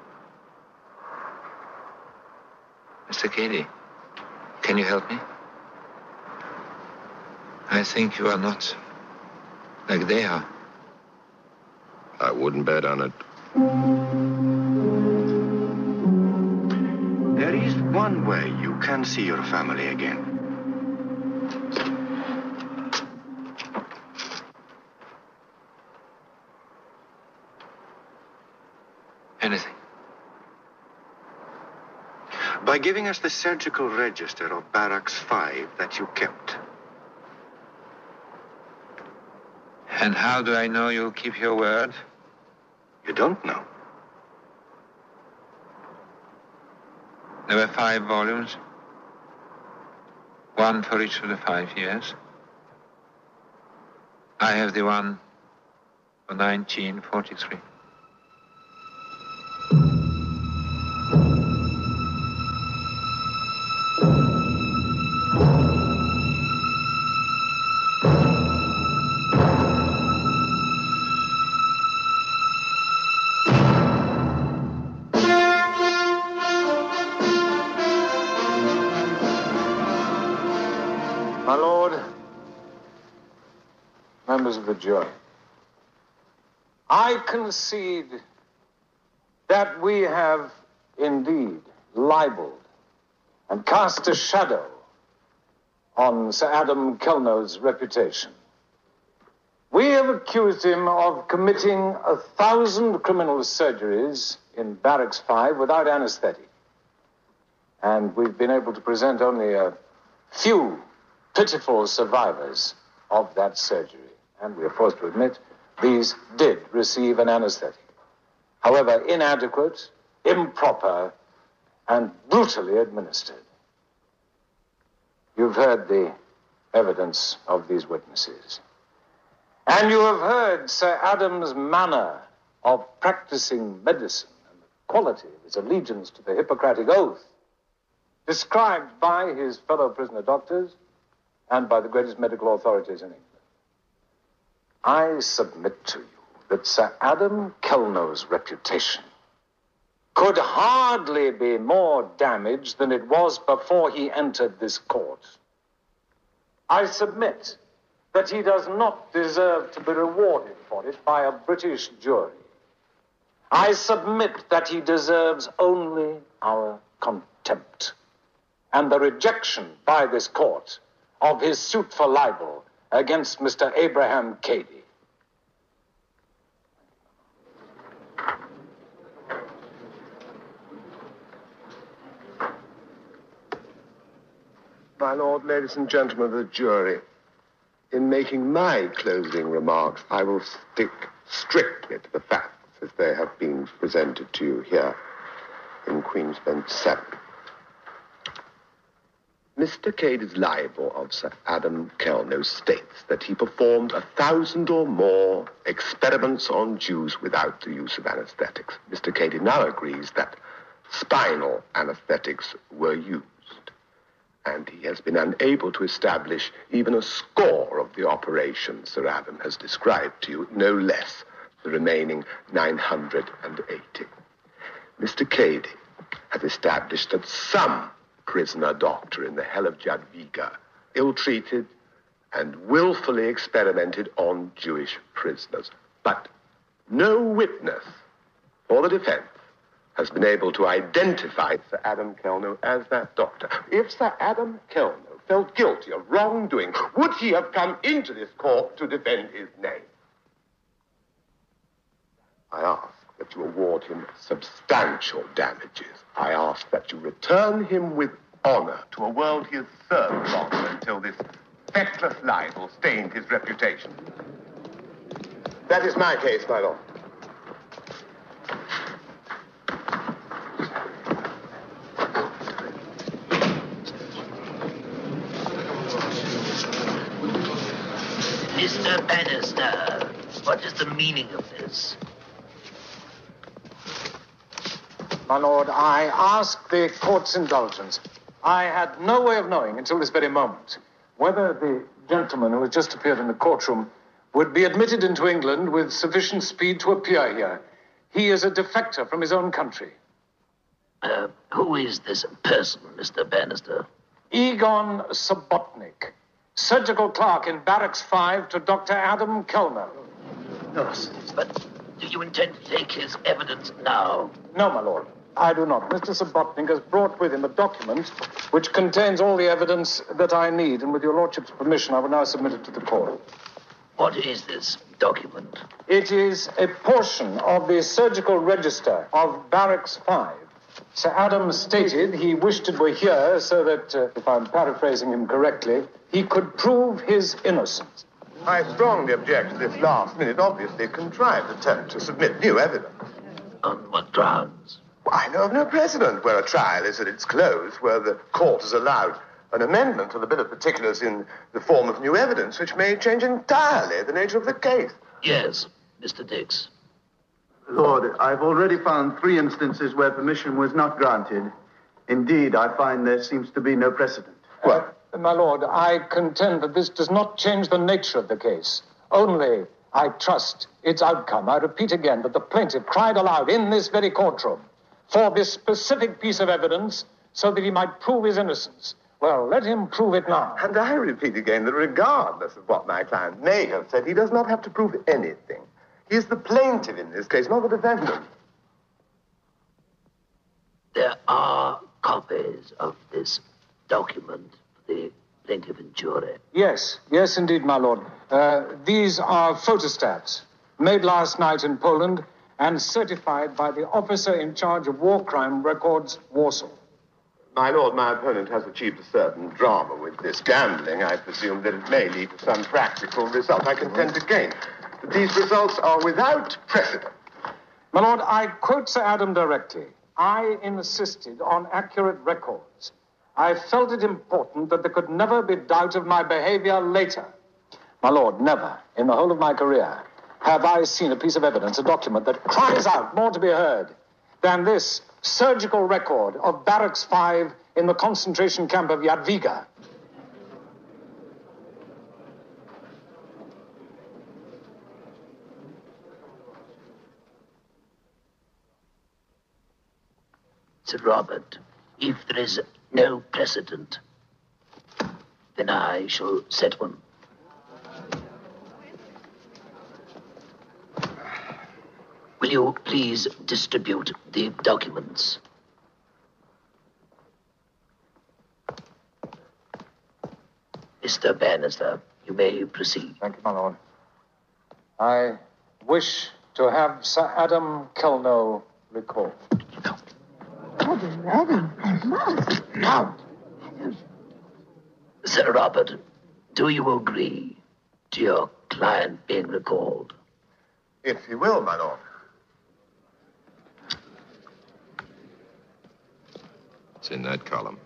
Mr. Cady, can you help me? I think you are not like they are. I wouldn't bet on it. There is one way you can see your family again. Anything. By giving us the surgical register of Barracks 5 that you kept. And how do I know you'll keep your word? You don't know. There were 5 volumes. 1 for each of the 5 years. I have the one for 1943. My lord, members of the jury, I concede that we have indeed libeled and cast a shadow on Sir Adam Kelno's reputation. We have have accused him of committing 1,000 criminal surgeries in Barracks 5 without anesthetic. And we've been able to present only a few pitiful survivors of that surgery. And we are forced to admit these did receive an anesthetic. However, inadequate, improper, and brutally administered. You've heard the evidence of these witnesses. And you have heard Sir Adam's manner of practicing medicine and the quality of his allegiance to the Hippocratic Oath, described by his fellow prisoner doctors and by the greatest medical authorities in England. I submit to you that Sir Adam Kelno's reputation could hardly be more damaged than it was before he entered this court. I submit that he does not deserve to be rewarded for it by a British jury. I submit that he deserves only our contempt and the rejection by this court of his suit for libel against Mr. Abraham Cady. My lord, ladies and gentlemen of the jury, in making my closing remarks, I will stick strictly to the facts as they have been presented to you here in Queen's Bench 7. Mr. Cady's libel of Sir Adam Kelno states that he performed 1,000 or more experiments on Jews without the use of anesthetics. Mr. Cady now agrees that spinal anesthetics were used, and he has been unable to establish even a score of the operations Sir Adam has described to you, no less the remaining 980. Mr. Cady has established that some prisoner doctor in the hell of Jadwiga ill-treated and willfully experimented on Jewish prisoners. But no witness for the defense has been able to identify Sir Adam Kelno as that doctor. If Sir Adam Kelno felt guilty of wrongdoing, would he have come into this court to defend his name? I ask that you award him substantial damages. I ask that you return him with honor to a world he has served longer until this feckless libel stained his reputation. That is my case, my lord. Mr. Bannister, what is the meaning of this? My lord, I ask the court's indulgence. I had no way of knowing until this very moment whether the gentleman who has just appeared in the courtroom would be admitted into England with sufficient speed to appear here. He is a defector from his own country. Who is this person, Mr. Bannister? Egon Subotnik, surgical clerk in Barracks 5 to Dr. Adam Kelno. Nonsense. But do you intend to take his evidence now? No, my lord. I do not. Mr. Subotnik has brought with him a document which contains all the evidence that I need, and with your lordship's permission, I will now submit it to the court. What is this document? It is a portion of the surgical register of Barracks 5. Sir Adam stated he wished it were here so that, if I'm paraphrasing him correctly, he could prove his innocence. I strongly object to this last-minute, obviously contrived attempt to submit new evidence. On what grounds? I know of no precedent where a trial is at its close, where the court has allowed an amendment to the bill of particulars in the form of new evidence, which may change entirely the nature of the case. Yes, Mr. Dix. Lord, I've already found 3 instances where permission was not granted. Indeed, I find there seems to be no precedent. Well, my lord, I contend that this does not change the nature of the case. Only, I trust its outcome. I repeat again that the plaintiff cried aloud in this very courtroom for this specific piece of evidence so that he might prove his innocence. Well, let him prove it now. And I repeat again that regardless of what my client may have said, he does not have to prove anything. He is the plaintiff in this case, not the defendant. There are copies of this document for the plenty of jury. Yes, indeed, my lord. These are photostats made last night in Poland and certified by the officer in charge of war crime records, Warsaw. My lord, my opponent has achieved a certain drama with this gambling. I presume that it may lead to some practical result. I contend again that these results are without precedent. My lord, I quote Sir Adam directly. I insisted on accurate records. I felt it important that there could never be doubt of my behavior later. My lord, never, in the whole of my career, have I seen a piece of evidence, a document that cries out more to be heard than this surgical record of Barracks 5 in the concentration camp of Jadwiga. Sir Robert, if there is no precedent, then I shall set one. Will you please distribute the documents? Mr. Bannister, you may proceed. Thank you, my lord. I wish to have Sir Adam Kelno recalled. No. Sir Robert, do you agree to your client being recalled? If you will, my lord. It's in that column.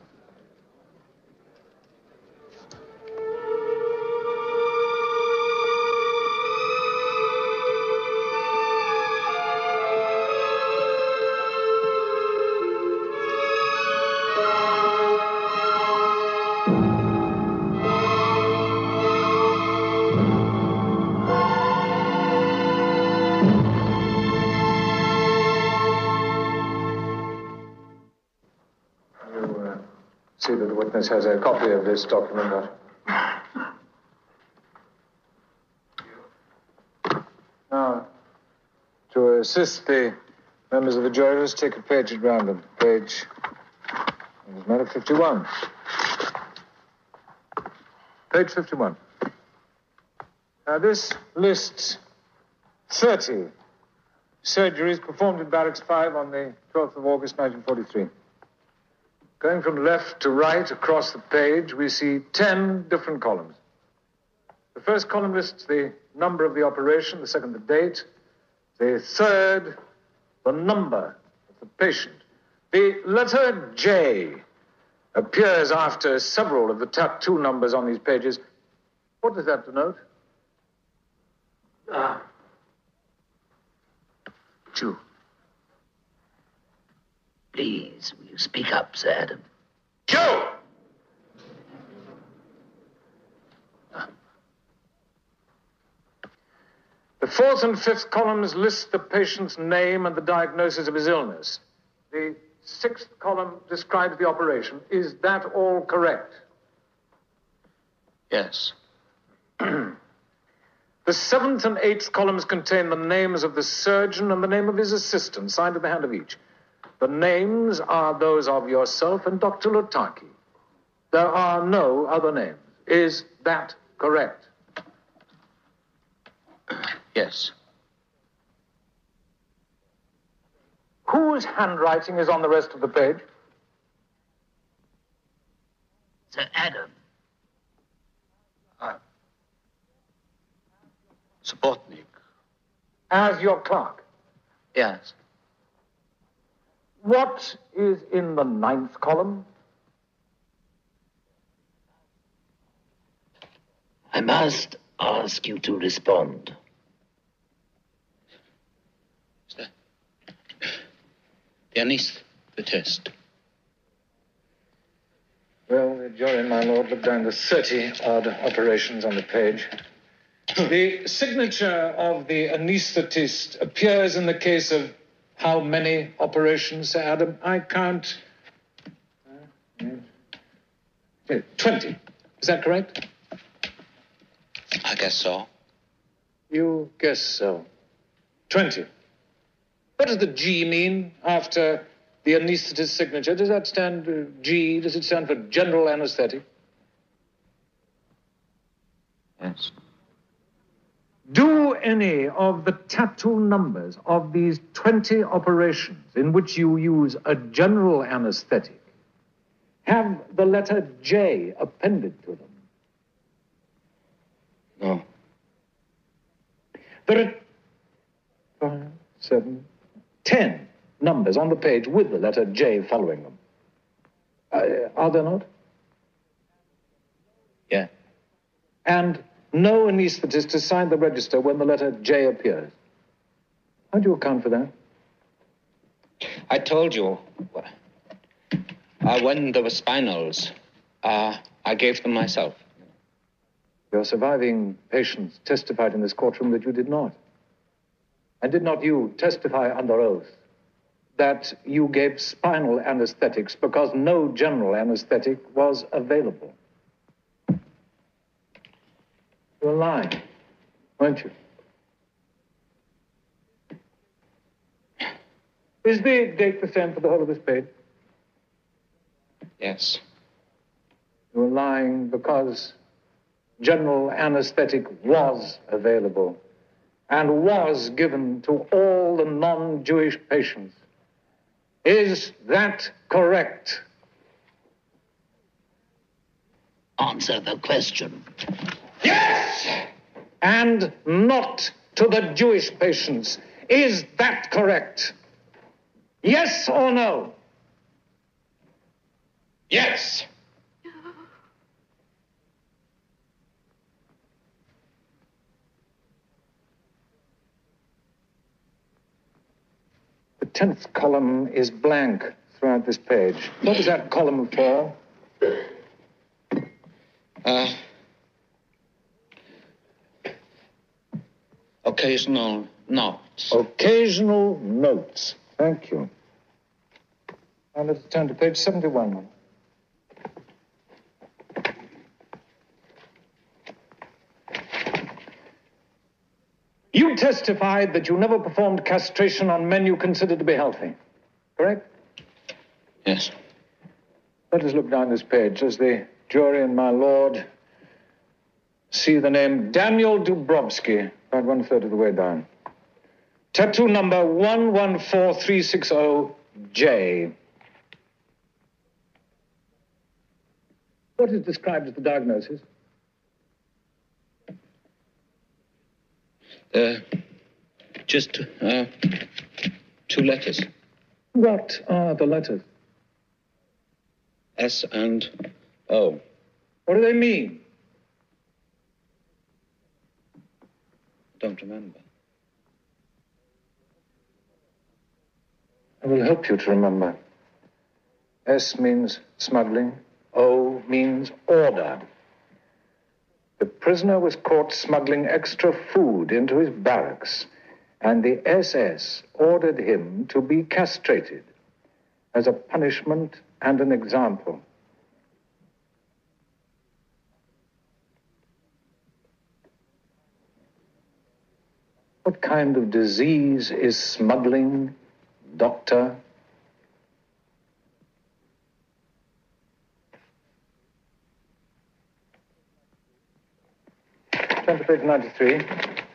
See that the witness has a copy of this document. Now, to assist the members of the jury, let's take a page at random. Page, matter 51. Page 51. Now, this lists 30 surgeries performed in Barracks 5 on the 12th of August, 1943. Going from left to right across the page, we see 10 different columns. The first column lists the number of the operation, the second, the date, the third, the number of the patient. The letter J appears after several of the tattoo numbers on these pages. What does that denote? Jew. Please, will you speak up, Sir Adam? Joe! The fourth and fifth columns list the patient's name and the diagnosis of his illness. The sixth column describes the operation. Is that all correct? Yes. The seventh and eighth columns contain the names of the surgeon and the name of his assistant, signed at the hand of each. The names are those of yourself and Dr. Lutaki. There are no other names. Is that correct? Yes. Whose handwriting is on the rest of the page? Sir Adam. Subotnik. As your clerk? Yes. What is in the ninth column? I must ask you to respond. The anesthetist. Well, the jury, my lord, looked down the 30-odd operations on the page. The signature of the anesthetist appears in the case of how many operations, Sir Adam? I count 20. Is that correct? I guess so. You guess so. 20. What does the G mean after the anesthetist's signature? Does that stand for G? Does it stand for general anesthetic? Yes. Do any of the tattoo numbers of these 20 operations in which you use a general anesthetic have the letter J appended to them? No. There are 5, 7, 10 numbers on the page with the letter J following them. Are there not? Yeah. And no anesthetist has signed the register when the letter J appears. How do you account for that? I told you, when there were spinals, I gave them myself. Your surviving patients testified in this courtroom that you did not. And did not you testify under oath that you gave spinal anesthetics because no general anesthetic was available? You were lying, weren't you? Is the date the same for the whole of this page? Yes. You were lying because general anesthetic was available and was given to all the non-Jewish patients. Is that correct? Answer the question. Yes! And not to the Jewish patients. Is that correct? Yes or no? Yes! The 10th column is blank throughout this page. What is that column for? Occasional notes. Occasional notes. Thank you. Now let's turn to page 71. You testified that you never performed castration on men you considered to be healthy, correct? Yes. Let us look down this page as the jury and my lord see the name Daniel Dubrovsky, about 1/3 of the way down. Tattoo number 114360J. What is described as the diagnosis? Just 2 letters. What are the letters? S and O. What do they mean? Don't remember. I will help you to remember. S means smuggling. O means order. The prisoner was caught smuggling extra food into his barracks, and the SS ordered him to be castrated as a punishment and an example. What kind of disease is smuggling, doctor? Turn to page 93.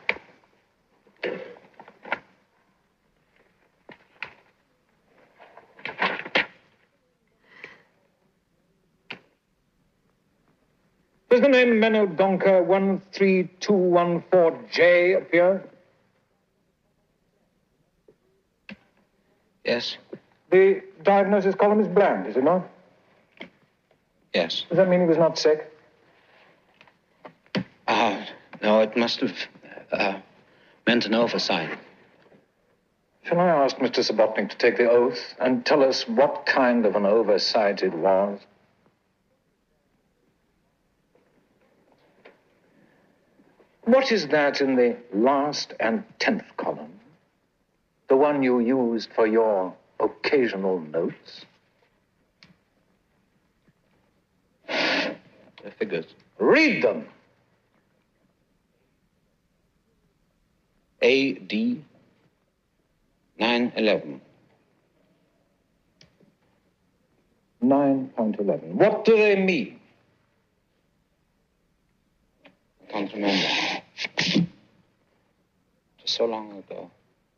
Does the name Menno Donker 13214J appear? Yes. The diagnosis column is blank, is it not? Yes. Does that mean he was not sick? No, it must have meant an oversight. Shall I ask Mr. Subotnick to take the oath and tell us what kind of an oversight it was? What is that in the last and 10th column? The one you used for your occasional notes? The figures. Read them. AD 911. 9.11. What do they mean? I can't remember. Just so long ago.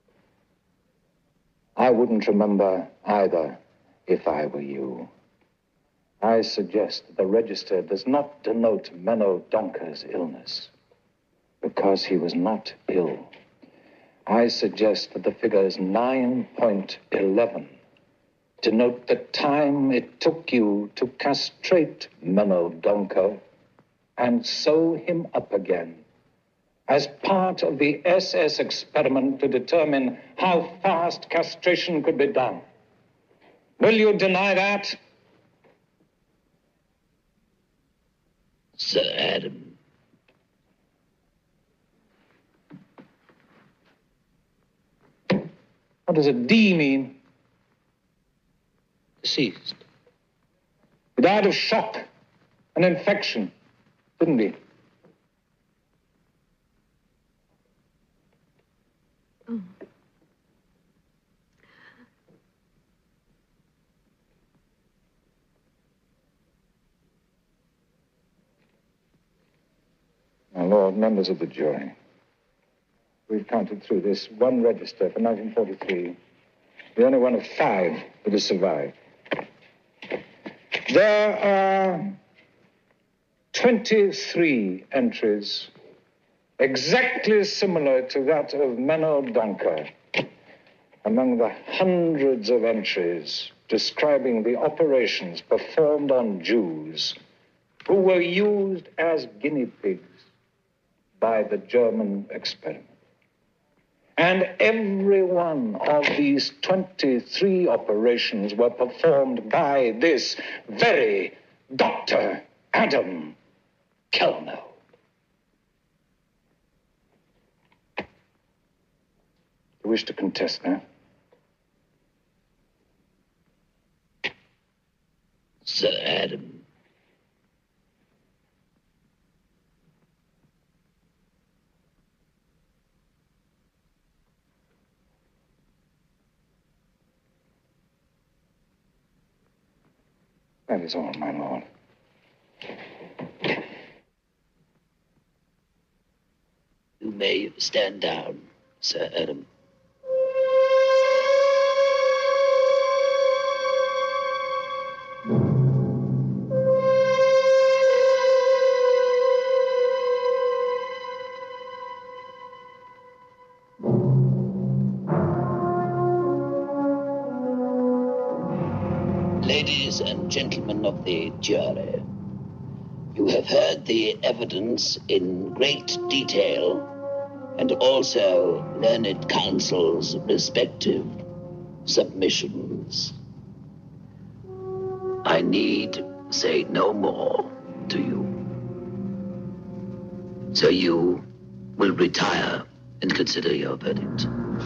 I wouldn't remember either if I were you. I suggest that the register does not denote Menno Donker's illness, because he was not ill. I suggest that the figures 9.11 denote the time it took you to castrate Menno Donker and sew him up again as part of the SS experiment to determine how fast castration could be done. Will you deny that? Sir Adam. What does a D mean? Deceased. He died of shock, an infection, didn't he? Oh. My lord, members of the jury, we've counted through this one register for 1943, the only one of 5 that has survived. There are 23 entries exactly similar to that of Menno Donker among the hundreds of entries describing the operations performed on Jews who were used as guinea pigs by the German experiment. And every one of these 23 operations were performed by this very Dr. Adam Kellner. You wish to contest now? Sir Adam. That is all, my lord. You may stand down, Sir Adam. Ladies and gentlemen of the jury, you have heard the evidence in great detail and also learned counsel's respective submissions. I need say no more to you. So you will retire and consider your verdict.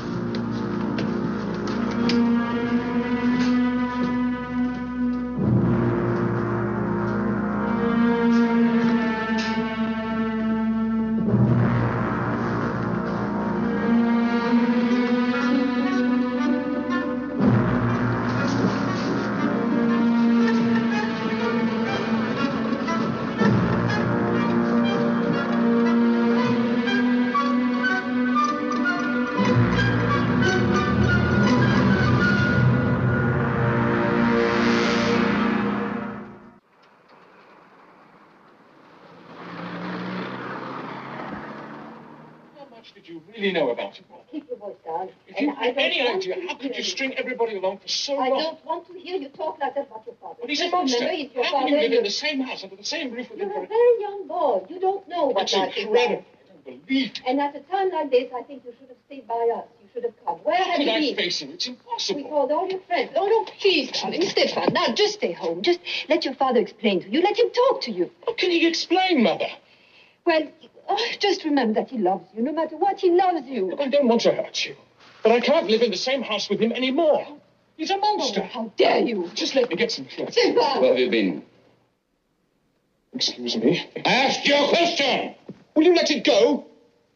Did you really know about it, Walter? Keep your voice down. If you had any idea, how could you string everybody along for so long? I don't want to hear you talk like that about your father. But he's a Just monster. remember, he's your How can father you live and in the same house, under the same roof with him? You're a very young boy. You don't know what It's life is incredible. like. I don't believe it. And at a time like this, I think you should have stayed by us. You should have come. Where How have could you I been? face him? It's impossible. We called all your friends. Oh, no, please, darling. Stefan, now just stay home. Just let your father explain to you. Let him talk to you. What can he explain, Mother? Well, just remember that he loves you. No matter what, he loves you. Look, I don't want to hurt you. But I can't live in the same house with him anymore. He's a monster. Oh, how dare you? Just let me get some clothes. Stefan! Where have you been? Excuse me. I asked you a question. Will you let it go?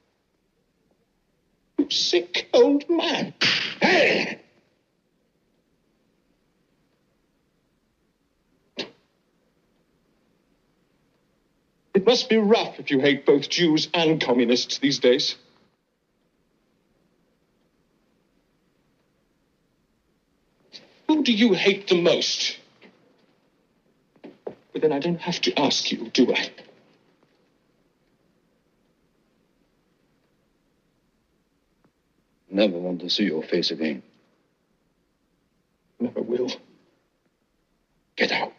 You sick old man. Hey! Did must be rough if you hate both Jews and communists these days. Who do you hate the most? But then I don't have to ask you, do I? Never want to see your face again. Never will. Get out.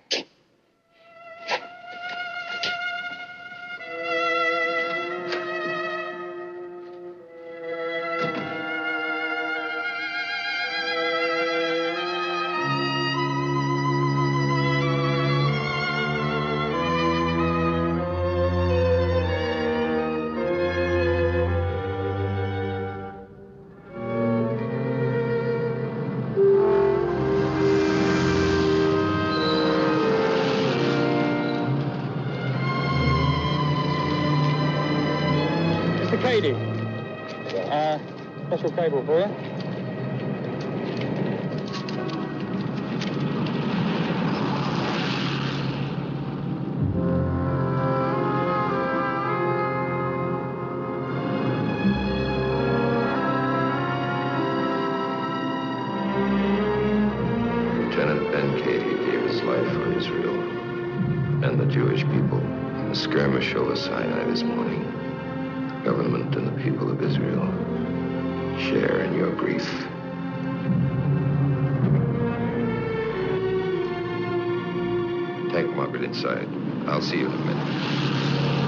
Special cable for you. Lieutenant Ben Cady gave his life for Israel and the Jewish people. In the skirmish over Sinai this morning, the government and the people of Israel share in your grief. Take Margaret inside. I'll see you in a minute.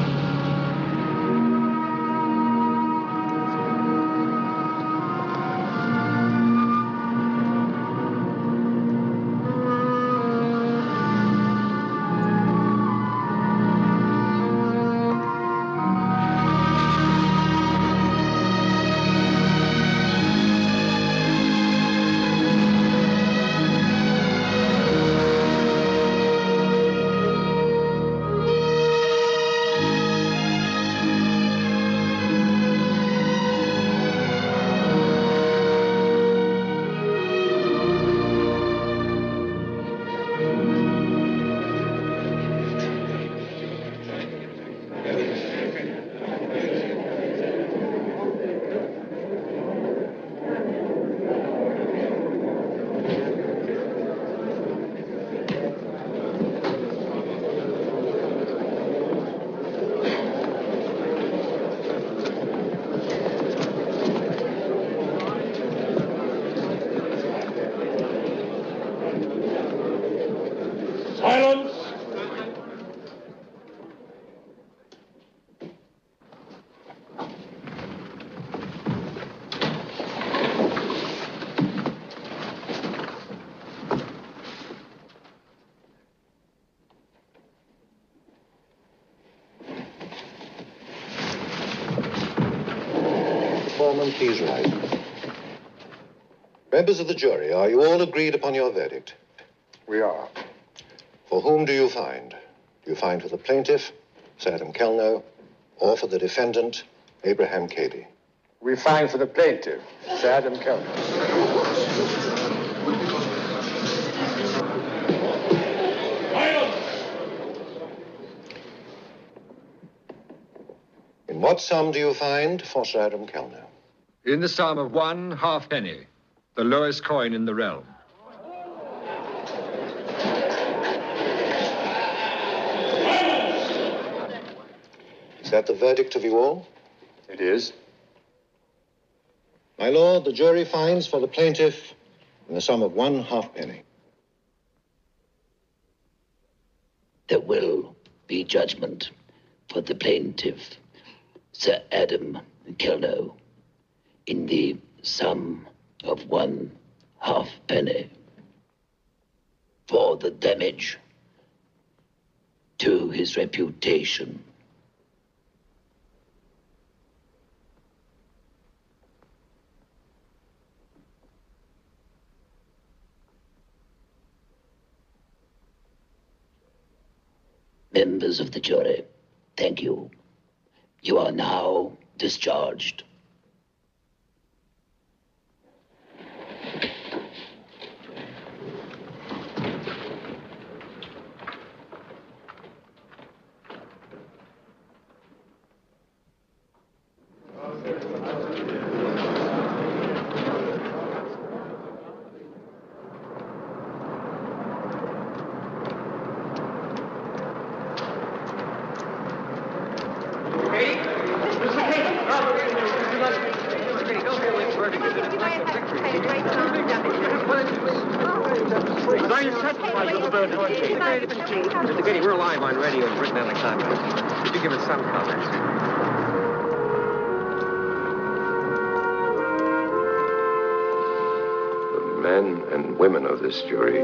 Silence! Foreman, please rise. Members of the jury, are you all agreed upon your verdict? We are. For whom do you find? Do you find for the plaintiff, Sir Adam Kelno, or for the defendant, Abraham Cady? We find for the plaintiff, Sir Adam Kelno. In what sum do you find for Sir Adam Kelno? In the sum of 1 halfpenny, the lowest coin in the realm. Is that the verdict of you all? It is. My lord, the jury finds for the plaintiff in the sum of 1 halfpenny. There will be judgment for the plaintiff, Sir Adam Kelno, in the sum of 1 halfpenny for the damage to his reputation. Members of the jury, thank you. You are now discharged. Are you satisfied with the verdict? Mr. Getty, we're live on radio and written on the contract. Could you give us some comments? The men and women of this jury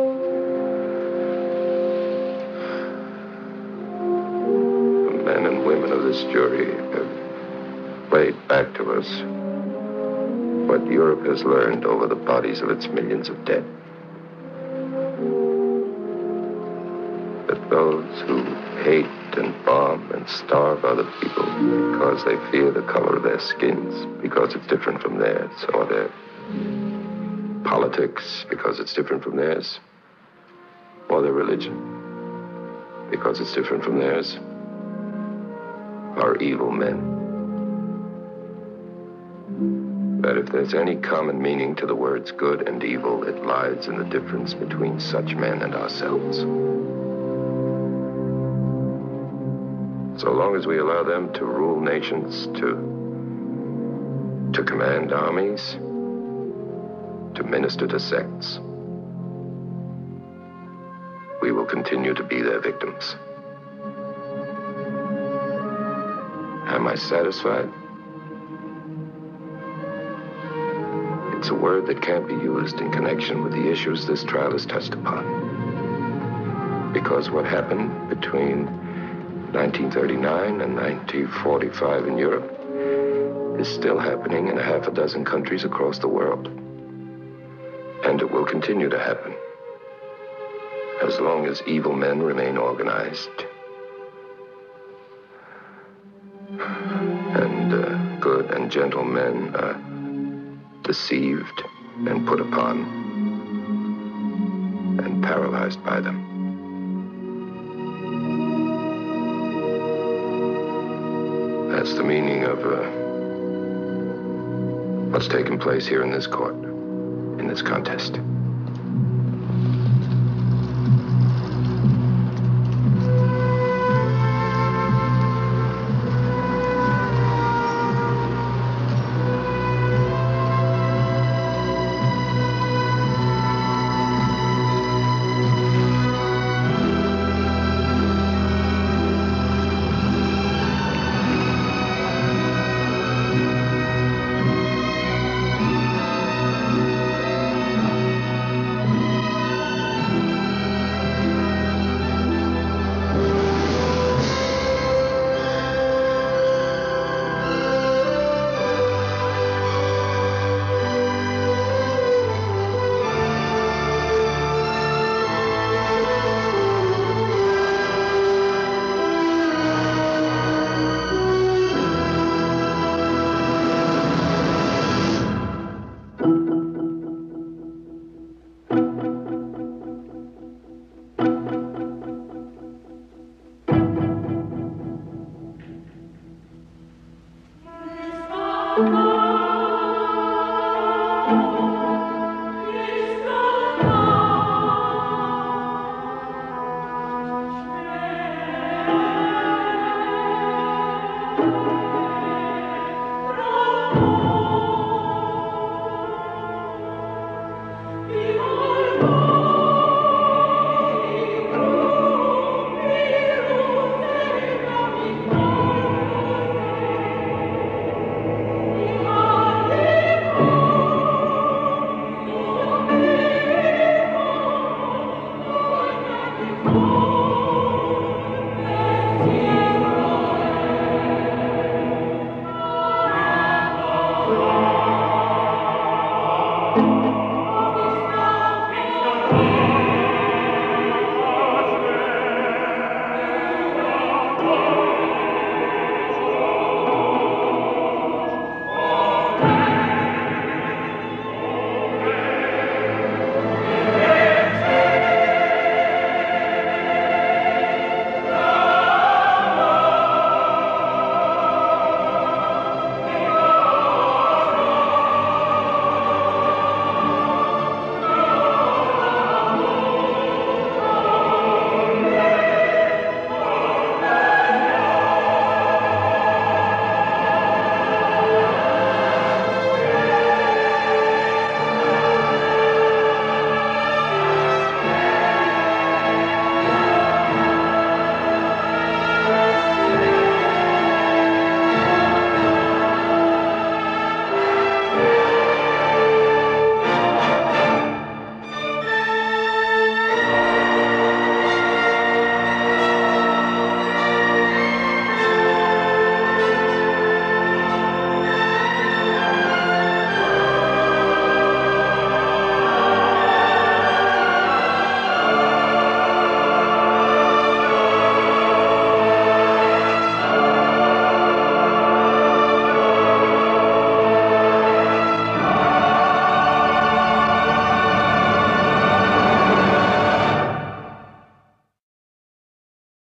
have played back to us what Europe has learned over the bodies of its millions of dead. That those who hate and bomb and starve other people because they fear the color of their skins, because it's different from theirs, or their politics because it's different from theirs, or their religion because it's different from theirs, are evil men. That if there's any common meaning to the words good and evil, it lies in the difference between such men and ourselves. So long as we allow them to rule nations, to command armies, to minister to sects, we will continue to be their victims. Am I satisfied? It's a word that can't be used in connection with the issues this trial has touched upon. Because what happened between 1939 and 1945 in Europe is still happening in a half a dozen countries across the world. And it will continue to happen as long as evil men remain organized and good and gentle men are deceived and put upon and paralyzed by them. That's the meaning of what's taken place here in this court, in this contest.